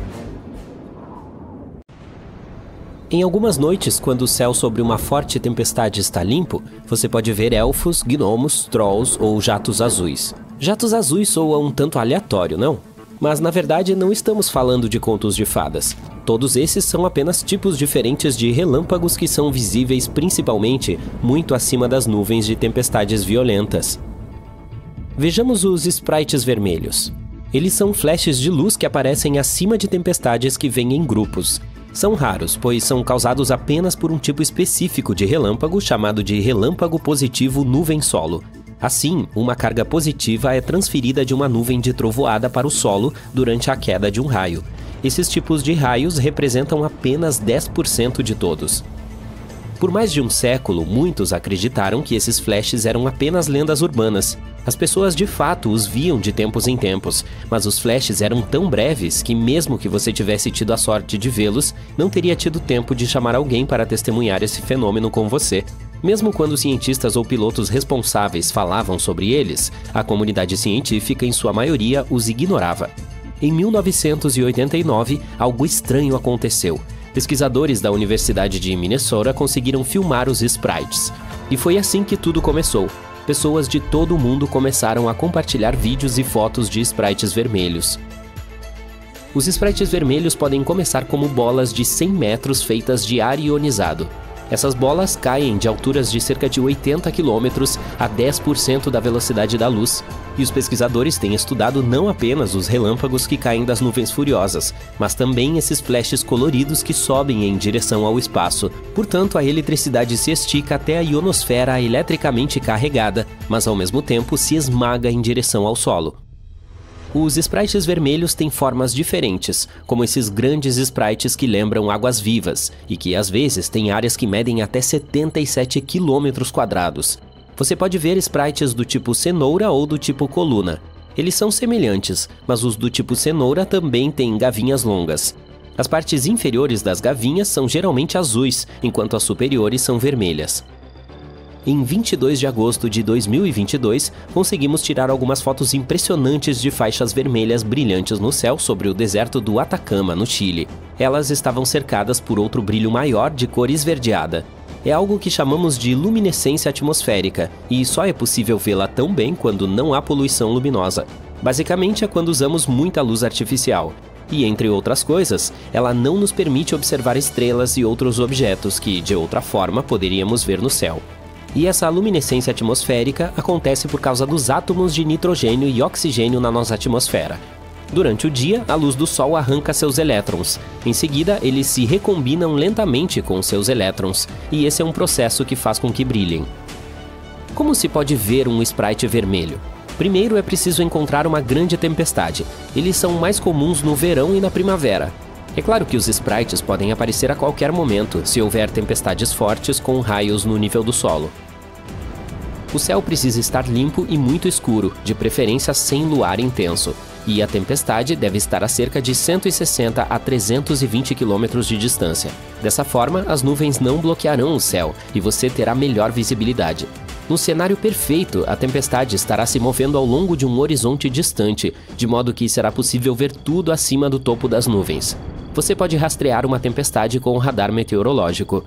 Em algumas noites, quando o céu sobre uma forte tempestade está limpo, você pode ver elfos, gnomos, trolls ou jatos azuis. Jatos azuis soa um tanto aleatório, não? Mas na verdade não estamos falando de contos de fadas. Todos esses são apenas tipos diferentes de relâmpagos que são visíveis principalmente muito acima das nuvens de tempestades violentas. Vejamos os sprites vermelhos. Eles são flashes de luz que aparecem acima de tempestades que vêm em grupos. São raros, pois são causados apenas por um tipo específico de relâmpago chamado de relâmpago positivo nuvem-solo. Assim, uma carga positiva é transferida de uma nuvem de trovoada para o solo durante a queda de um raio. Esses tipos de raios representam apenas dez por cento de todos. Por mais de um século, muitos acreditaram que esses flashes eram apenas lendas urbanas. As pessoas de fato os viam de tempos em tempos, mas os flashes eram tão breves que mesmo que você tivesse tido a sorte de vê-los, não teria tido tempo de chamar alguém para testemunhar esse fenômeno com você. Mesmo quando cientistas ou pilotos responsáveis falavam sobre eles, a comunidade científica, em sua maioria, os ignorava. Em mil novecentos e oitenta e nove, algo estranho aconteceu. Pesquisadores da Universidade de Minnesota conseguiram filmar os sprites. E foi assim que tudo começou. Pessoas de todo o mundo começaram a compartilhar vídeos e fotos de sprites vermelhos. Os sprites vermelhos podem começar como bolas de cem metros feitas de ar ionizado. Essas bolas caem de alturas de cerca de oitenta quilômetros a dez por cento da velocidade da luz. E os pesquisadores têm estudado não apenas os relâmpagos que caem das nuvens furiosas, mas também esses flashes coloridos que sobem em direção ao espaço. Portanto, a eletricidade se estica até a ionosfera eletricamente carregada, mas ao mesmo tempo se esmaga em direção ao solo. Os sprites vermelhos têm formas diferentes, como esses grandes sprites que lembram águas vivas e que às vezes têm áreas que medem até setenta e sete quilômetros quadrados. Você pode ver sprites do tipo cenoura ou do tipo coluna. Eles são semelhantes, mas os do tipo cenoura também têm gavinhas longas. As partes inferiores das gavinhas são geralmente azuis, enquanto as superiores são vermelhas. Em vinte e dois de agosto de dois mil e vinte e dois, conseguimos tirar algumas fotos impressionantes de faixas vermelhas brilhantes no céu sobre o deserto do Atacama, no Chile. Elas estavam cercadas por outro brilho maior de cor esverdeada. É algo que chamamos de luminescência atmosférica, e só é possível vê-la tão bem quando não há poluição luminosa. Basicamente é quando usamos muita luz artificial. E, entre outras coisas, ela não nos permite observar estrelas e outros objetos que, de outra forma, poderíamos ver no céu. E essa luminescência atmosférica acontece por causa dos átomos de nitrogênio e oxigênio na nossa atmosfera. Durante o dia, a luz do Sol arranca seus elétrons. Em seguida, eles se recombinam lentamente com seus elétrons, e esse é um processo que faz com que brilhem. Como se pode ver um sprite vermelho? Primeiro é preciso encontrar uma grande tempestade. Eles são mais comuns no verão e na primavera. É claro que os sprites podem aparecer a qualquer momento, se houver tempestades fortes com raios no nível do solo. O céu precisa estar limpo e muito escuro, de preferência sem luar intenso. E a tempestade deve estar a cerca de cento e sessenta a trezentos e vinte quilômetros de distância. Dessa forma, as nuvens não bloquearão o céu e você terá melhor visibilidade. No cenário perfeito, a tempestade estará se movendo ao longo de um horizonte distante, de modo que será possível ver tudo acima do topo das nuvens. Você pode rastrear uma tempestade com o radar meteorológico.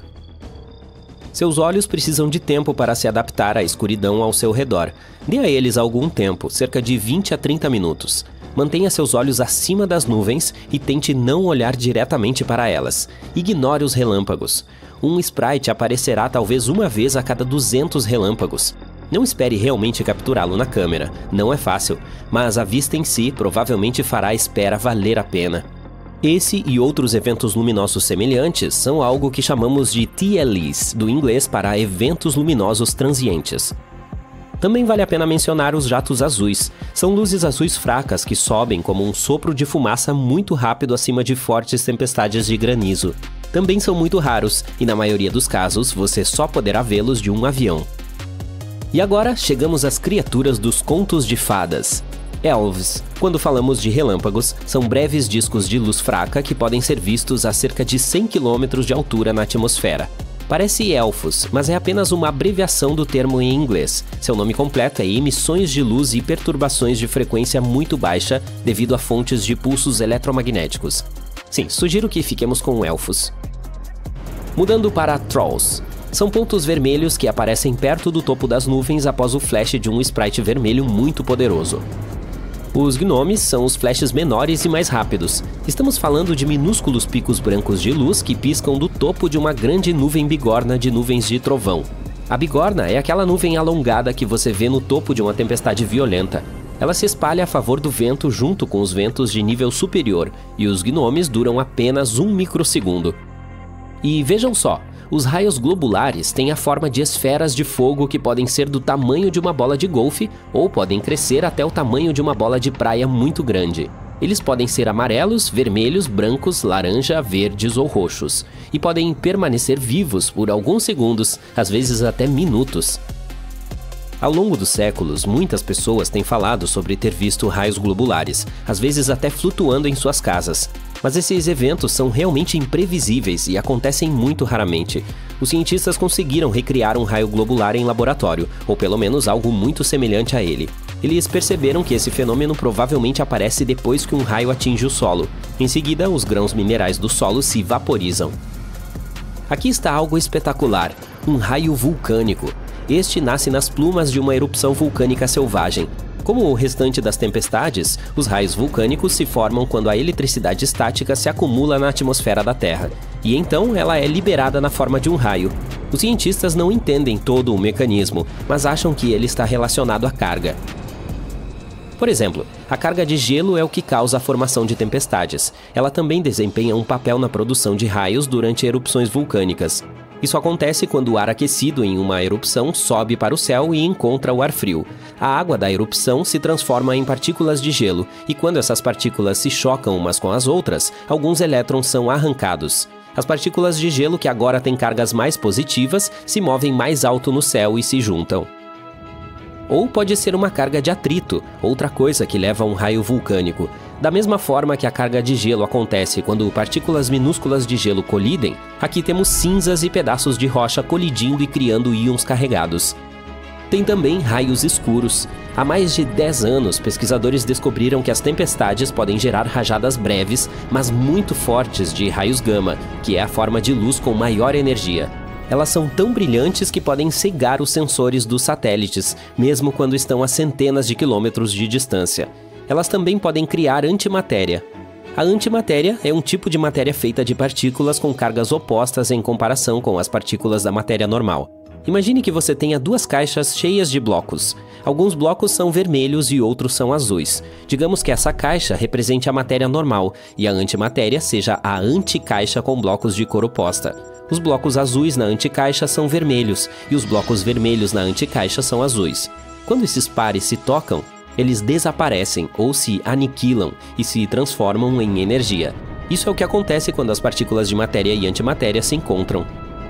Seus olhos precisam de tempo para se adaptar à escuridão ao seu redor. Dê a eles algum tempo, cerca de vinte a trinta minutos. Mantenha seus olhos acima das nuvens e tente não olhar diretamente para elas. Ignore os relâmpagos. Um sprite aparecerá talvez uma vez a cada duzentos relâmpagos. Não espere realmente capturá-lo na câmera, não é fácil, mas a vista em si provavelmente fará a espera valer a pena. Esse e outros eventos luminosos semelhantes são algo que chamamos de T L Es, do inglês para eventos luminosos transientes. Também vale a pena mencionar os jatos azuis. São luzes azuis fracas que sobem como um sopro de fumaça muito rápido acima de fortes tempestades de granizo. Também são muito raros e, na maioria dos casos, você só poderá vê-los de um avião. E agora chegamos às criaturas dos contos de fadas. Elves. Quando falamos de relâmpagos, são breves discos de luz fraca que podem ser vistos a cerca de cem quilômetros de altura na atmosfera. Parece elfos, mas é apenas uma abreviação do termo em inglês. Seu nome completo é emissões de luz e perturbações de frequência muito baixa devido a fontes de pulsos eletromagnéticos. Sim, sugiro que fiquemos com elfos. Mudando para Trolls. São pontos vermelhos que aparecem perto do topo das nuvens após o flash de um sprite vermelho muito poderoso. Os gnomes são os flashes menores e mais rápidos. Estamos falando de minúsculos picos brancos de luz que piscam do topo de uma grande nuvem bigorna de nuvens de trovão. A bigorna é aquela nuvem alongada que você vê no topo de uma tempestade violenta. Ela se espalha a favor do vento junto com os ventos de nível superior, e os gnomes duram apenas um microsegundo. E vejam só, os raios globulares têm a forma de esferas de fogo que podem ser do tamanho de uma bola de golfe ou podem crescer até o tamanho de uma bola de praia muito grande. Eles podem ser amarelos, vermelhos, brancos, laranja, verdes ou roxos, e podem permanecer vivos por alguns segundos, às vezes até minutos. Ao longo dos séculos, muitas pessoas têm falado sobre ter visto raios globulares, às vezes até flutuando em suas casas. Mas esses eventos são realmente imprevisíveis e acontecem muito raramente. Os cientistas conseguiram recriar um raio globular em laboratório, ou pelo menos algo muito semelhante a ele. Eles perceberam que esse fenômeno provavelmente aparece depois que um raio atinge o solo. Em seguida, os grãos minerais do solo se vaporizam. Aqui está algo espetacular, um raio vulcânico. Este nasce nas plumas de uma erupção vulcânica selvagem. Como o restante das tempestades, os raios vulcânicos se formam quando a eletricidade estática se acumula na atmosfera da Terra, e então ela é liberada na forma de um raio. Os cientistas não entendem todo o mecanismo, mas acham que ele está relacionado à carga. Por exemplo, a carga de gelo é o que causa a formação de tempestades. Ela também desempenha um papel na produção de raios durante erupções vulcânicas. Isso acontece quando o ar aquecido em uma erupção sobe para o céu e encontra o ar frio. A água da erupção se transforma em partículas de gelo, e quando essas partículas se chocam umas com as outras, alguns elétrons são arrancados. As partículas de gelo, que agora têm cargas mais positivas, se movem mais alto no céu e se juntam. Ou pode ser uma carga de atrito, outra coisa que leva a um raio vulcânico. Da mesma forma que a carga de gelo acontece quando partículas minúsculas de gelo colidem, aqui temos cinzas e pedaços de rocha colidindo e criando íons carregados. Tem também raios escuros. Há mais de dez anos, pesquisadores descobriram que as tempestades podem gerar rajadas breves, mas muito fortes de raios gama, que é a forma de luz com maior energia. Elas são tão brilhantes que podem cegar os sensores dos satélites, mesmo quando estão a centenas de quilômetros de distância. Elas também podem criar antimatéria. A antimatéria é um tipo de matéria feita de partículas com cargas opostas em comparação com as partículas da matéria normal. Imagine que você tenha duas caixas cheias de blocos. Alguns blocos são vermelhos e outros são azuis. Digamos que essa caixa represente a matéria normal e a antimatéria seja a anticaixa com blocos de cor oposta. Os blocos azuis na anticaixa são vermelhos e os blocos vermelhos na anticaixa são azuis. Quando esses pares se tocam, eles desaparecem ou se aniquilam e se transformam em energia. Isso é o que acontece quando as partículas de matéria e antimatéria se encontram.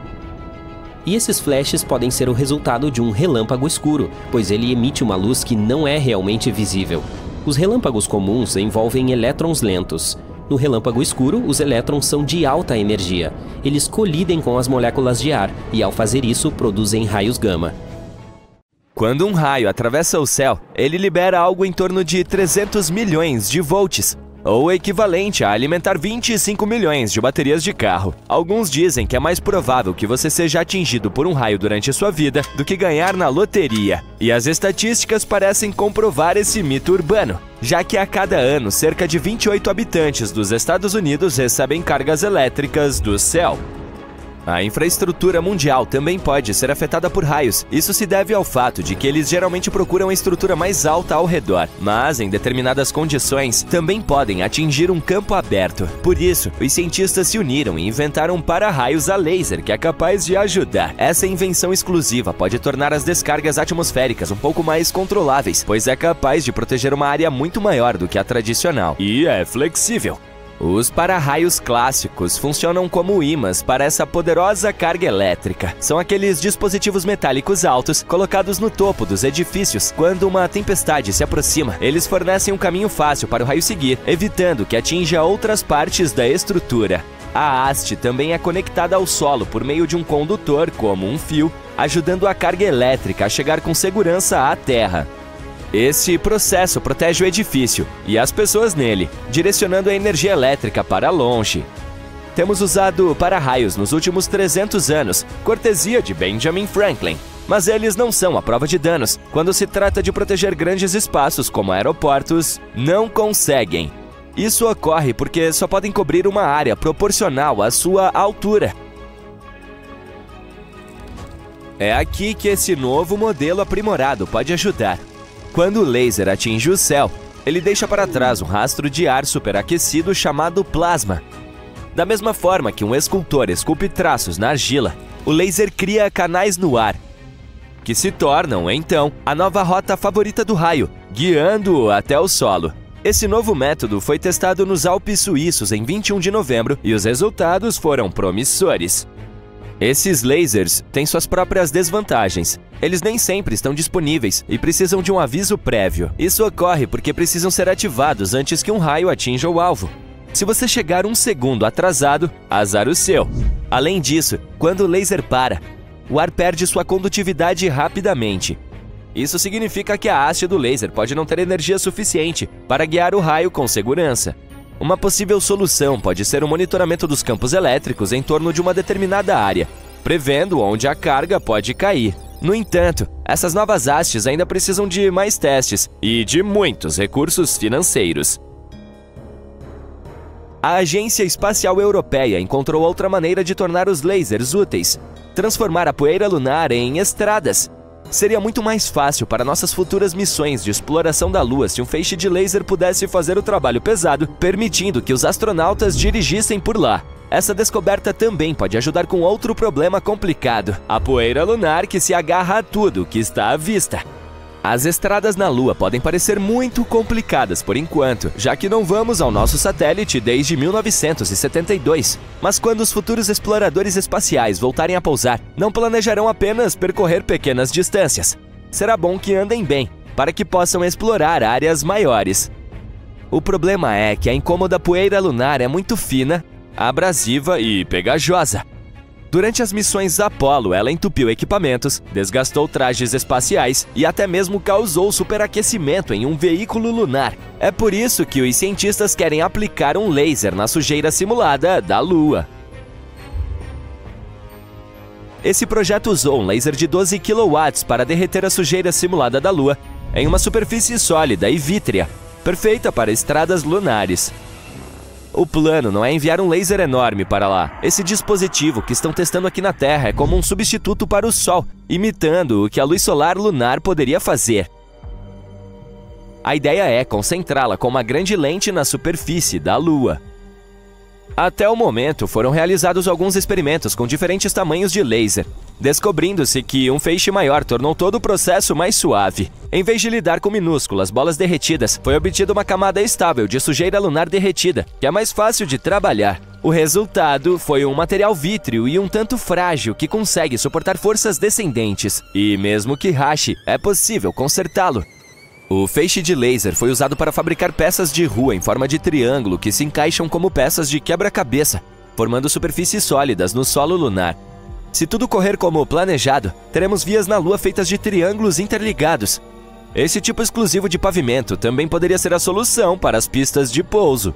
E esses flashes podem ser o resultado de um relâmpago escuro, pois ele emite uma luz que não é realmente visível. Os relâmpagos comuns envolvem elétrons lentos. No relâmpago escuro, os elétrons são de alta energia. Eles colidem com as moléculas de ar e, ao fazer isso, produzem raios gama. Quando um raio atravessa o céu, ele libera algo em torno de trezentos milhões de volts, ou o equivalente a alimentar vinte e cinco milhões de baterias de carro. Alguns dizem que é mais provável que você seja atingido por um raio durante sua vida do que ganhar na loteria. E as estatísticas parecem comprovar esse mito urbano, já que a cada ano cerca de vinte e oito habitantes dos Estados Unidos recebem cargas elétricas do céu. A infraestrutura mundial também pode ser afetada por raios. Isso se deve ao fato de que eles geralmente procuram a estrutura mais alta ao redor, mas em determinadas condições também podem atingir um campo aberto. Por isso, os cientistas se uniram e inventaram um para-raios a laser que é capaz de ajudar. Essa invenção exclusiva pode tornar as descargas atmosféricas um pouco mais controláveis, pois é capaz de proteger uma área muito maior do que a tradicional. E é flexível. Os para-raios clássicos funcionam como ímãs para essa poderosa carga elétrica. São aqueles dispositivos metálicos altos colocados no topo dos edifícios. Quando uma tempestade se aproxima, eles fornecem um caminho fácil para o raio seguir, evitando que atinja outras partes da estrutura. A haste também é conectada ao solo por meio de um condutor, como um fio, ajudando a carga elétrica a chegar com segurança à terra. Esse processo protege o edifício e as pessoas nele, direcionando a energia elétrica para longe. Temos usado para-raios nos últimos trezentos anos, cortesia de Benjamin Franklin. Mas eles não são a prova de danos. Quando se trata de proteger grandes espaços como aeroportos, não conseguem. Isso ocorre porque só podem cobrir uma área proporcional à sua altura. É aqui que esse novo modelo aprimorado pode ajudar. Quando o laser atinge o céu, ele deixa para trás um rastro de ar superaquecido chamado plasma. Da mesma forma que um escultor esculpe traços na argila, o laser cria canais no ar, que se tornam, então, a nova rota favorita do raio, guiando-o até o solo. Esse novo método foi testado nos Alpes suíços em vinte e um de novembro e os resultados foram promissores. Esses lasers têm suas próprias desvantagens. Eles nem sempre estão disponíveis e precisam de um aviso prévio. Isso ocorre porque precisam ser ativados antes que um raio atinja o alvo. Se você chegar um segundo atrasado, azar o seu. Além disso, quando o laser para, o ar perde sua condutividade rapidamente. Isso significa que a haste do laser pode não ter energia suficiente para guiar o raio com segurança. Uma possível solução pode ser o monitoramento dos campos elétricos em torno de uma determinada área, prevendo onde a carga pode cair. No entanto, essas novas hastes ainda precisam de mais testes e de muitos recursos financeiros. A Agência Espacial Europeia encontrou outra maneira de tornar os lasers úteis: transformar a poeira lunar em estradas. Seria muito mais fácil para nossas futuras missões de exploração da Lua se um feixe de laser pudesse fazer o trabalho pesado, permitindo que os astronautas dirigissem por lá. Essa descoberta também pode ajudar com outro problema complicado: a poeira lunar que se agarra a tudo que está à vista. As estradas na Lua podem parecer muito complicadas por enquanto, já que não vamos ao nosso satélite desde mil novecentos e setenta e dois. Mas quando os futuros exploradores espaciais voltarem a pousar, não planejarão apenas percorrer pequenas distâncias. Será bom que andem bem, para que possam explorar áreas maiores. O problema é que a incômoda poeira lunar é muito fina, abrasiva e pegajosa. Durante as missões Apollo, ela entupiu equipamentos, desgastou trajes espaciais e até mesmo causou superaquecimento em um veículo lunar. É por isso que os cientistas querem aplicar um laser na sujeira simulada da Lua. Esse projeto usou um laser de doze quilowatts para derreter a sujeira simulada da Lua em uma superfície sólida e vítrea, perfeita para estradas lunares. O plano não é enviar um laser enorme para lá. Esse dispositivo que estão testando aqui na Terra é como um substituto para o Sol, imitando o que a luz solar lunar poderia fazer. A ideia é concentrá-la com uma grande lente na superfície da Lua. Até o momento, foram realizados alguns experimentos com diferentes tamanhos de laser, descobrindo-se que um feixe maior tornou todo o processo mais suave. Em vez de lidar com minúsculas bolas derretidas, foi obtida uma camada estável de sujeira lunar derretida, que é mais fácil de trabalhar. O resultado foi um material vítreo e um tanto frágil que consegue suportar forças descendentes, e mesmo que rache, é possível consertá-lo. O feixe de laser foi usado para fabricar peças de rua em forma de triângulo que se encaixam como peças de quebra-cabeça, formando superfícies sólidas no solo lunar. Se tudo correr como planejado, teremos vias na Lua feitas de triângulos interligados. Esse tipo exclusivo de pavimento também poderia ser a solução para as pistas de pouso.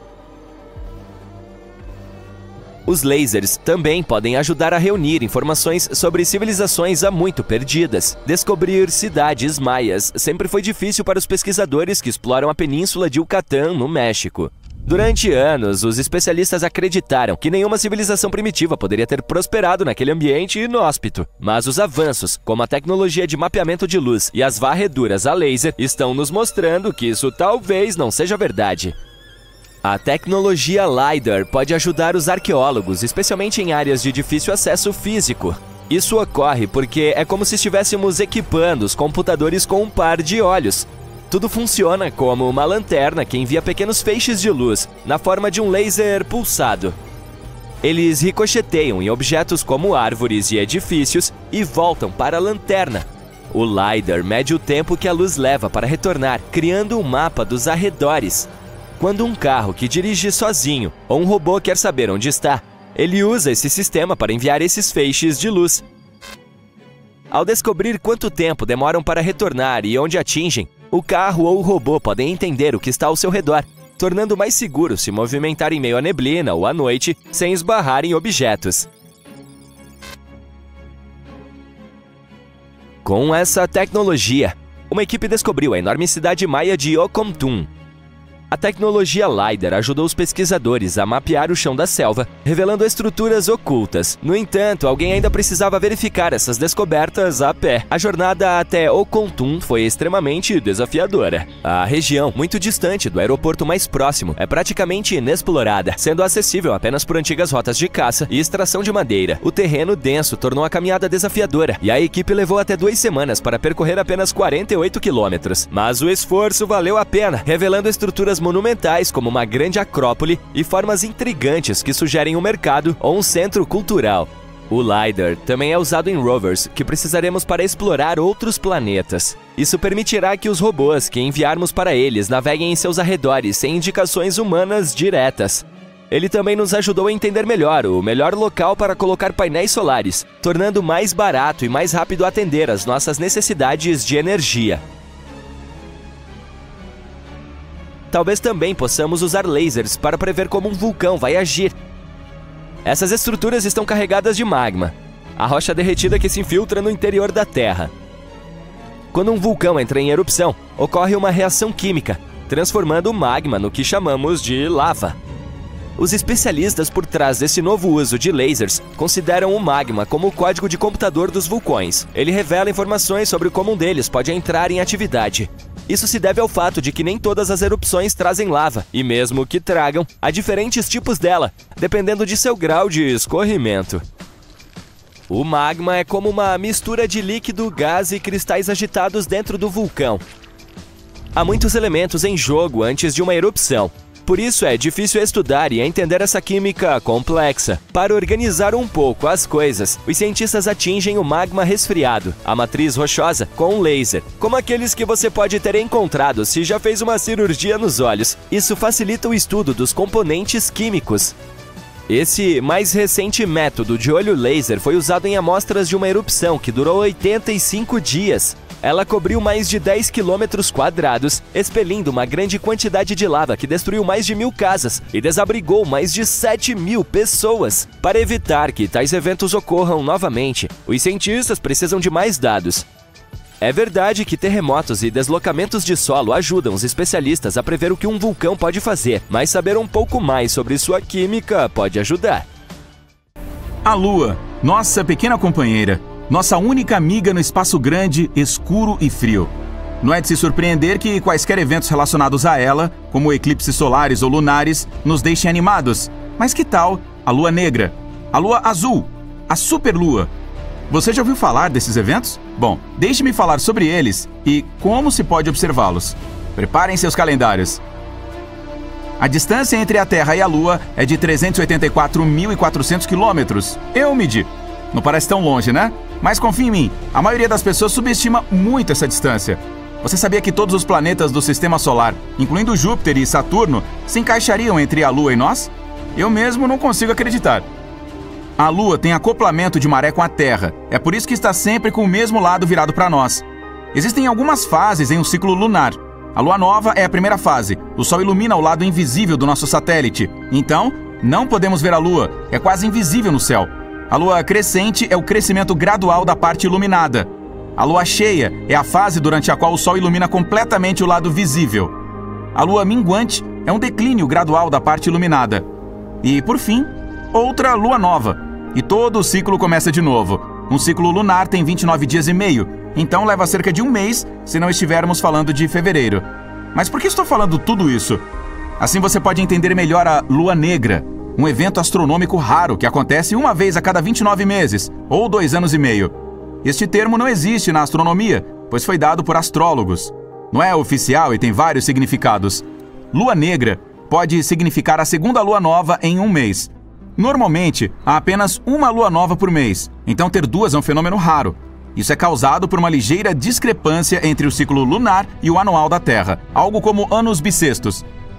Os lasers também podem ajudar a reunir informações sobre civilizações há muito perdidas. Descobrir cidades maias sempre foi difícil para os pesquisadores que exploram a península de Yucatán, no México. Durante anos, os especialistas acreditaram que nenhuma civilização primitiva poderia ter prosperado naquele ambiente inóspito. Mas os avanços, como a tecnologia de mapeamento de luz e as varreduras a laser, estão nos mostrando que isso talvez não seja verdade. A tecnologia LiDAR pode ajudar os arqueólogos, especialmente em áreas de difícil acesso físico. Isso ocorre porque é como se estivéssemos equipando os computadores com um par de olhos. Tudo funciona como uma lanterna que envia pequenos feixes de luz, na forma de um laser pulsado. Eles ricocheteiam em objetos como árvores e edifícios e voltam para a lanterna. O LiDAR mede o tempo que a luz leva para retornar, criando um mapa dos arredores. Quando um carro que dirige sozinho ou um robô quer saber onde está, ele usa esse sistema para enviar esses feixes de luz. Ao descobrir quanto tempo demoram para retornar e onde atingem, o carro ou o robô podem entender o que está ao seu redor, tornando mais seguro se movimentar em meio à neblina ou à noite sem esbarrar em objetos. Com essa tecnologia, uma equipe descobriu a enorme cidade maia de Ocontún. A tecnologia LiDAR ajudou os pesquisadores a mapear o chão da selva, revelando estruturas ocultas. No entanto, alguém ainda precisava verificar essas descobertas a pé. A jornada até Ocontún foi extremamente desafiadora. A região, muito distante do aeroporto mais próximo, é praticamente inexplorada, sendo acessível apenas por antigas rotas de caça e extração de madeira. O terreno denso tornou a caminhada desafiadora, e a equipe levou até duas semanas para percorrer apenas quarenta e oito quilômetros. Mas o esforço valeu a pena, revelando estruturas monumentais como uma grande acrópole e formas intrigantes que sugerem um mercado ou um centro cultural. O LiDAR também é usado em rovers que precisaremos para explorar outros planetas. Isso permitirá que os robôs que enviarmos para eles naveguem em seus arredores sem indicações humanas diretas. Ele também nos ajudou a entender melhor o melhor local para colocar painéis solares, tornando mais barato e mais rápido atender às nossas necessidades de energia. Talvez também possamos usar lasers para prever como um vulcão vai agir. Essas estruturas estão carregadas de magma. a rocha derretida que se infiltra no interior da Terra. Quando um vulcão entra em erupção, ocorre uma reação química, transformando o magma no que chamamos de lava. Os especialistas por trás desse novo uso de lasers consideram o magma como o código de computador dos vulcões. Ele revela informações sobre como um deles pode entrar em atividade. Isso se deve ao fato de que nem todas as erupções trazem lava, e mesmo que tragam, há diferentes tipos dela, dependendo de seu grau de escorrimento. O magma é como uma mistura de líquido, gás e cristais agitados dentro do vulcão. Há muitos elementos em jogo antes de uma erupção. Por isso é difícil estudar e entender essa química complexa. Para organizar um pouco as coisas, os cientistas atingem o magma resfriado, a matriz rochosa, com um laser, como aqueles que você pode ter encontrado se já fez uma cirurgia nos olhos. Isso facilita o estudo dos componentes químicos. Esse mais recente método de olho laser foi usado em amostras de uma erupção que durou oitenta e cinco dias. Ela cobriu mais de dez quilômetros quadrados, expelindo uma grande quantidade de lava que destruiu mais de mil casas e desabrigou mais de sete mil pessoas. Para evitar que tais eventos ocorram novamente, os cientistas precisam de mais dados. É verdade que terremotos e deslocamentos de solo ajudam os especialistas a prever o que um vulcão pode fazer, mas saber um pouco mais sobre sua química pode ajudar. A Lua, nossa pequena companheira, nossa única amiga no espaço grande, escuro e frio. Não é de se surpreender que quaisquer eventos relacionados a ela, como eclipses solares ou lunares, nos deixem animados. Mas que tal a Lua Negra, a Lua Azul, a Superlua? Você já ouviu falar desses eventos? Bom, deixe-me falar sobre eles e como se pode observá-los. Preparem seus calendários. A distância entre a Terra e a Lua é de trezentos e oitenta e quatro mil e quatrocentos quilômetros. Eu medi. Não parece tão longe, né? Mas confie em mim, a maioria das pessoas subestima muito essa distância. Você sabia que todos os planetas do Sistema Solar, incluindo Júpiter e Saturno, se encaixariam entre a Lua e nós? Eu mesmo não consigo acreditar. A Lua tem acoplamento de maré com a Terra, é por isso que está sempre com o mesmo lado virado para nós. Existem algumas fases em um ciclo lunar. A Lua Nova é a primeira fase, o Sol ilumina o lado invisível do nosso satélite. Então, não podemos ver a Lua, é quase invisível no céu. A Lua crescente é o crescimento gradual da parte iluminada. A Lua cheia é a fase durante a qual o Sol ilumina completamente o lado visível. A Lua minguante é um declínio gradual da parte iluminada. E, por fim, outra Lua Nova. E todo o ciclo começa de novo. Um ciclo lunar tem vinte e nove dias e meio, então leva cerca de um mês se não estivermos falando de fevereiro. Mas por que estou falando tudo isso? Assim você pode entender melhor a Lua Negra, um evento astronômico raro que acontece uma vez a cada vinte e nove meses, ou dois anos e meio. Este termo não existe na astronomia, pois foi dado por astrólogos. Não é oficial e tem vários significados. Lua Negra pode significar a segunda lua nova em um mês. Normalmente, há apenas uma lua nova por mês, então ter duas é um fenômeno raro. Isso é causado por uma ligeira discrepância entre o ciclo lunar e o anual da Terra, algo como anos bissextos.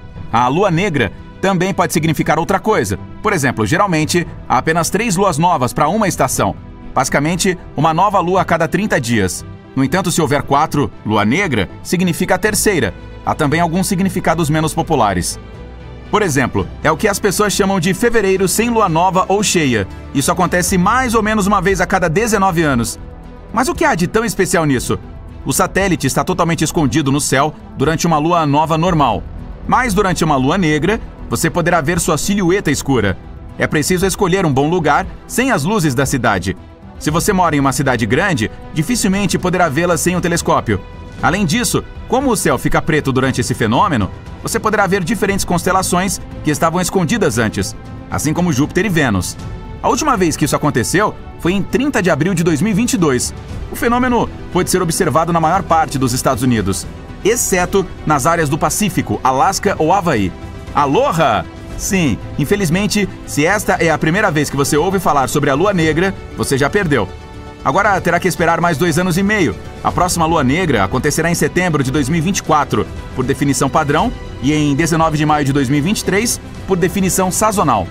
A Lua Negra também pode significar outra coisa. Por exemplo, geralmente, há apenas três luas novas para uma estação. Basicamente, uma nova lua a cada trinta dias. No entanto, se houver quatro, Lua Negra significa a terceira. Há também alguns significados menos populares. Por exemplo, é o que as pessoas chamam de fevereiro sem lua nova ou cheia. Isso acontece mais ou menos uma vez a cada dezenove anos. Mas o que há de tão especial nisso? O satélite está totalmente escondido no céu durante uma lua nova normal. Mas durante uma lua negra, você poderá ver sua silhueta escura. É preciso escolher um bom lugar sem as luzes da cidade. Se você mora em uma cidade grande, dificilmente poderá vê-la sem um telescópio. Além disso, como o céu fica preto durante esse fenômeno, você poderá ver diferentes constelações que estavam escondidas antes, assim como Júpiter e Vênus. A última vez que isso aconteceu foi em trinta de abril de dois mil e vinte e dois. O fenômeno pôde ser observado na maior parte dos Estados Unidos, exceto nas áreas do Pacífico, Alasca ou Havaí. Aloha! Sim, infelizmente, se esta é a primeira vez que você ouve falar sobre a Lua Negra, você já perdeu. Agora terá que esperar mais dois anos e meio. A próxima Lua Negra acontecerá em setembro de dois mil e vinte e quatro, por definição padrão, e em dezenove de maio de dois mil e vinte e três, por definição sazonal.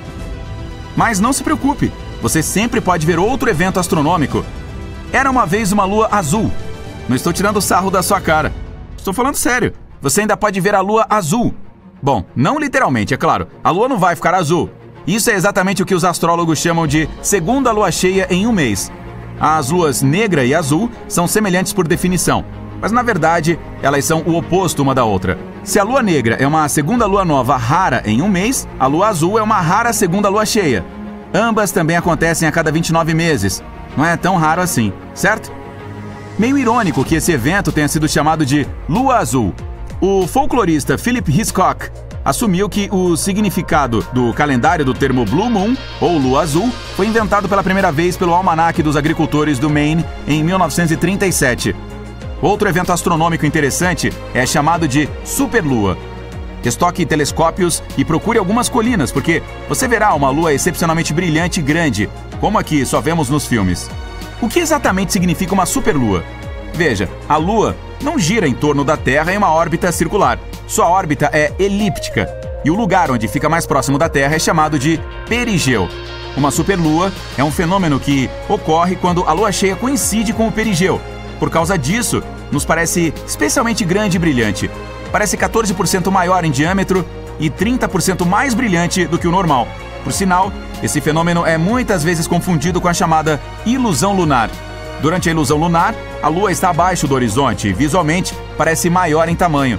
Mas não se preocupe, você sempre pode ver outro evento astronômico. Era uma vez uma lua azul. Não estou tirando sarro da sua cara. Estou falando sério. Você ainda pode ver a lua azul. Bom, não literalmente, é claro. A lua não vai ficar azul. Isso é exatamente o que os astrólogos chamam de segunda lua cheia em um mês. As luas negra e azul são semelhantes por definição, mas na verdade elas são o oposto uma da outra. Se a lua negra é uma segunda lua nova rara em um mês, a lua azul é uma rara segunda lua cheia. Ambas também acontecem a cada vinte e nove meses. Não é tão raro assim, certo? Meio irônico que esse evento tenha sido chamado de Lua Azul. O folclorista Philip Hitchcock assumiu que o significado do calendário do termo Blue Moon, ou Lua Azul, foi inventado pela primeira vez pelo Almanaque dos Agricultores do Maine em mil novecentos e trinta e sete. Outro evento astronômico interessante é chamado de Superlua. Estoque telescópios e procure algumas colinas, porque você verá uma lua excepcionalmente brilhante e grande, como aqui só vemos nos filmes. O que exatamente significa uma superlua? Veja, a Lua não gira em torno da Terra em uma órbita circular. Sua órbita é elíptica, e o lugar onde fica mais próximo da Terra é chamado de perigeu. Uma superlua é um fenômeno que ocorre quando a lua cheia coincide com o perigeu. Por causa disso, nos parece especialmente grande e brilhante. Parece quatorze por cento maior em diâmetro e trinta por cento mais brilhante do que o normal. Por sinal, esse fenômeno é muitas vezes confundido com a chamada ilusão lunar. Durante a ilusão lunar, a Lua está abaixo do horizonte e, visualmente, parece maior em tamanho.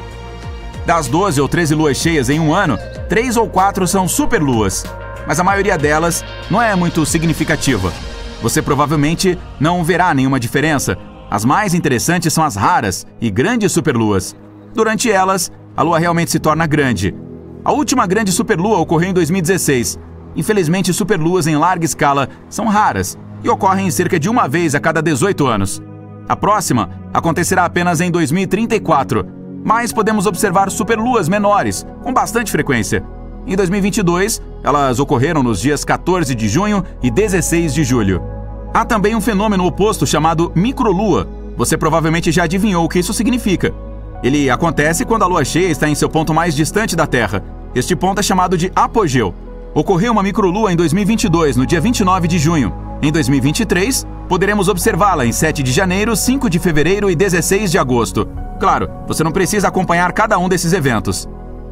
Das doze ou treze luas cheias em um ano, três ou quatro são superluas, mas a maioria delas não é muito significativa. Você provavelmente não verá nenhuma diferença. As mais interessantes são as raras e grandes superluas. Durante elas, a Lua realmente se torna grande. A última grande superlua ocorreu em dois mil e dezesseis. Infelizmente, superluas em larga escala são raras e ocorrem cerca de uma vez a cada dezoito anos. A próxima acontecerá apenas em dois mil e trinta e quatro, mas podemos observar superluas menores, com bastante frequência. Em dois mil e vinte e dois, elas ocorreram nos dias quatorze de junho e dezesseis de julho. Há também um fenômeno oposto chamado microlua. Você provavelmente já adivinhou o que isso significa. Ele acontece quando a lua cheia está em seu ponto mais distante da Terra. Este ponto é chamado de apogeu. Ocorreu uma microlua em dois mil e vinte e dois, no dia vinte e nove de junho. Em dois mil e vinte e três, poderemos observá-la em sete de janeiro, cinco de fevereiro e dezesseis de agosto. Claro, você não precisa acompanhar cada um desses eventos.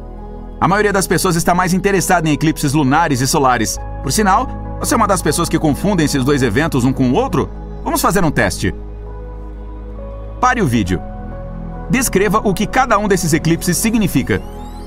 A maioria das pessoas está mais interessada em eclipses lunares e solares. Por sinal, você é uma das pessoas que confundem esses dois eventos um com o outro? Vamos fazer um teste. Pare o vídeo. Descreva o que cada um desses eclipses significa.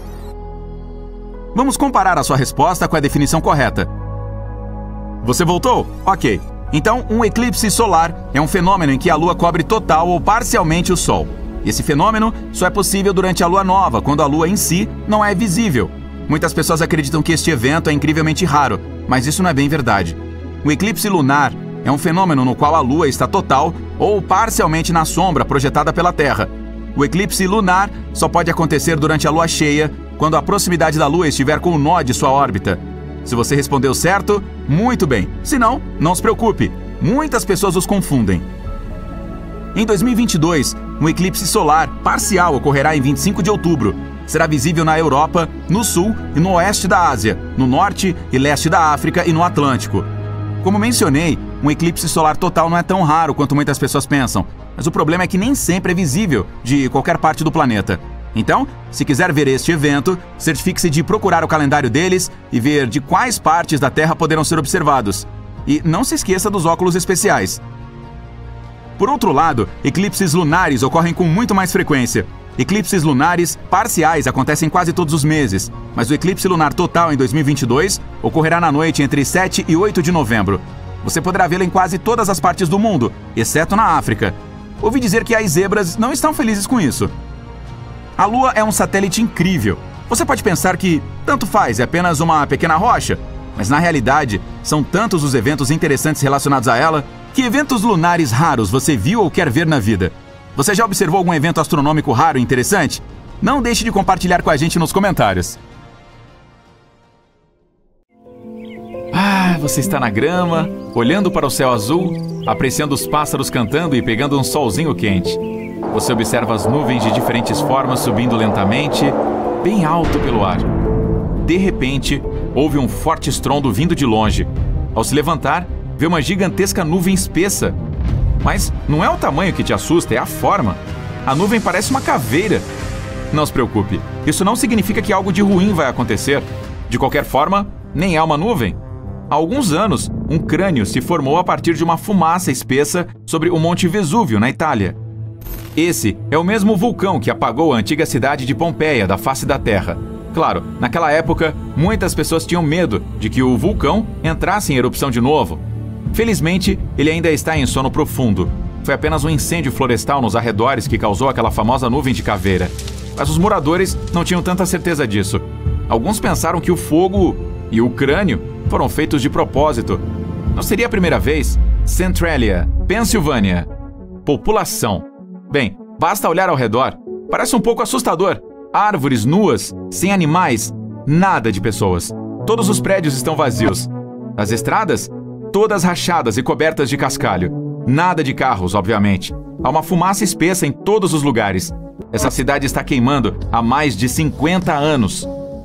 Vamos comparar a sua resposta com a definição correta. Você voltou? Ok. Então, um eclipse solar é um fenômeno em que a Lua cobre total ou parcialmente o Sol. Esse fenômeno só é possível durante a Lua nova, quando a Lua em si não é visível. Muitas pessoas acreditam que este evento é incrivelmente raro, mas isso não é bem verdade. O eclipse lunar é um fenômeno no qual a Lua está total ou parcialmente na sombra projetada pela Terra. O eclipse lunar só pode acontecer durante a lua cheia, quando a proximidade da Lua estiver com o nó de sua órbita. Se você respondeu certo, muito bem. Se não, não se preocupe. Muitas pessoas os confundem. Em dois mil e vinte e dois, um eclipse solar parcial ocorrerá em vinte e cinco de outubro. Será visível na Europa, no sul e no oeste da Ásia, no norte e leste da África e no Atlântico. Como mencionei, um eclipse solar total não é tão raro quanto muitas pessoas pensam, mas o problema é que nem sempre é visível de qualquer parte do planeta. Então, se quiser ver este evento, certifique-se de procurar o calendário deles e ver de quais partes da Terra poderão ser observados. E não se esqueça dos óculos especiais. Por outro lado, eclipses lunares ocorrem com muito mais frequência. Eclipses lunares parciais acontecem quase todos os meses, mas o eclipse lunar total em dois mil e vinte e dois ocorrerá na noite entre sete e oito de novembro. Você poderá vê-lo em quase todas as partes do mundo, exceto na África. Ouvi dizer que as zebras não estão felizes com isso. A Lua é um satélite incrível. Você pode pensar que tanto faz, é apenas uma pequena rocha, mas na realidade são tantos os eventos interessantes relacionados a ela. Que eventos lunares raros você viu ou quer ver na vida? Você já observou algum evento astronômico raro e interessante? Não deixe de compartilhar com a gente nos comentários. Ah, você está na grama, olhando para o céu azul, apreciando os pássaros cantando e pegando um solzinho quente. Você observa as nuvens de diferentes formas subindo lentamente, bem alto pelo ar. De repente, houve um forte estrondo vindo de longe. Ao se levantar, vê uma gigantesca nuvem espessa. Mas não é o tamanho que te assusta, é a forma. A nuvem parece uma caveira. Não se preocupe, isso não significa que algo de ruim vai acontecer. De qualquer forma, Nem é uma nuvem. Há alguns anos, um crânio se formou a partir de uma fumaça espessa sobre o Monte Vesúvio, na Itália. Esse é o mesmo vulcão que apagou a antiga cidade de Pompeia da face da Terra. Claro, naquela época, muitas pessoas tinham medo de que o vulcão entrasse em erupção de novo. Felizmente, ele ainda está em sono profundo. Foi apenas um incêndio florestal nos arredores que causou aquela famosa nuvem de caveira. Mas os moradores não tinham tanta certeza disso. Alguns pensaram que o fogo e o crânio foram feitos de propósito. Não seria a primeira vez? Centralia, Pensilvânia. População. Bem, basta olhar ao redor. Parece um pouco assustador. Árvores nuas, sem animais, nada de pessoas. Todos os prédios estão vazios. As estradas? Todas rachadas e cobertas de cascalho. Nada de carros, obviamente. Há uma fumaça espessa em todos os lugares. Essa cidade está queimando há mais de cinquenta anos.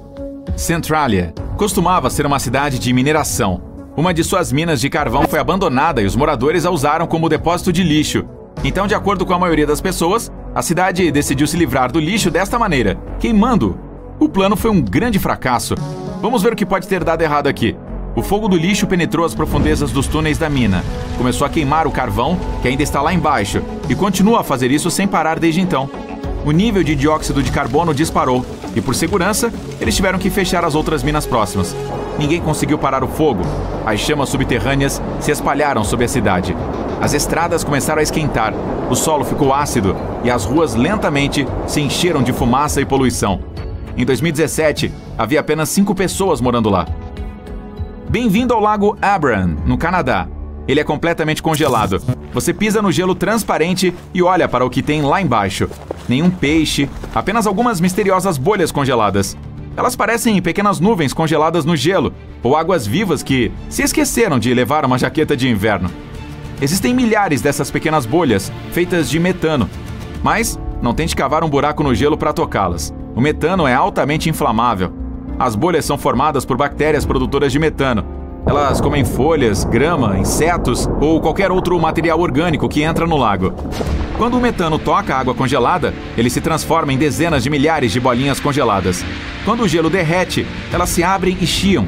Centralia costumava ser uma cidade de mineração. Uma de suas minas de carvão foi abandonada e os moradores a usaram como depósito de lixo. Então, de acordo com a maioria das pessoas, a cidade decidiu se livrar do lixo desta maneira, queimando. O plano foi um grande fracasso. Vamos ver o que pode ter dado errado aqui. O fogo do lixo penetrou as profundezas dos túneis da mina. Começou a queimar o carvão, que ainda está lá embaixo, e continua a fazer isso sem parar desde então. O nível de dióxido de carbono disparou, e por segurança, eles tiveram que fechar as outras minas próximas. Ninguém conseguiu parar o fogo. As chamas subterrâneas se espalharam sobre a cidade. As estradas começaram a esquentar, o solo ficou ácido e as ruas lentamente se encheram de fumaça e poluição. Em dois mil e dezessete, havia apenas cinco pessoas morando lá. Bem-vindo ao Lago Abraham, no Canadá. Ele é completamente congelado. Você pisa no gelo transparente e olha para o que tem lá embaixo. Nenhum peixe, apenas algumas misteriosas bolhas congeladas. Elas parecem pequenas nuvens congeladas no gelo, ou águas vivas que se esqueceram de levar uma jaqueta de inverno. Existem milhares dessas pequenas bolhas, feitas de metano. Mas não tente cavar um buraco no gelo para tocá-las. O metano é altamente inflamável. As bolhas são formadas por bactérias produtoras de metano. Elas comem folhas, grama, insetos ou qualquer outro material orgânico que entra no lago. Quando o metano toca a água congelada, ele se transforma em dezenas de milhares de bolinhas congeladas. Quando o gelo derrete, elas se abrem e chiam.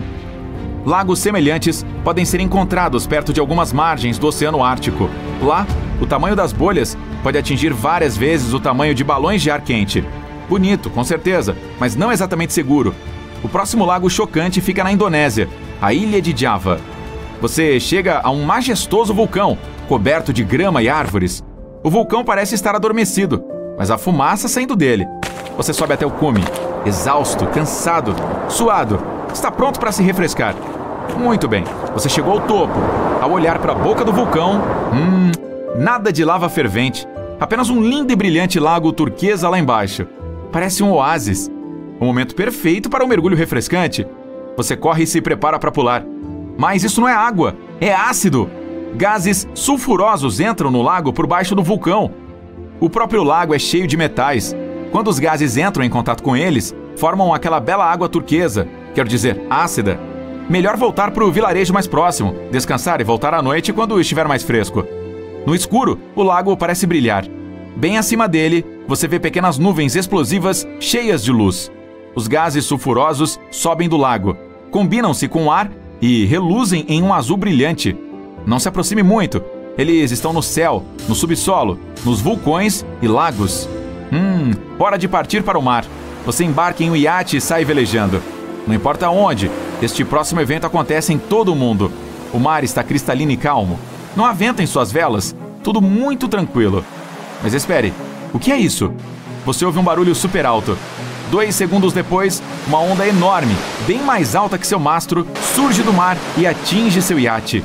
Lagos semelhantes podem ser encontrados perto de algumas margens do Oceano Ártico. Lá, o tamanho das bolhas pode atingir várias vezes o tamanho de balões de ar quente. Bonito, com certeza, mas não exatamente seguro. O próximo lago chocante fica na Indonésia, a ilha de Java. Você chega a um majestoso vulcão, coberto de grama e árvores. O vulcão parece estar adormecido, mas há fumaça saindo dele. Você sobe até o cume, exausto, cansado, suado. Está pronto para se refrescar. Muito bem, você chegou ao topo. Ao olhar para a boca do vulcão, hum, nada de lava fervente. Apenas um lindo e brilhante lago turquesa lá embaixo. Parece um oásis. Um momento perfeito para um mergulho refrescante. Você corre e se prepara para pular. Mas isso não é água, é ácido. Gases sulfurosos entram no lago por baixo do vulcão. O próprio lago é cheio de metais. Quando os gases entram em contato com eles, formam aquela bela água turquesa, quero dizer, ácida. Melhor voltar para o vilarejo mais próximo, descansar e voltar à noite quando estiver mais fresco. No escuro, o lago parece brilhar. Bem acima dele, você vê pequenas nuvens explosivas cheias de luz. Os gases sulfurosos sobem do lago, combinam-se com o ar e reluzem em um azul brilhante. Não se aproxime muito. Eles estão no céu, no subsolo, nos vulcões e lagos. Hum, hora de partir para o mar. Você embarca em um iate e sai velejando. Não importa onde, este próximo evento acontece em todo o mundo. O mar está cristalino e calmo. Não há vento em suas velas. Tudo muito tranquilo. Mas espere, o que é isso? Você ouve um barulho super alto. Dois segundos depois, uma onda enorme, bem mais alta que seu mastro, surge do mar e atinge seu iate.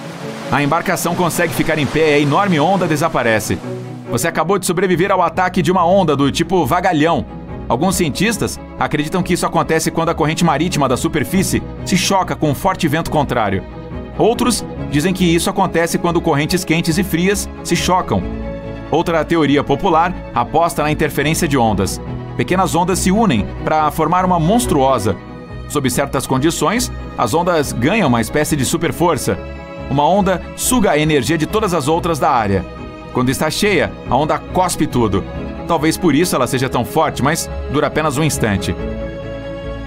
A embarcação consegue ficar em pé e a enorme onda desaparece. Você acabou de sobreviver ao ataque de uma onda do tipo vagalhão. Alguns cientistas acreditam que isso acontece quando a corrente marítima da superfície se choca com um forte vento contrário. Outros dizem que isso acontece quando correntes quentes e frias se chocam. Outra teoria popular aposta na interferência de ondas. Pequenas ondas se unem para formar uma monstruosa. Sob certas condições, as ondas ganham uma espécie de super força. Uma onda suga a energia de todas as outras da área. Quando está cheia, a onda cospe tudo. Talvez por isso ela seja tão forte, mas dura apenas um instante.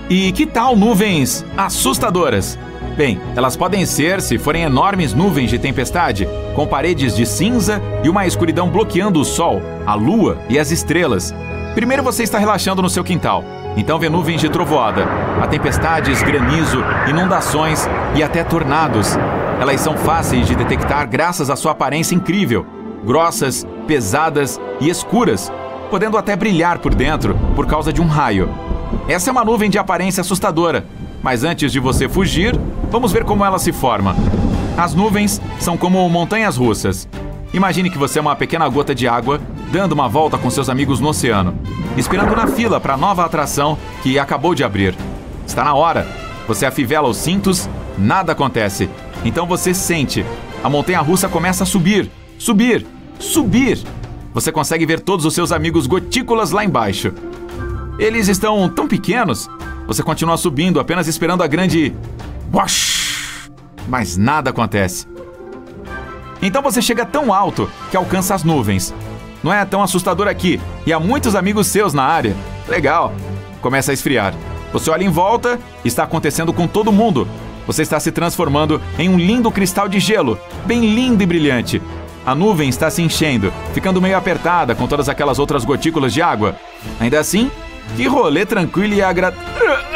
E que tal nuvens assustadoras? Bem, elas podem ser se forem enormes nuvens de tempestade, com paredes de cinza e uma escuridão bloqueando o sol, a lua e as estrelas. Primeiro você está relaxando no seu quintal, então vê nuvens de trovoada, há tempestades, granizo, inundações e até tornados. Elas são fáceis de detectar graças à sua aparência incrível, grossas, pesadas e escuras, podendo até brilhar por dentro por causa de um raio. Essa é uma nuvem de aparência assustadora, mas antes de você fugir, vamos ver como ela se forma. As nuvens são como montanhas russas. Imagine que você é uma pequena gota de água dando uma volta com seus amigos no oceano, esperando na fila para a nova atração que acabou de abrir. Está na hora. Você afivela os cintos, nada acontece. Então você sente. A montanha russa começa a subir, subir, subir. Você consegue ver todos os seus amigos gotículas lá embaixo. Eles estão tão pequenos. Você continua subindo, apenas esperando a grande... Wash! Mas nada acontece. Então você chega tão alto que alcança as nuvens. Não é tão assustador aqui, e há muitos amigos seus na área. Legal. Começa a esfriar. Você olha em volta, está acontecendo com todo mundo. Você está se transformando em um lindo cristal de gelo, bem lindo e brilhante. A nuvem está se enchendo, ficando meio apertada com todas aquelas outras gotículas de água. Ainda assim, que rolê tranquilo e agradável.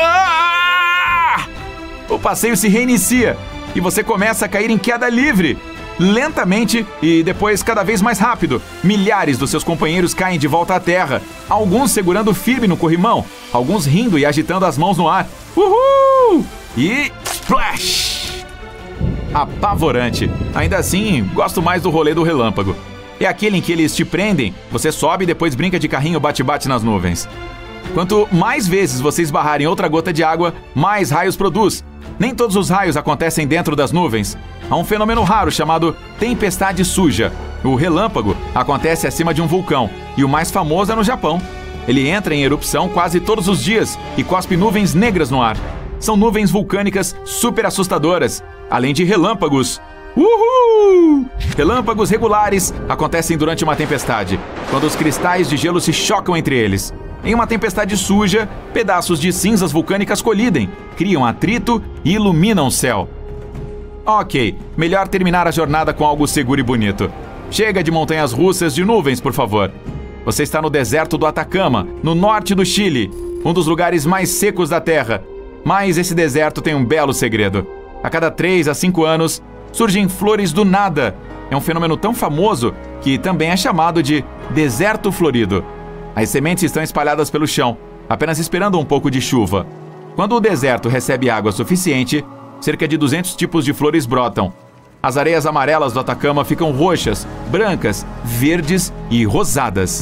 O passeio se reinicia e você começa a cair em queda livre. Lentamente e depois cada vez mais rápido, milhares dos seus companheiros caem de volta à terra, alguns segurando firme no corrimão, alguns rindo e agitando as mãos no ar. Uhul! E... splash! Apavorante. Ainda assim, gosto mais do rolê do relâmpago. É aquele em que eles te prendem, você sobe e depois brinca de carrinho bate-bate nas nuvens. Quanto mais vezes você esbarrar em outra gota de água, mais raios produz. Nem todos os raios acontecem dentro das nuvens. Há um fenômeno raro chamado tempestade suja. O relâmpago acontece acima de um vulcão, e o mais famoso é no Japão. Ele entra em erupção quase todos os dias e cospe nuvens negras no ar. São nuvens vulcânicas super assustadoras, além de relâmpagos. Uhul! Relâmpagos regulares acontecem durante uma tempestade, quando os cristais de gelo se chocam entre eles. Em uma tempestade suja, pedaços de cinzas vulcânicas colidem, criam atrito e iluminam o céu. Ok, melhor terminar a jornada com algo seguro e bonito. Chega de montanhas russas de nuvens, por favor. Você está no deserto do Atacama, no norte do Chile, um dos lugares mais secos da Terra. Mas esse deserto tem um belo segredo. A cada três a cinco anos, surgem flores do nada. É um fenômeno tão famoso que também é chamado de deserto florido. As sementes estão espalhadas pelo chão, apenas esperando um pouco de chuva. Quando o deserto recebe água suficiente, cerca de duzentos tipos de flores brotam. As areias amarelas do Atacama ficam roxas, brancas, verdes e rosadas.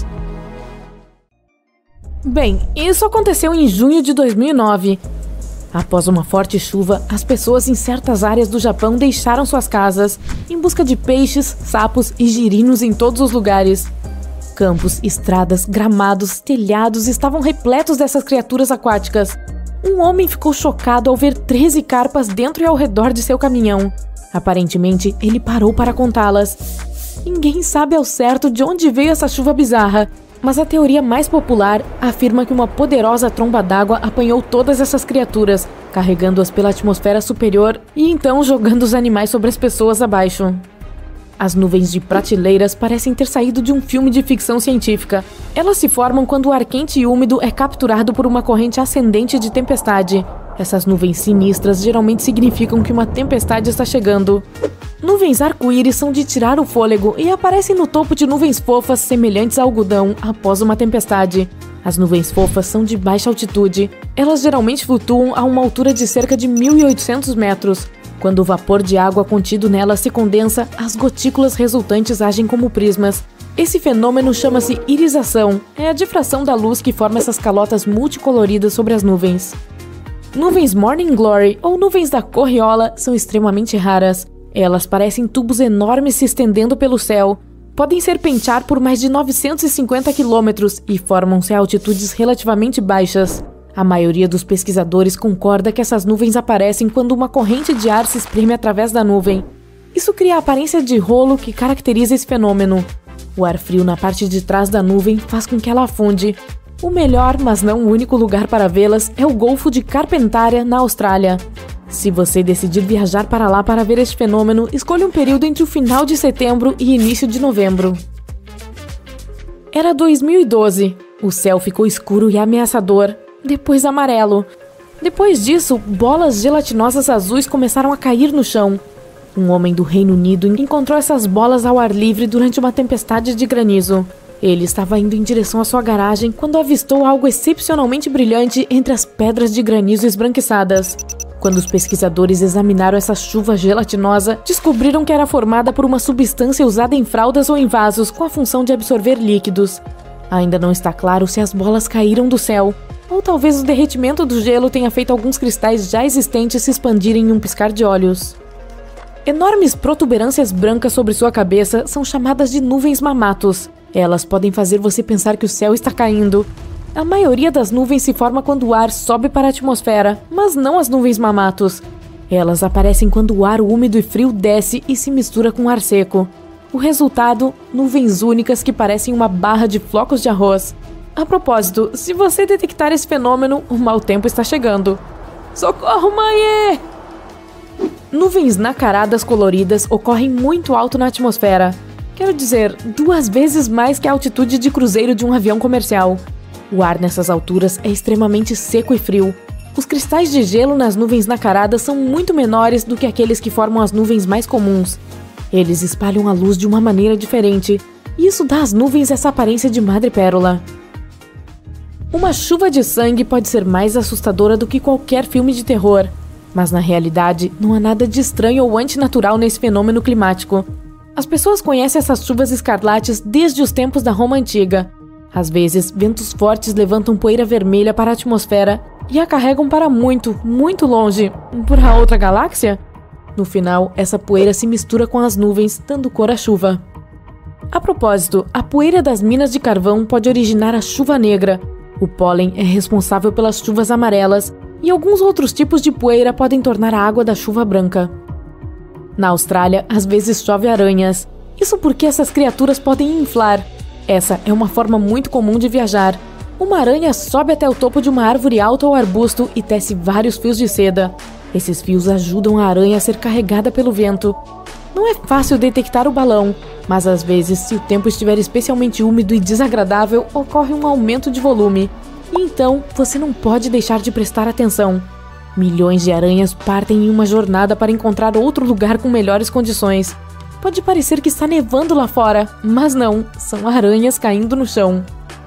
Bem, isso aconteceu em junho de dois mil e nove. Após uma forte chuva, as pessoas em certas áreas do Japão deixaram suas casas em busca de peixes, sapos e girinos em todos os lugares. Campos, estradas, gramados, telhados estavam repletos dessas criaturas aquáticas. Um homem ficou chocado ao ver treze carpas dentro e ao redor de seu caminhão. Aparentemente, ele parou para contá-las. Ninguém sabe ao certo de onde veio essa chuva bizarra, mas a teoria mais popular afirma que uma poderosa tromba d'água apanhou todas essas criaturas, carregando-as pela atmosfera superior e então jogando os animais sobre as pessoas abaixo. As nuvens de prateleiras parecem ter saído de um filme de ficção científica. Elas se formam quando o ar quente e úmido é capturado por uma corrente ascendente de tempestade. Essas nuvens sinistras geralmente significam que uma tempestade está chegando. Nuvens arco-íris são de tirar o fôlego e aparecem no topo de nuvens fofas semelhantes a algodão após uma tempestade. As nuvens fofas são de baixa altitude. Elas geralmente flutuam a uma altura de cerca de mil e oitocentos metros. Quando o vapor de água contido nelas se condensa, as gotículas resultantes agem como prismas. Esse fenômeno chama-se irisação. É a difração da luz que forma essas calotas multicoloridas sobre as nuvens. Nuvens Morning Glory, ou nuvens da Corriola, são extremamente raras. Elas parecem tubos enormes se estendendo pelo céu. Podem serpentear por mais de novecentos e cinquenta quilômetros e formam-se a altitudes relativamente baixas. A maioria dos pesquisadores concorda que essas nuvens aparecem quando uma corrente de ar se espreme através da nuvem. Isso cria a aparência de rolo que caracteriza esse fenômeno. O ar frio na parte de trás da nuvem faz com que ela afunde. O melhor, mas não o único lugar para vê-las é o Golfo de Carpentaria, na Austrália. Se você decidir viajar para lá para ver este fenômeno, escolha um período entre o final de setembro e início de novembro. Era dois mil e doze. O céu ficou escuro e ameaçador, depois amarelo. Depois disso, bolas gelatinosas azuis começaram a cair no chão. Um homem do Reino Unido encontrou essas bolas ao ar livre durante uma tempestade de granizo. Ele estava indo em direção à sua garagem quando avistou algo excepcionalmente brilhante entre as pedras de granizo esbranquiçadas. Quando os pesquisadores examinaram essa chuva gelatinosa, descobriram que era formada por uma substância usada em fraldas ou em vasos com a função de absorver líquidos. Ainda não está claro se as bolas caíram do céu, ou talvez o derretimento do gelo tenha feito alguns cristais já existentes se expandirem em um piscar de olhos. Enormes protuberâncias brancas sobre sua cabeça são chamadas de nuvens mamatos. Elas podem fazer você pensar que o céu está caindo. A maioria das nuvens se forma quando o ar sobe para a atmosfera, mas não as nuvens mamatos. Elas aparecem quando o ar úmido e frio desce e se mistura com o ar seco. O resultado, nuvens únicas que parecem uma barra de flocos de arroz. A propósito, se você detectar esse fenômeno, o mau tempo está chegando. Socorro, mãe! Nuvens nacaradas coloridas ocorrem muito alto na atmosfera. Quero dizer, duas vezes mais que a altitude de cruzeiro de um avião comercial. O ar nessas alturas é extremamente seco e frio. Os cristais de gelo nas nuvens nacaradas são muito menores do que aqueles que formam as nuvens mais comuns. Eles espalham a luz de uma maneira diferente, e isso dá às nuvens essa aparência de madrepérola. Uma chuva de sangue pode ser mais assustadora do que qualquer filme de terror, mas na realidade não há nada de estranho ou antinatural nesse fenômeno climático. As pessoas conhecem essas chuvas escarlates desde os tempos da Roma Antiga. Às vezes, ventos fortes levantam poeira vermelha para a atmosfera e a carregam para muito, muito longe, para outra galáxia. No final, essa poeira se mistura com as nuvens, dando cor à chuva. A propósito, a poeira das minas de carvão pode originar a chuva negra. O pólen é responsável pelas chuvas amarelas e alguns outros tipos de poeira podem tornar a água da chuva branca. Na Austrália, às vezes chove aranhas. Isso porque essas criaturas podem inflar. Essa é uma forma muito comum de viajar. Uma aranha sobe até o topo de uma árvore alta ou arbusto e tece vários fios de seda. Esses fios ajudam a aranha a ser carregada pelo vento. Não é fácil detectar o balão, mas às vezes, se o tempo estiver especialmente úmido e desagradável, ocorre um aumento de volume. E então, você não pode deixar de prestar atenção. Milhões de aranhas partem em uma jornada para encontrar outro lugar com melhores condições. Pode parecer que está nevando lá fora, mas não, são aranhas caindo no chão.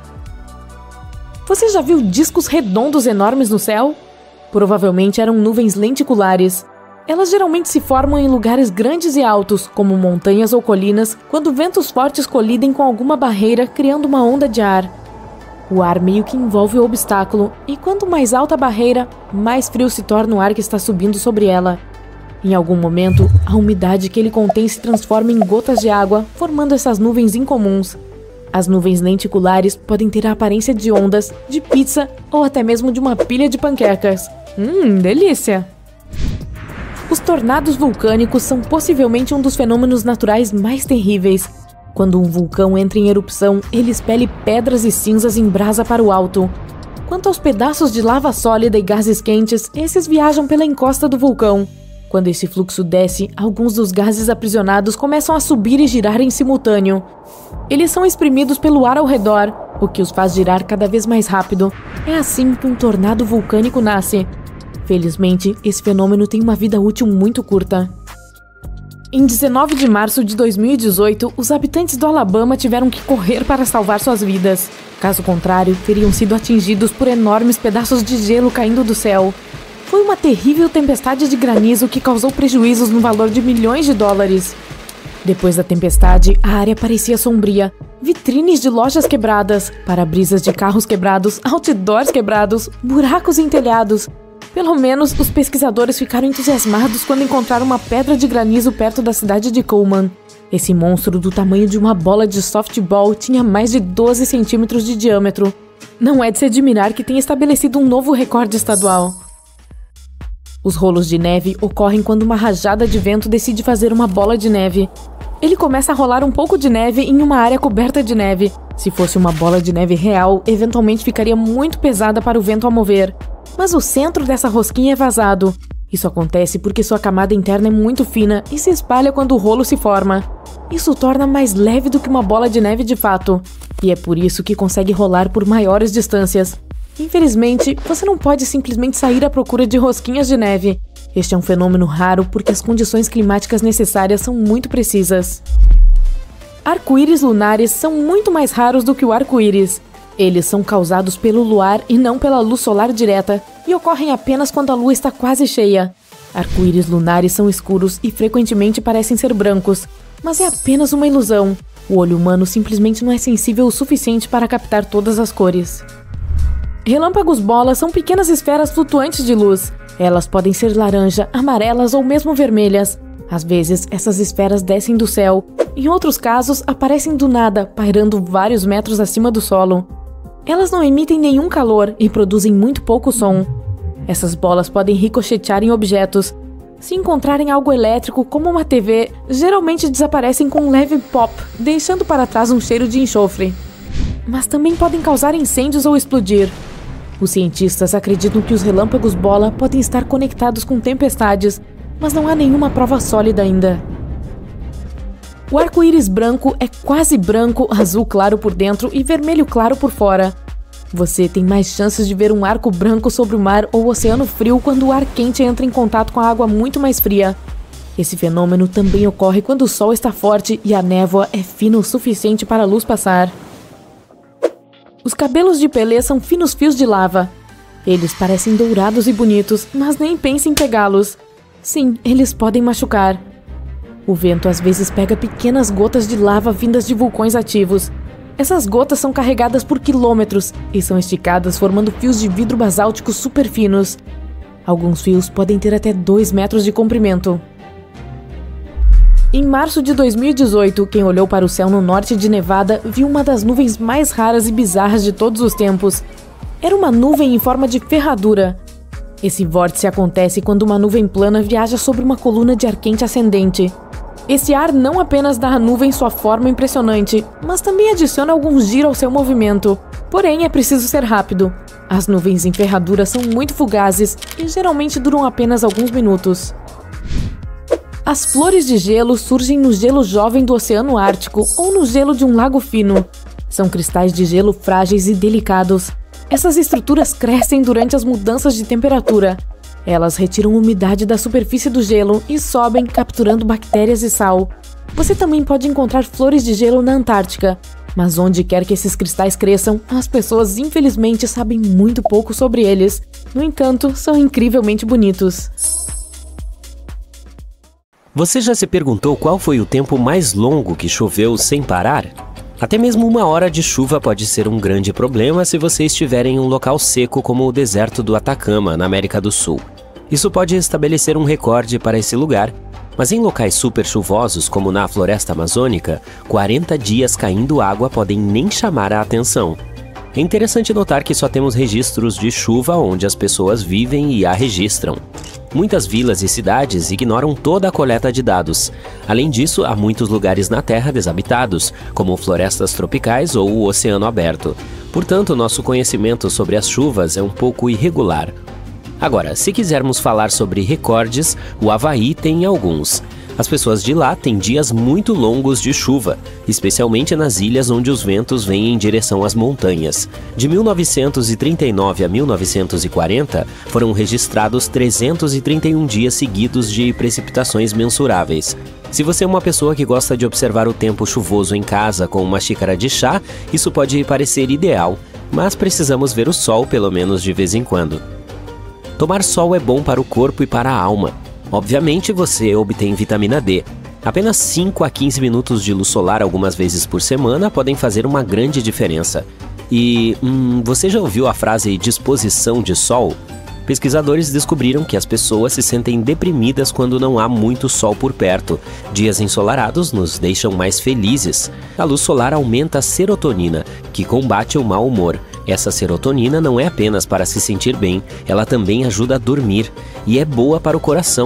Você já viu discos redondos enormes no céu? Provavelmente eram nuvens lenticulares. Elas geralmente se formam em lugares grandes e altos, como montanhas ou colinas, quando ventos fortes colidem com alguma barreira, criando uma onda de ar. O ar meio que envolve o obstáculo, e quanto mais alta a barreira, mais frio se torna o ar que está subindo sobre ela. Em algum momento, a umidade que ele contém se transforma em gotas de água, formando essas nuvens incomuns. As nuvens lenticulares podem ter a aparência de ondas, de pizza ou até mesmo de uma pilha de panquecas. Hum, delícia! Os tornados vulcânicos são possivelmente um dos fenômenos naturais mais terríveis. Quando um vulcão entra em erupção, ele expele pedras e cinzas em brasa para o alto. Quanto aos pedaços de lava sólida e gases quentes, esses viajam pela encosta do vulcão. Quando esse fluxo desce, alguns dos gases aprisionados começam a subir e girar em simultâneo. Eles são exprimidos pelo ar ao redor, o que os faz girar cada vez mais rápido. É assim que um tornado vulcânico nasce. Felizmente, esse fenômeno tem uma vida útil muito curta. Em dezenove de março de dois mil e dezoito, os habitantes do Alabama tiveram que correr para salvar suas vidas. Caso contrário, teriam sido atingidos por enormes pedaços de gelo caindo do céu. Foi uma terrível tempestade de granizo que causou prejuízos no valor de milhões de dólares. Depois da tempestade, a área parecia sombria. Vitrines de lojas quebradas, para-brisas de carros quebrados, outdoors quebrados, buracos em telhados. Pelo menos, os pesquisadores ficaram entusiasmados quando encontraram uma pedra de granizo perto da cidade de Coleman. Esse monstro do tamanho de uma bola de softball tinha mais de doze centímetros de diâmetro. Não é de se admirar que tenha estabelecido um novo recorde estadual. Os rolos de neve ocorrem quando uma rajada de vento decide fazer uma bola de neve. Ele começa a rolar um pouco de neve em uma área coberta de neve. Se fosse uma bola de neve real, eventualmente ficaria muito pesada para o vento a mover. Mas o centro dessa rosquinha é vazado. Isso acontece porque sua camada interna é muito fina e se espalha quando o rolo se forma. Isso torna mais leve do que uma bola de neve de fato. E é por isso que consegue rolar por maiores distâncias. Infelizmente, você não pode simplesmente sair à procura de rosquinhas de neve. Este é um fenômeno raro porque as condições climáticas necessárias são muito precisas. Arco-íris lunares são muito mais raros do que o arco-íris. Eles são causados pelo luar e não pela luz solar direta, e ocorrem apenas quando a lua está quase cheia. Arco-íris lunares são escuros e frequentemente parecem ser brancos, mas é apenas uma ilusão. O olho humano simplesmente não é sensível o suficiente para captar todas as cores. Relâmpagos-bola são pequenas esferas flutuantes de luz. Elas podem ser laranja, amarelas ou mesmo vermelhas. Às vezes, essas esferas descem do céu. Em outros casos, aparecem do nada, pairando vários metros acima do solo. Elas não emitem nenhum calor e produzem muito pouco som. Essas bolas podem ricochetear em objetos. Se encontrarem algo elétrico, como uma T V, geralmente desaparecem com um leve pop, deixando para trás um cheiro de enxofre. Mas também podem causar incêndios ou explodir. Os cientistas acreditam que os relâmpagos bola podem estar conectados com tempestades, mas não há nenhuma prova sólida ainda. O arco-íris branco é quase branco, azul claro por dentro e vermelho claro por fora. Você tem mais chances de ver um arco branco sobre o mar ou oceano frio quando o ar quente entra em contato com a água muito mais fria. Esse fenômeno também ocorre quando o sol está forte e a névoa é fina o suficiente para a luz passar. Os cabelos de Pelé são finos fios de lava. Eles parecem dourados e bonitos, mas nem pense em pegá-los. Sim, eles podem machucar. O vento às vezes pega pequenas gotas de lava vindas de vulcões ativos. Essas gotas são carregadas por quilômetros e são esticadas formando fios de vidro basáltico super finos. Alguns fios podem ter até dois metros de comprimento. Em março de dois mil e dezoito, quem olhou para o céu no norte de Nevada viu uma das nuvens mais raras e bizarras de todos os tempos. Era uma nuvem em forma de ferradura. Esse vórtice acontece quando uma nuvem plana viaja sobre uma coluna de ar quente ascendente. Esse ar não apenas dá à nuvem sua forma impressionante, mas também adiciona algum giro ao seu movimento. Porém, é preciso ser rápido. As nuvens em ferradura são muito fugazes e geralmente duram apenas alguns minutos. As flores de gelo surgem no gelo jovem do Oceano Ártico ou no gelo de um lago fino. São cristais de gelo frágeis e delicados. Essas estruturas crescem durante as mudanças de temperatura. Elas retiram umidade da superfície do gelo e sobem, capturando bactérias e sal. Você também pode encontrar flores de gelo na Antártica, mas onde quer que esses cristais cresçam, as pessoas infelizmente sabem muito pouco sobre eles. No entanto, são incrivelmente bonitos. Você já se perguntou qual foi o tempo mais longo que choveu sem parar? Até mesmo uma hora de chuva pode ser um grande problema se você estiver em um local seco como o deserto do Atacama, na América do Sul. Isso pode estabelecer um recorde para esse lugar, mas em locais super chuvosos como na floresta amazônica, quarenta dias caindo água podem nem chamar a atenção. É interessante notar que só temos registros de chuva onde as pessoas vivem e a registram. Muitas vilas e cidades ignoram toda a coleta de dados. Além disso, há muitos lugares na Terra desabitados, como florestas tropicais ou o oceano aberto. Portanto, nosso conhecimento sobre as chuvas é um pouco irregular. Agora, se quisermos falar sobre recordes, o Havaí tem alguns. As pessoas de lá têm dias muito longos de chuva, especialmente nas ilhas onde os ventos vêm em direção às montanhas. De mil novecentos e trinta e nove a mil novecentos e quarenta, foram registrados trezentos e trinta e um dias seguidos de precipitações mensuráveis. Se você é uma pessoa que gosta de observar o tempo chuvoso em casa com uma xícara de chá, isso pode parecer ideal, mas precisamos ver o sol pelo menos de vez em quando. Tomar sol é bom para o corpo e para a alma. Obviamente, você obtém vitamina D. Apenas cinco a quinze minutos de luz solar algumas vezes por semana podem fazer uma grande diferença. E, hum, você já ouviu a frase disposição de sol? Pesquisadores descobriram que as pessoas se sentem deprimidas quando não há muito sol por perto. Dias ensolarados nos deixam mais felizes. A luz solar aumenta a serotonina, que combate o mau humor. Essa serotonina não é apenas para se sentir bem, ela também ajuda a dormir e é boa para o coração.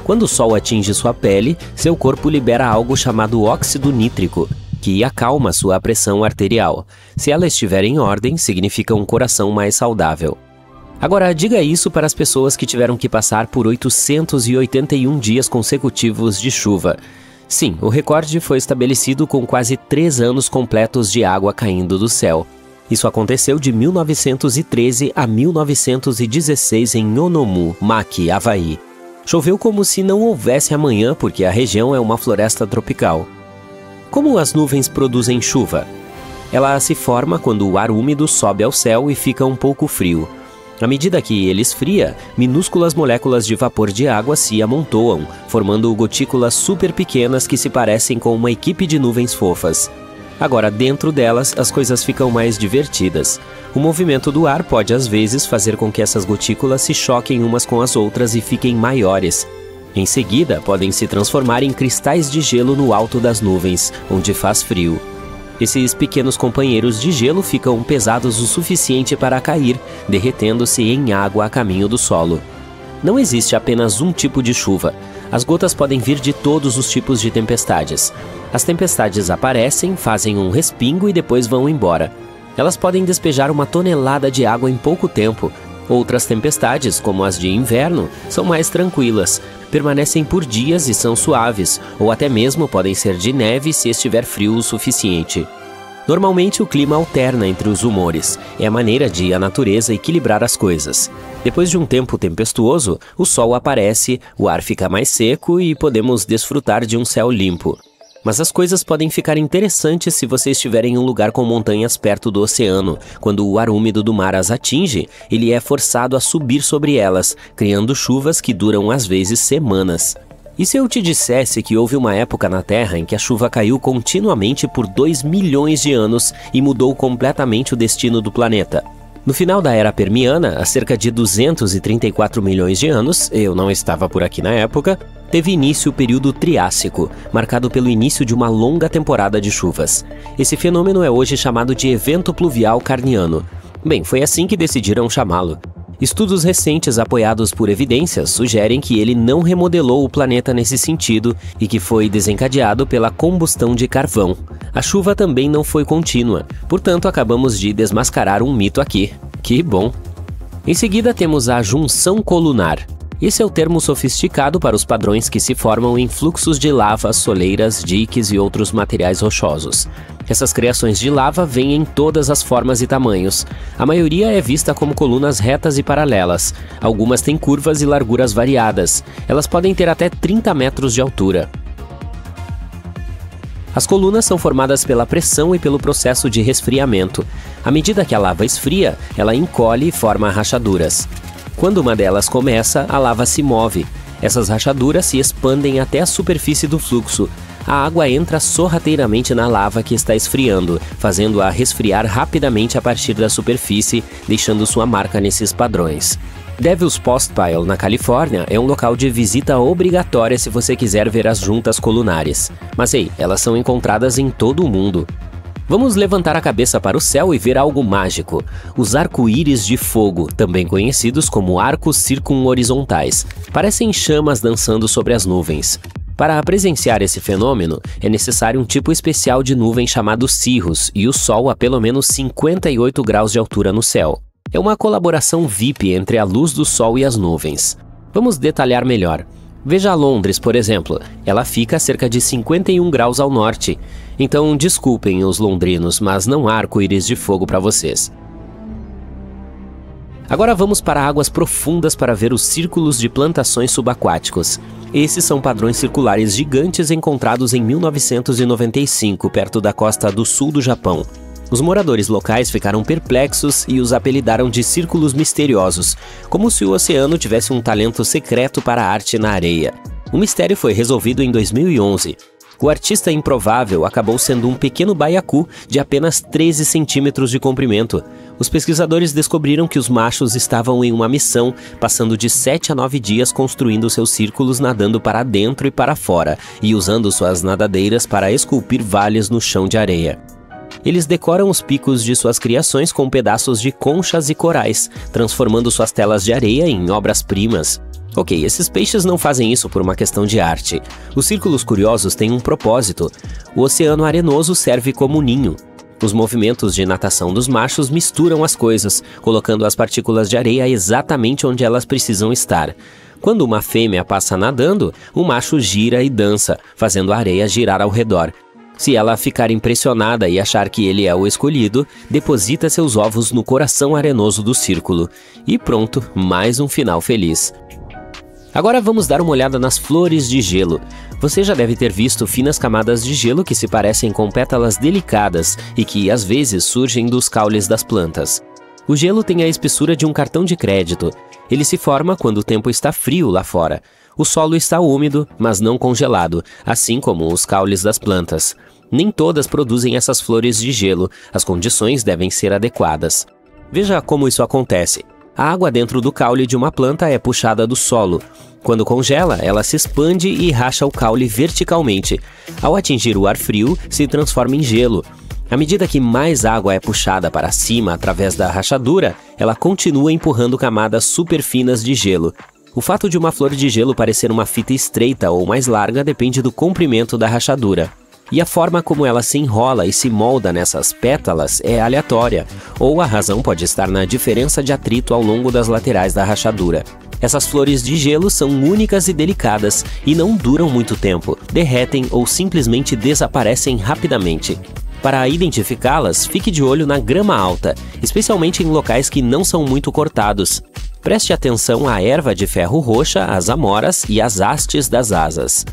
Quando o sol atinge sua pele, seu corpo libera algo chamado óxido nítrico, que acalma sua pressão arterial. Se ela estiver em ordem, significa um coração mais saudável. Agora, diga isso para as pessoas que tiveram que passar por oitocentos e oitenta e um dias consecutivos de chuva. Sim, o recorde foi estabelecido com quase três anos completos de água caindo do céu. Isso aconteceu de mil novecentos e treze a mil novecentos e dezesseis em Onomu, Maki, Havaí. Choveu como se não houvesse amanhã, porque a região é uma floresta tropical. Como as nuvens produzem chuva? Ela se forma quando o ar úmido sobe ao céu e fica um pouco frio. À medida que ele esfria, minúsculas moléculas de vapor de água se amontoam, formando gotículas super pequenas que se parecem com uma equipe de nuvens fofas. Agora, dentro delas, as coisas ficam mais divertidas. O movimento do ar pode, às vezes, fazer com que essas gotículas se choquem umas com as outras e fiquem maiores. Em seguida, podem se transformar em cristais de gelo no alto das nuvens, onde faz frio. Esses pequenos companheiros de gelo ficam pesados o suficiente para cair, derretendo-se em água a caminho do solo. Não existe apenas um tipo de chuva. As gotas podem vir de todos os tipos de tempestades. As tempestades aparecem, fazem um respingo e depois vão embora. Elas podem despejar uma tonelada de água em pouco tempo. Outras tempestades, como as de inverno, são mais tranquilas, permanecem por dias e são suaves, ou até mesmo podem ser de neve se estiver frio o suficiente. Normalmente o clima alterna entre os humores, é a maneira de a natureza equilibrar as coisas. Depois de um tempo tempestuoso, o sol aparece, o ar fica mais seco e podemos desfrutar de um céu limpo. Mas as coisas podem ficar interessantes se você estiver em um lugar com montanhas perto do oceano. Quando o ar úmido do mar as atinge, ele é forçado a subir sobre elas, criando chuvas que duram às vezes semanas. E se eu te dissesse que houve uma época na Terra em que a chuva caiu continuamente por dois milhões de anos e mudou completamente o destino do planeta? No final da Era Permiana, há cerca de duzentos e trinta e quatro milhões de anos, eu não estava por aqui na época, teve início o período Triássico, marcado pelo início de uma longa temporada de chuvas. Esse fenômeno é hoje chamado de Evento Pluvial Carniano. Bem, foi assim que decidiram chamá-lo. Estudos recentes apoiados por evidências sugerem que ele não remodelou o planeta nesse sentido e que foi desencadeado pela combustão de carvão. A chuva também não foi contínua, portanto acabamos de desmascarar um mito aqui. Que bom! Em seguida temos a junção colunar. Esse é o termo sofisticado para os padrões que se formam em fluxos de lava, soleiras, diques e outros materiais rochosos. Essas criações de lava vêm em todas as formas e tamanhos. A maioria é vista como colunas retas e paralelas. Algumas têm curvas e larguras variadas. Elas podem ter até trinta metros de altura. As colunas são formadas pela pressão e pelo processo de resfriamento. À medida que a lava esfria, ela encolhe e forma rachaduras. Quando uma delas começa, a lava se move. Essas rachaduras se expandem até a superfície do fluxo. A água entra sorrateiramente na lava que está esfriando, fazendo-a resfriar rapidamente a partir da superfície, deixando sua marca nesses padrões. Devil's Postpile, na Califórnia, é um local de visita obrigatória se você quiser ver as juntas colunares. Mas ei, elas são encontradas em todo o mundo. Vamos levantar a cabeça para o céu e ver algo mágico. Os arco-íris de fogo, também conhecidos como arcos circunhorizontais, parecem chamas dançando sobre as nuvens. Para presenciar esse fenômeno, é necessário um tipo especial de nuvem chamado cirrus e o Sol a pelo menos cinquenta e oito graus de altura no céu. É uma colaboração V I P entre a luz do Sol e as nuvens. Vamos detalhar melhor. Veja Londres, por exemplo. Ela fica a cerca de cinquenta e um graus ao norte. Então, desculpem os londrinos, mas não há arco-íris de fogo para vocês. Agora vamos para águas profundas para ver os círculos de plantações subaquáticos. Esses são padrões circulares gigantes encontrados em mil novecentos e noventa e cinco, perto da costa do sul do Japão. Os moradores locais ficaram perplexos e os apelidaram de círculos misteriosos, como se o oceano tivesse um talento secreto para a arte na areia. O mistério foi resolvido em dois mil e onze. O artista improvável acabou sendo um pequeno baiacu de apenas treze centímetros de comprimento. Os pesquisadores descobriram que os machos estavam em uma missão, passando de sete a nove dias construindo seus círculos nadando para dentro e para fora, e usando suas nadadeiras para esculpir vales no chão de areia. Eles decoram os picos de suas criações com pedaços de conchas e corais, transformando suas telas de areia em obras-primas. Ok, esses peixes não fazem isso por uma questão de arte. Os círculos curiosos têm um propósito. O oceano arenoso serve como ninho. Os movimentos de natação dos machos misturam as coisas, colocando as partículas de areia exatamente onde elas precisam estar. Quando uma fêmea passa nadando, o macho gira e dança, fazendo a areia girar ao redor. Se ela ficar impressionada e achar que ele é o escolhido, deposita seus ovos no coração arenoso do círculo. E pronto, mais um final feliz. Agora vamos dar uma olhada nas flores de gelo. Você já deve ter visto finas camadas de gelo que se parecem com pétalas delicadas e que, às vezes, surgem dos caules das plantas. O gelo tem a espessura de um cartão de crédito. Ele se forma quando o tempo está frio lá fora. O solo está úmido, mas não congelado, assim como os caules das plantas. Nem todas produzem essas flores de gelo. As condições devem ser adequadas. Veja como isso acontece. A água dentro do caule de uma planta é puxada do solo. Quando congela, ela se expande e racha o caule verticalmente. Ao atingir o ar frio, se transforma em gelo. À medida que mais água é puxada para cima através da rachadura, ela continua empurrando camadas super finas de gelo. O fato de uma flor de gelo parecer uma fita estreita ou mais larga depende do comprimento da rachadura. E a forma como ela se enrola e se molda nessas pétalas é aleatória, ou a razão pode estar na diferença de atrito ao longo das laterais da rachadura. Essas flores de gelo são únicas e delicadas e não duram muito tempo, derretem ou simplesmente desaparecem rapidamente. Para identificá-las, fique de olho na grama alta, especialmente em locais que não são muito cortados. Preste atenção à erva de ferro roxa, às amoras e às hastes das asas.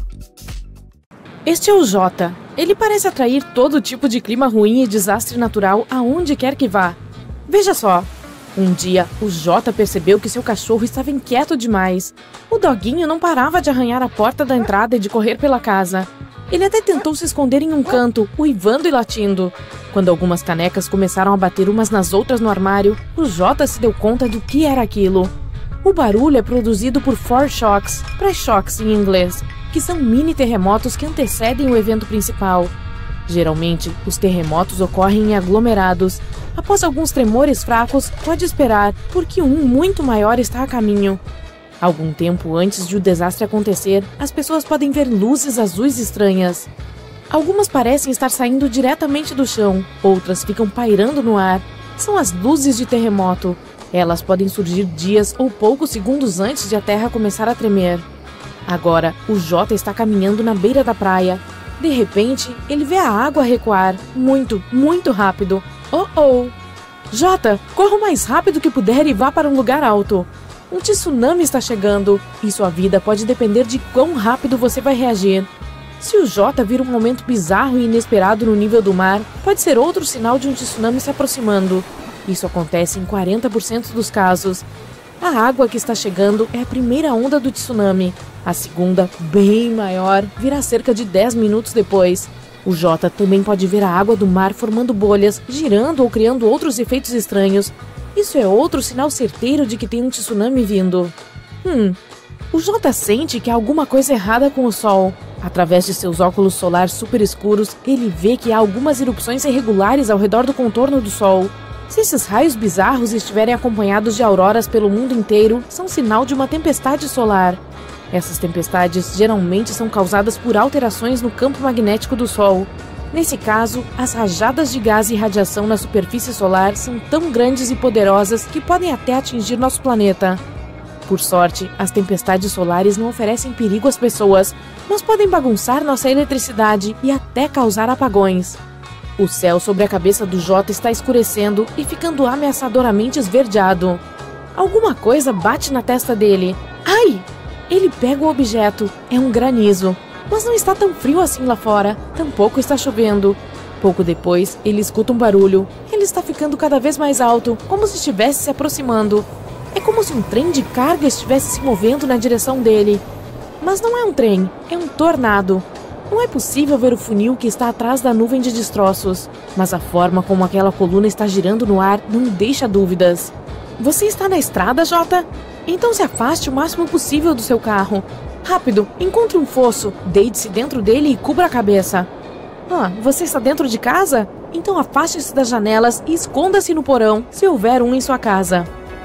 Este é o Jota. Ele parece atrair todo tipo de clima ruim e desastre natural aonde quer que vá. Veja só. Um dia, o Jota percebeu que seu cachorro estava inquieto demais. O doguinho não parava de arranhar a porta da entrada e de correr pela casa. Ele até tentou se esconder em um canto, uivando e latindo. Quando algumas canecas começaram a bater umas nas outras no armário, o Jota se deu conta do que era aquilo. O barulho é produzido por foreshocks, pré-choques em inglês, que são mini terremotos que antecedem o evento principal. Geralmente, os terremotos ocorrem em aglomerados. Após alguns tremores fracos, pode esperar, porque um muito maior está a caminho. Algum tempo antes de o desastre acontecer, as pessoas podem ver luzes azuis estranhas. Algumas parecem estar saindo diretamente do chão, outras ficam pairando no ar. São as luzes de terremoto. Elas podem surgir dias ou poucos segundos antes de a Terra começar a tremer. Agora, o Jota está caminhando na beira da praia. De repente, ele vê a água recuar, muito, muito rápido. Oh, oh! Jota, corra o mais rápido que puder e vá para um lugar alto. Um tsunami está chegando, e sua vida pode depender de quão rápido você vai reagir. Se o Jota vir um momento bizarro e inesperado no nível do mar, pode ser outro sinal de um tsunami se aproximando. Isso acontece em quarenta por cento dos casos. A água que está chegando é a primeira onda do tsunami. A segunda, bem maior, virá cerca de dez minutos depois. O Jota também pode ver a água do mar formando bolhas, girando ou criando outros efeitos estranhos. Isso é outro sinal certeiro de que tem um tsunami vindo. Hum, o Jota sente que há alguma coisa errada com o Sol. Através de seus óculos solares super escuros, ele vê que há algumas erupções irregulares ao redor do contorno do Sol. Se esses raios bizarros estiverem acompanhados de auroras pelo mundo inteiro, são sinal de uma tempestade solar. Essas tempestades geralmente são causadas por alterações no campo magnético do Sol. Nesse caso, as rajadas de gás e radiação na superfície solar são tão grandes e poderosas que podem até atingir nosso planeta. Por sorte, as tempestades solares não oferecem perigo às pessoas, mas podem bagunçar nossa eletricidade e até causar apagões. O céu sobre a cabeça do Jota está escurecendo e ficando ameaçadoramente esverdeado. Alguma coisa bate na testa dele. Ai! Ele pega o objeto. É um granizo. Mas não está tão frio assim lá fora. Tampouco está chovendo. Pouco depois, ele escuta um barulho. Ele está ficando cada vez mais alto, como se estivesse se aproximando. É como se um trem de carga estivesse se movendo na direção dele. Mas não é um trem, é um tornado. Não é possível ver o funil que está atrás da nuvem de destroços, mas a forma como aquela coluna está girando no ar não deixa dúvidas. Você está na estrada, Jota? Então se afaste o máximo possível do seu carro. Rápido, encontre um fosso, deite-se dentro dele e cubra a cabeça. Ah, você está dentro de casa? Então afaste-se das janelas e esconda-se no porão, se houver um em sua casa.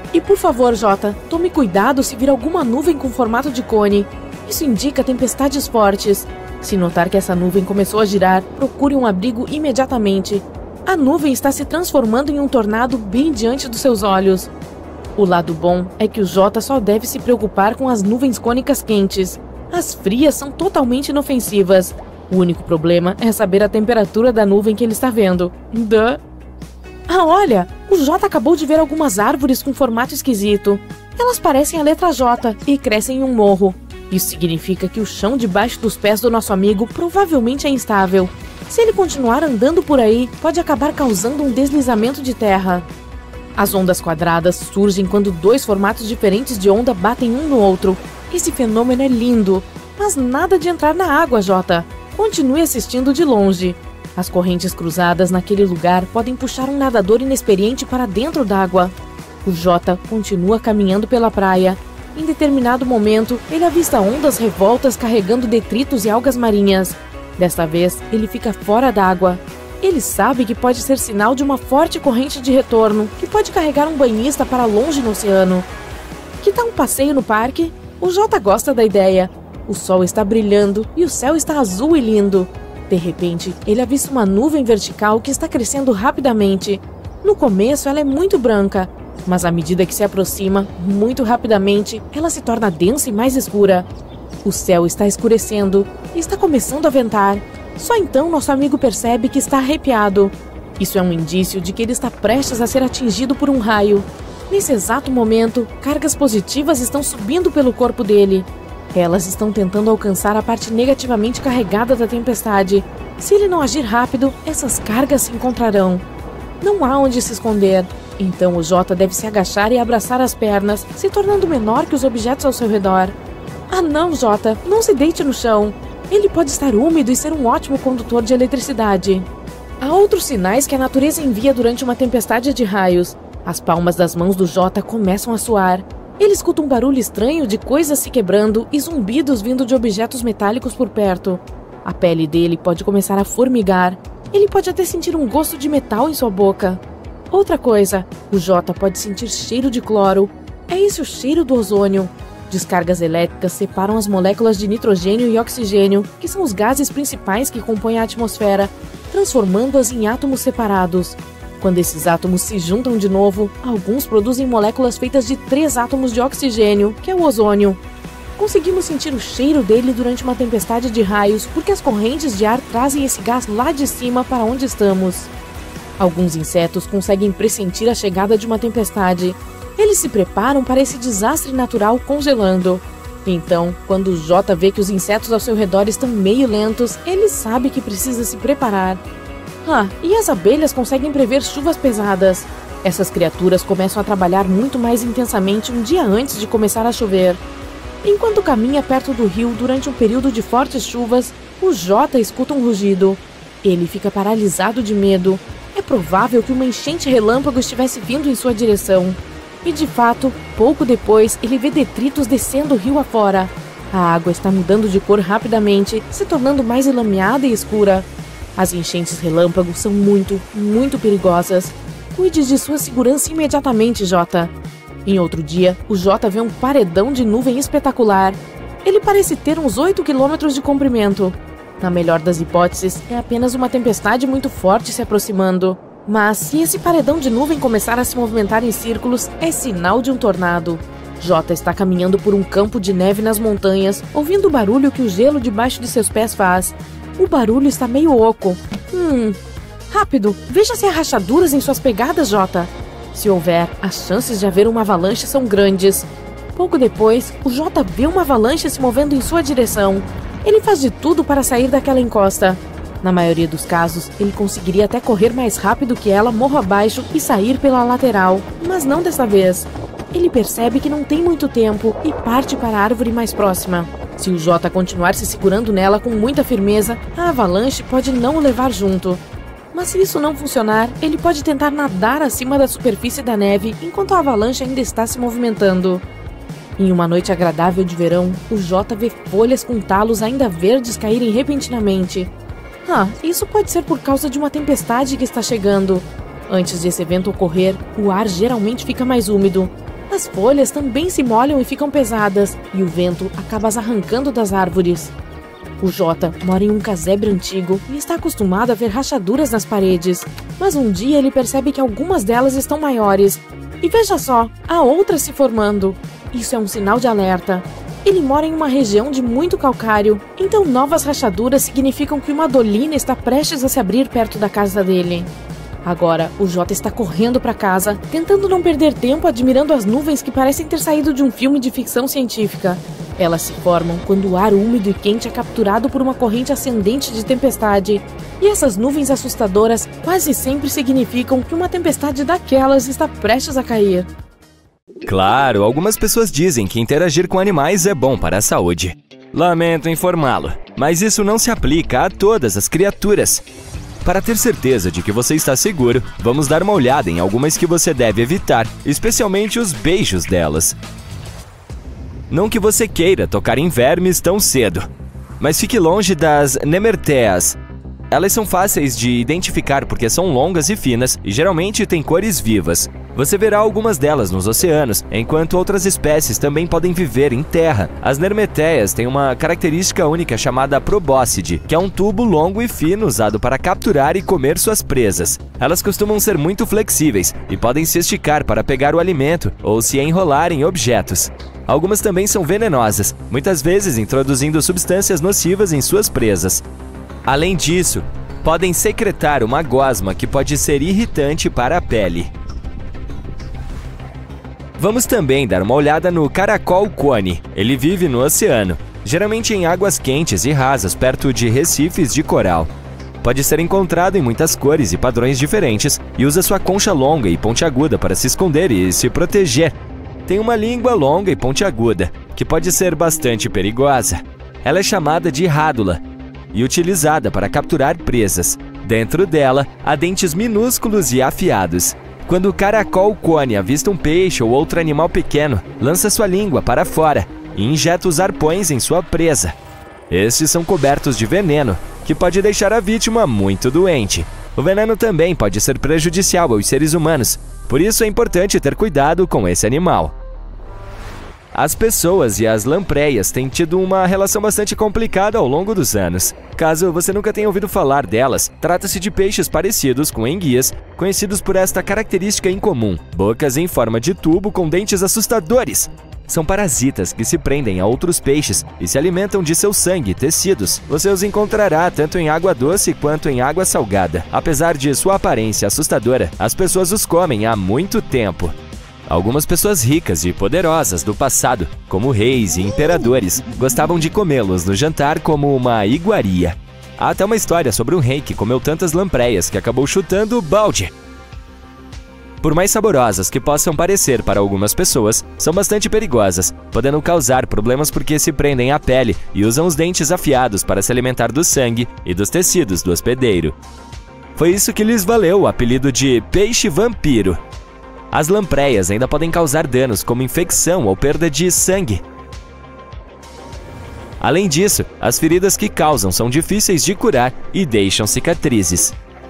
E por favor, Jota, tome cuidado se vir alguma nuvem com formato de cone. Isso indica tempestades fortes. Se notar que essa nuvem começou a girar, procure um abrigo imediatamente. A nuvem está se transformando em um tornado bem diante dos seus olhos. O lado bom é que o Jota só deve se preocupar com as nuvens cônicas quentes. As frias são totalmente inofensivas. O único problema é saber a temperatura da nuvem que ele está vendo. Duh. Ah, olha! O Jota acabou de ver algumas árvores com formato esquisito. Elas parecem a letra J e crescem em um morro. Isso significa que o chão debaixo dos pés do nosso amigo provavelmente é instável. Se ele continuar andando por aí, pode acabar causando um deslizamento de terra. As ondas quadradas surgem quando dois formatos diferentes de onda batem um no outro. Esse fenômeno é lindo, mas nada de entrar na água, Jota. Continue assistindo de longe. As correntes cruzadas naquele lugar podem puxar um nadador inexperiente para dentro d'água. O Jota continua caminhando pela praia. Em determinado momento, ele avista ondas revoltas carregando detritos e algas marinhas. Desta vez, ele fica fora d'água. Ele sabe que pode ser sinal de uma forte corrente de retorno, que pode carregar um banhista para longe no oceano. Que tal um passeio no parque? O Jota gosta da ideia. O sol está brilhando e o céu está azul e lindo. De repente, ele avista uma nuvem vertical que está crescendo rapidamente. No começo, ela é muito branca, mas à medida que se aproxima, muito rapidamente, ela se torna densa e mais escura. O céu está escurecendo e está começando a ventar. Só então nosso amigo percebe que está arrepiado. Isso é um indício de que ele está prestes a ser atingido por um raio. Nesse exato momento, cargas positivas estão subindo pelo corpo dele. Elas estão tentando alcançar a parte negativamente carregada da tempestade. Se ele não agir rápido, essas cargas se encontrarão. Não há onde se esconder. Então o Jota deve se agachar e abraçar as pernas, se tornando menor que os objetos ao seu redor. Ah não, Jota, não se deite no chão. Ele pode estar úmido e ser um ótimo condutor de eletricidade. Há outros sinais que a natureza envia durante uma tempestade de raios. As palmas das mãos do Jota começam a suar. Ele escuta um barulho estranho de coisas se quebrando e zumbidos vindo de objetos metálicos por perto. A pele dele pode começar a formigar. Ele pode até sentir um gosto de metal em sua boca. Outra coisa, o Jota pode sentir cheiro de cloro. É esse o cheiro do ozônio. Descargas elétricas separam as moléculas de nitrogênio e oxigênio, que são os gases principais que compõem a atmosfera, transformando-as em átomos separados. Quando esses átomos se juntam de novo, alguns produzem moléculas feitas de três átomos de oxigênio, que é o ozônio. Conseguimos sentir o cheiro dele durante uma tempestade de raios porque as correntes de ar trazem esse gás lá de cima para onde estamos. Alguns insetos conseguem pressentir a chegada de uma tempestade. Eles se preparam para esse desastre natural congelando. Então, quando o Jota vê que os insetos ao seu redor estão meio lentos, ele sabe que precisa se preparar. Ah, e as abelhas conseguem prever chuvas pesadas. Essas criaturas começam a trabalhar muito mais intensamente um dia antes de começar a chover. Enquanto caminha perto do rio durante um período de fortes chuvas, o Jota escuta um rugido. Ele fica paralisado de medo. É provável que uma enchente relâmpago estivesse vindo em sua direção. E de fato, pouco depois, ele vê detritos descendo o rio afora. A água está mudando de cor rapidamente, se tornando mais enlameada e escura. As enchentes relâmpago são muito, muito perigosas. Cuide de sua segurança imediatamente, Jota. Em outro dia, o Jota vê um paredão de nuvem espetacular. Ele parece ter uns oito quilômetros de comprimento. Na melhor das hipóteses, é apenas uma tempestade muito forte se aproximando. Mas se esse paredão de nuvem começar a se movimentar em círculos, é sinal de um tornado. Jota está caminhando por um campo de neve nas montanhas, ouvindo o barulho que o gelo debaixo de seus pés faz. O barulho está meio oco. Hum... Rápido, veja se há rachaduras em suas pegadas, Jota. Se houver, as chances de haver uma avalanche são grandes. Pouco depois, o Jota vê uma avalanche se movendo em sua direção. Ele faz de tudo para sair daquela encosta. Na maioria dos casos, ele conseguiria até correr mais rápido que ela morro abaixo e sair pela lateral, mas não dessa vez. Ele percebe que não tem muito tempo e parte para a árvore mais próxima. Se o Jota continuar se segurando nela com muita firmeza, a avalanche pode não o levar junto. Mas se isso não funcionar, ele pode tentar nadar acima da superfície da neve enquanto a avalanche ainda está se movimentando. Em uma noite agradável de verão, o Jota vê folhas com talos ainda verdes caírem repentinamente. Ah, isso pode ser por causa de uma tempestade que está chegando. Antes de esse evento ocorrer, o ar geralmente fica mais úmido. As folhas também se molham e ficam pesadas, e o vento acaba as arrancando das árvores. O Jota mora em um casebre antigo e está acostumado a ver rachaduras nas paredes, mas um dia ele percebe que algumas delas estão maiores. E veja só, há outras se formando. Isso é um sinal de alerta. Ele mora em uma região de muito calcário, então novas rachaduras significam que uma dolina está prestes a se abrir perto da casa dele. Agora, o Jota está correndo para casa, tentando não perder tempo admirando as nuvens que parecem ter saído de um filme de ficção científica. Elas se formam quando o ar úmido e quente é capturado por uma corrente ascendente de tempestade. E essas nuvens assustadoras quase sempre significam que uma tempestade daquelas está prestes a cair. Claro, algumas pessoas dizem que interagir com animais é bom para a saúde. Lamento informá-lo, mas isso não se aplica a todas as criaturas. Para ter certeza de que você está seguro, vamos dar uma olhada em algumas que você deve evitar, especialmente os beijos delas. Não que você queira tocar em vermes tão cedo, mas fique longe das nemerteas. Elas são fáceis de identificar porque são longas e finas e geralmente têm cores vivas. Você verá algumas delas nos oceanos, enquanto outras espécies também podem viver em terra. As nermetéias têm uma característica única chamada probóscide, que é um tubo longo e fino usado para capturar e comer suas presas. Elas costumam ser muito flexíveis e podem se esticar para pegar o alimento ou se enrolar em objetos. Algumas também são venenosas, muitas vezes introduzindo substâncias nocivas em suas presas. Além disso, podem secretar uma gosma que pode ser irritante para a pele. Vamos também dar uma olhada no caracol cone. Ele vive no oceano, geralmente em águas quentes e rasas perto de recifes de coral. Pode ser encontrado em muitas cores e padrões diferentes e usa sua concha longa e pontiaguda para se esconder e se proteger. Tem uma língua longa e pontiaguda, que pode ser bastante perigosa. Ela é chamada de rádula e utilizada para capturar presas. Dentro dela, há dentes minúsculos e afiados. Quando o caracol cone avista um peixe ou outro animal pequeno, lança sua língua para fora e injeta os arpões em sua presa. Estes são cobertos de veneno, que pode deixar a vítima muito doente. O veneno também pode ser prejudicial aos seres humanos, por isso é importante ter cuidado com esse animal. As pessoas e as lampreias têm tido uma relação bastante complicada ao longo dos anos. Caso você nunca tenha ouvido falar delas, trata-se de peixes parecidos com enguias, conhecidos por esta característica incomum: bocas em forma de tubo com dentes assustadores. São parasitas que se prendem a outros peixes e se alimentam de seu sangue e tecidos. Você os encontrará tanto em água doce quanto em água salgada. Apesar de sua aparência assustadora, as pessoas os comem há muito tempo. Algumas pessoas ricas e poderosas do passado, como reis e imperadores, gostavam de comê-los no jantar como uma iguaria. Há até uma história sobre um rei que comeu tantas lampreias que acabou chutando o balde. Por mais saborosas que possam parecer para algumas pessoas, são bastante perigosas, podendo causar problemas porque se prendem à pele e usam os dentes afiados para se alimentar do sangue e dos tecidos do hospedeiro. Foi isso que lhes valeu o apelido de peixe-vampiro. As lampreias ainda podem causar danos como infecção ou perda de sangue. Além disso, as feridas que causam são difíceis de curar e deixam cicatrizes.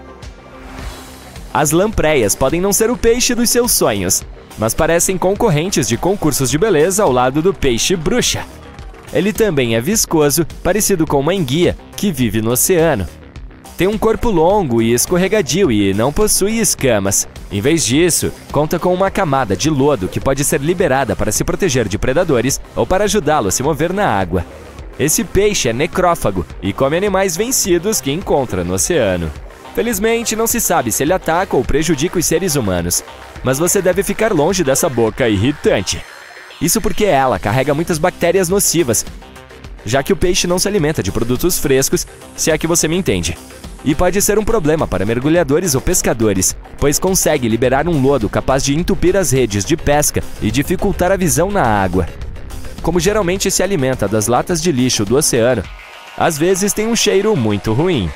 As lampreias podem não ser o peixe dos seus sonhos, mas parecem concorrentes de concursos de beleza ao lado do peixe-bruxa. Ele também é viscoso, parecido com uma enguia, que vive no oceano. Tem um corpo longo e escorregadio e não possui escamas. Em vez disso, conta com uma camada de lodo que pode ser liberada para se proteger de predadores ou para ajudá-lo a se mover na água. Esse peixe é necrófago e come animais vencidos que encontra no oceano. Felizmente, não se sabe se ele ataca ou prejudica os seres humanos, mas você deve ficar longe dessa boca irritante. Isso porque ela carrega muitas bactérias nocivas, já que o peixe não se alimenta de produtos frescos, se é que você me entende. E pode ser um problema para mergulhadores ou pescadores, pois consegue liberar um lodo capaz de entupir as redes de pesca e dificultar a visão na água. Como geralmente se alimenta das latas de lixo do oceano, às vezes tem um cheiro muito ruim.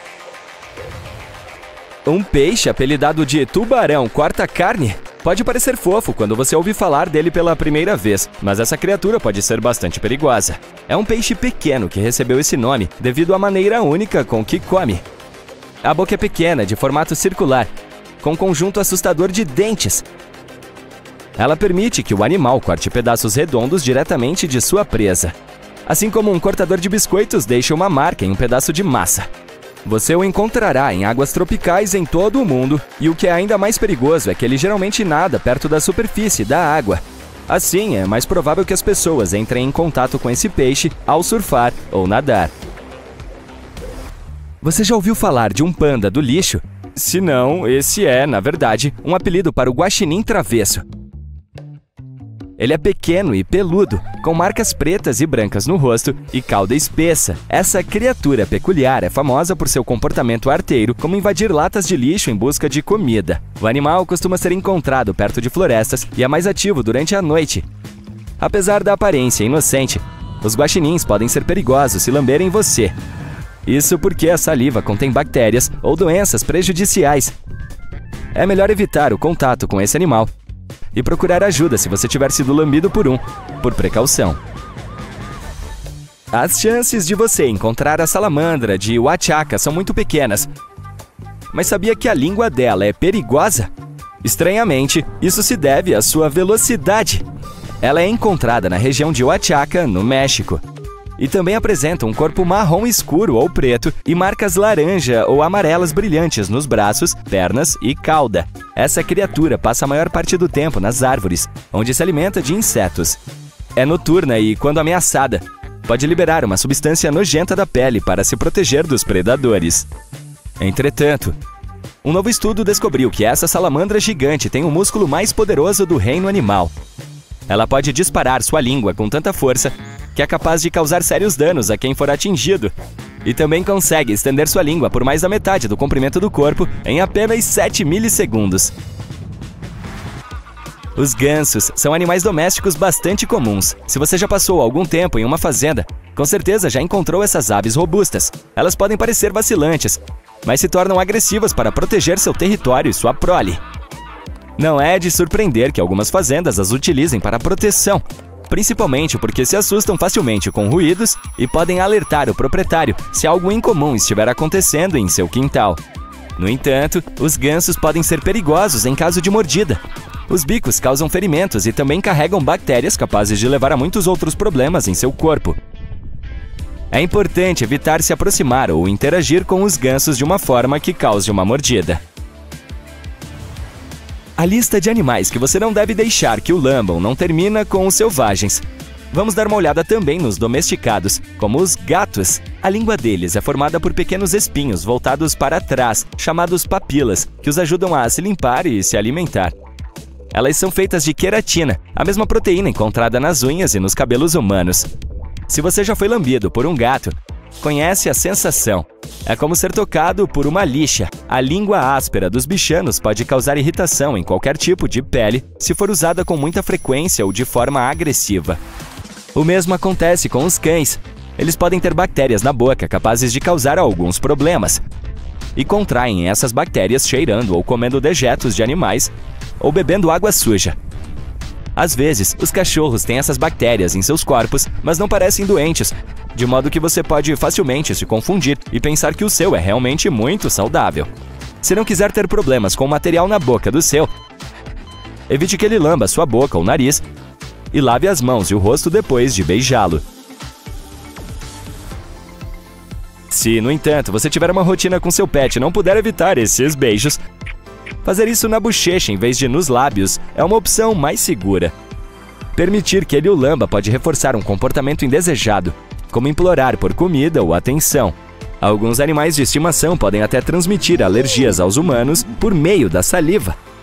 Um peixe apelidado de tubarão corta-carne pode parecer fofo quando você ouve falar dele pela primeira vez, mas essa criatura pode ser bastante perigosa. É um peixe pequeno que recebeu esse nome devido à maneira única com que come. A boca é pequena, de formato circular, com um conjunto assustador de dentes. Ela permite que o animal corte pedaços redondos diretamente de sua presa. Assim como um cortador de biscoitos deixa uma marca em um pedaço de massa. Você o encontrará em águas tropicais em todo o mundo, e o que é ainda mais perigoso é que ele geralmente nada perto da superfície da água. Assim, é mais provável que as pessoas entrem em contato com esse peixe ao surfar ou nadar. Você já ouviu falar de um panda do lixo? Se não, esse é, na verdade, um apelido para o guaxinim travesso. Ele é pequeno e peludo, com marcas pretas e brancas no rosto e cauda espessa. Essa criatura peculiar é famosa por seu comportamento arteiro, como invadir latas de lixo em busca de comida. O animal costuma ser encontrado perto de florestas e é mais ativo durante a noite. Apesar da aparência inocente, os guaxinins podem ser perigosos se lamberem você. Isso porque a saliva contém bactérias ou doenças prejudiciais. É melhor evitar o contato com esse animal e procurar ajuda se você tiver sido lambido por um, por precaução. As chances de você encontrar a salamandra de Huachaca são muito pequenas. Mas sabia que a língua dela é perigosa? Estranhamente, isso se deve à sua velocidade. Ela é encontrada na região de Huachaca, no México. E também apresenta um corpo marrom escuro ou preto e marcas laranja ou amarelas brilhantes nos braços, pernas e cauda. Essa criatura passa a maior parte do tempo nas árvores, onde se alimenta de insetos. É noturna e, quando ameaçada, pode liberar uma substância nojenta da pele para se proteger dos predadores. Entretanto, um novo estudo descobriu que essa salamandra gigante tem o músculo mais poderoso do reino animal. Ela pode disparar sua língua com tanta força que é capaz de causar sérios danos a quem for atingido. E também consegue estender sua língua por mais da metade do comprimento do corpo em apenas sete milissegundos. Os gansos são animais domésticos bastante comuns. Se você já passou algum tempo em uma fazenda, com certeza já encontrou essas aves robustas. Elas podem parecer vacilantes, mas se tornam agressivas para proteger seu território e sua prole. Não é de surpreender que algumas fazendas as utilizem para proteção, principalmente porque se assustam facilmente com ruídos e podem alertar o proprietário se algo incomum estiver acontecendo em seu quintal. No entanto, os gansos podem ser perigosos em caso de mordida. Os bicos causam ferimentos e também carregam bactérias capazes de levar a muitos outros problemas em seu corpo. É importante evitar se aproximar ou interagir com os gansos de uma forma que cause uma mordida. A lista de animais que você não deve deixar que o lambam não termina com os selvagens. Vamos dar uma olhada também nos domesticados, como os gatos. A língua deles é formada por pequenos espinhos voltados para trás, chamados papilas, que os ajudam a se limpar e se alimentar. Elas são feitas de queratina, a mesma proteína encontrada nas unhas e nos cabelos humanos. Se você já foi lambido por um gato, conhece a sensação. É como ser tocado por uma lixa. A língua áspera dos bichanos pode causar irritação em qualquer tipo de pele se for usada com muita frequência ou de forma agressiva. O mesmo acontece com os cães. Eles podem ter bactérias na boca capazes de causar alguns problemas. E contraem essas bactérias cheirando ou comendo dejetos de animais ou bebendo água suja. Às vezes, os cachorros têm essas bactérias em seus corpos, mas não parecem doentes, de modo que você pode facilmente se confundir e pensar que o seu é realmente muito saudável. Se não quiser ter problemas com o material na boca do seu, evite que ele lamba sua boca ou nariz e lave as mãos e o rosto depois de beijá-lo. Se, no entanto, você tiver uma rotina com seu pet e não puder evitar esses beijos, fazer isso na bochecha em vez de nos lábios é uma opção mais segura. Permitir que ele o lamba pode reforçar um comportamento indesejado, como implorar por comida ou atenção. Alguns animais de estimação podem até transmitir alergias aos humanos por meio da saliva.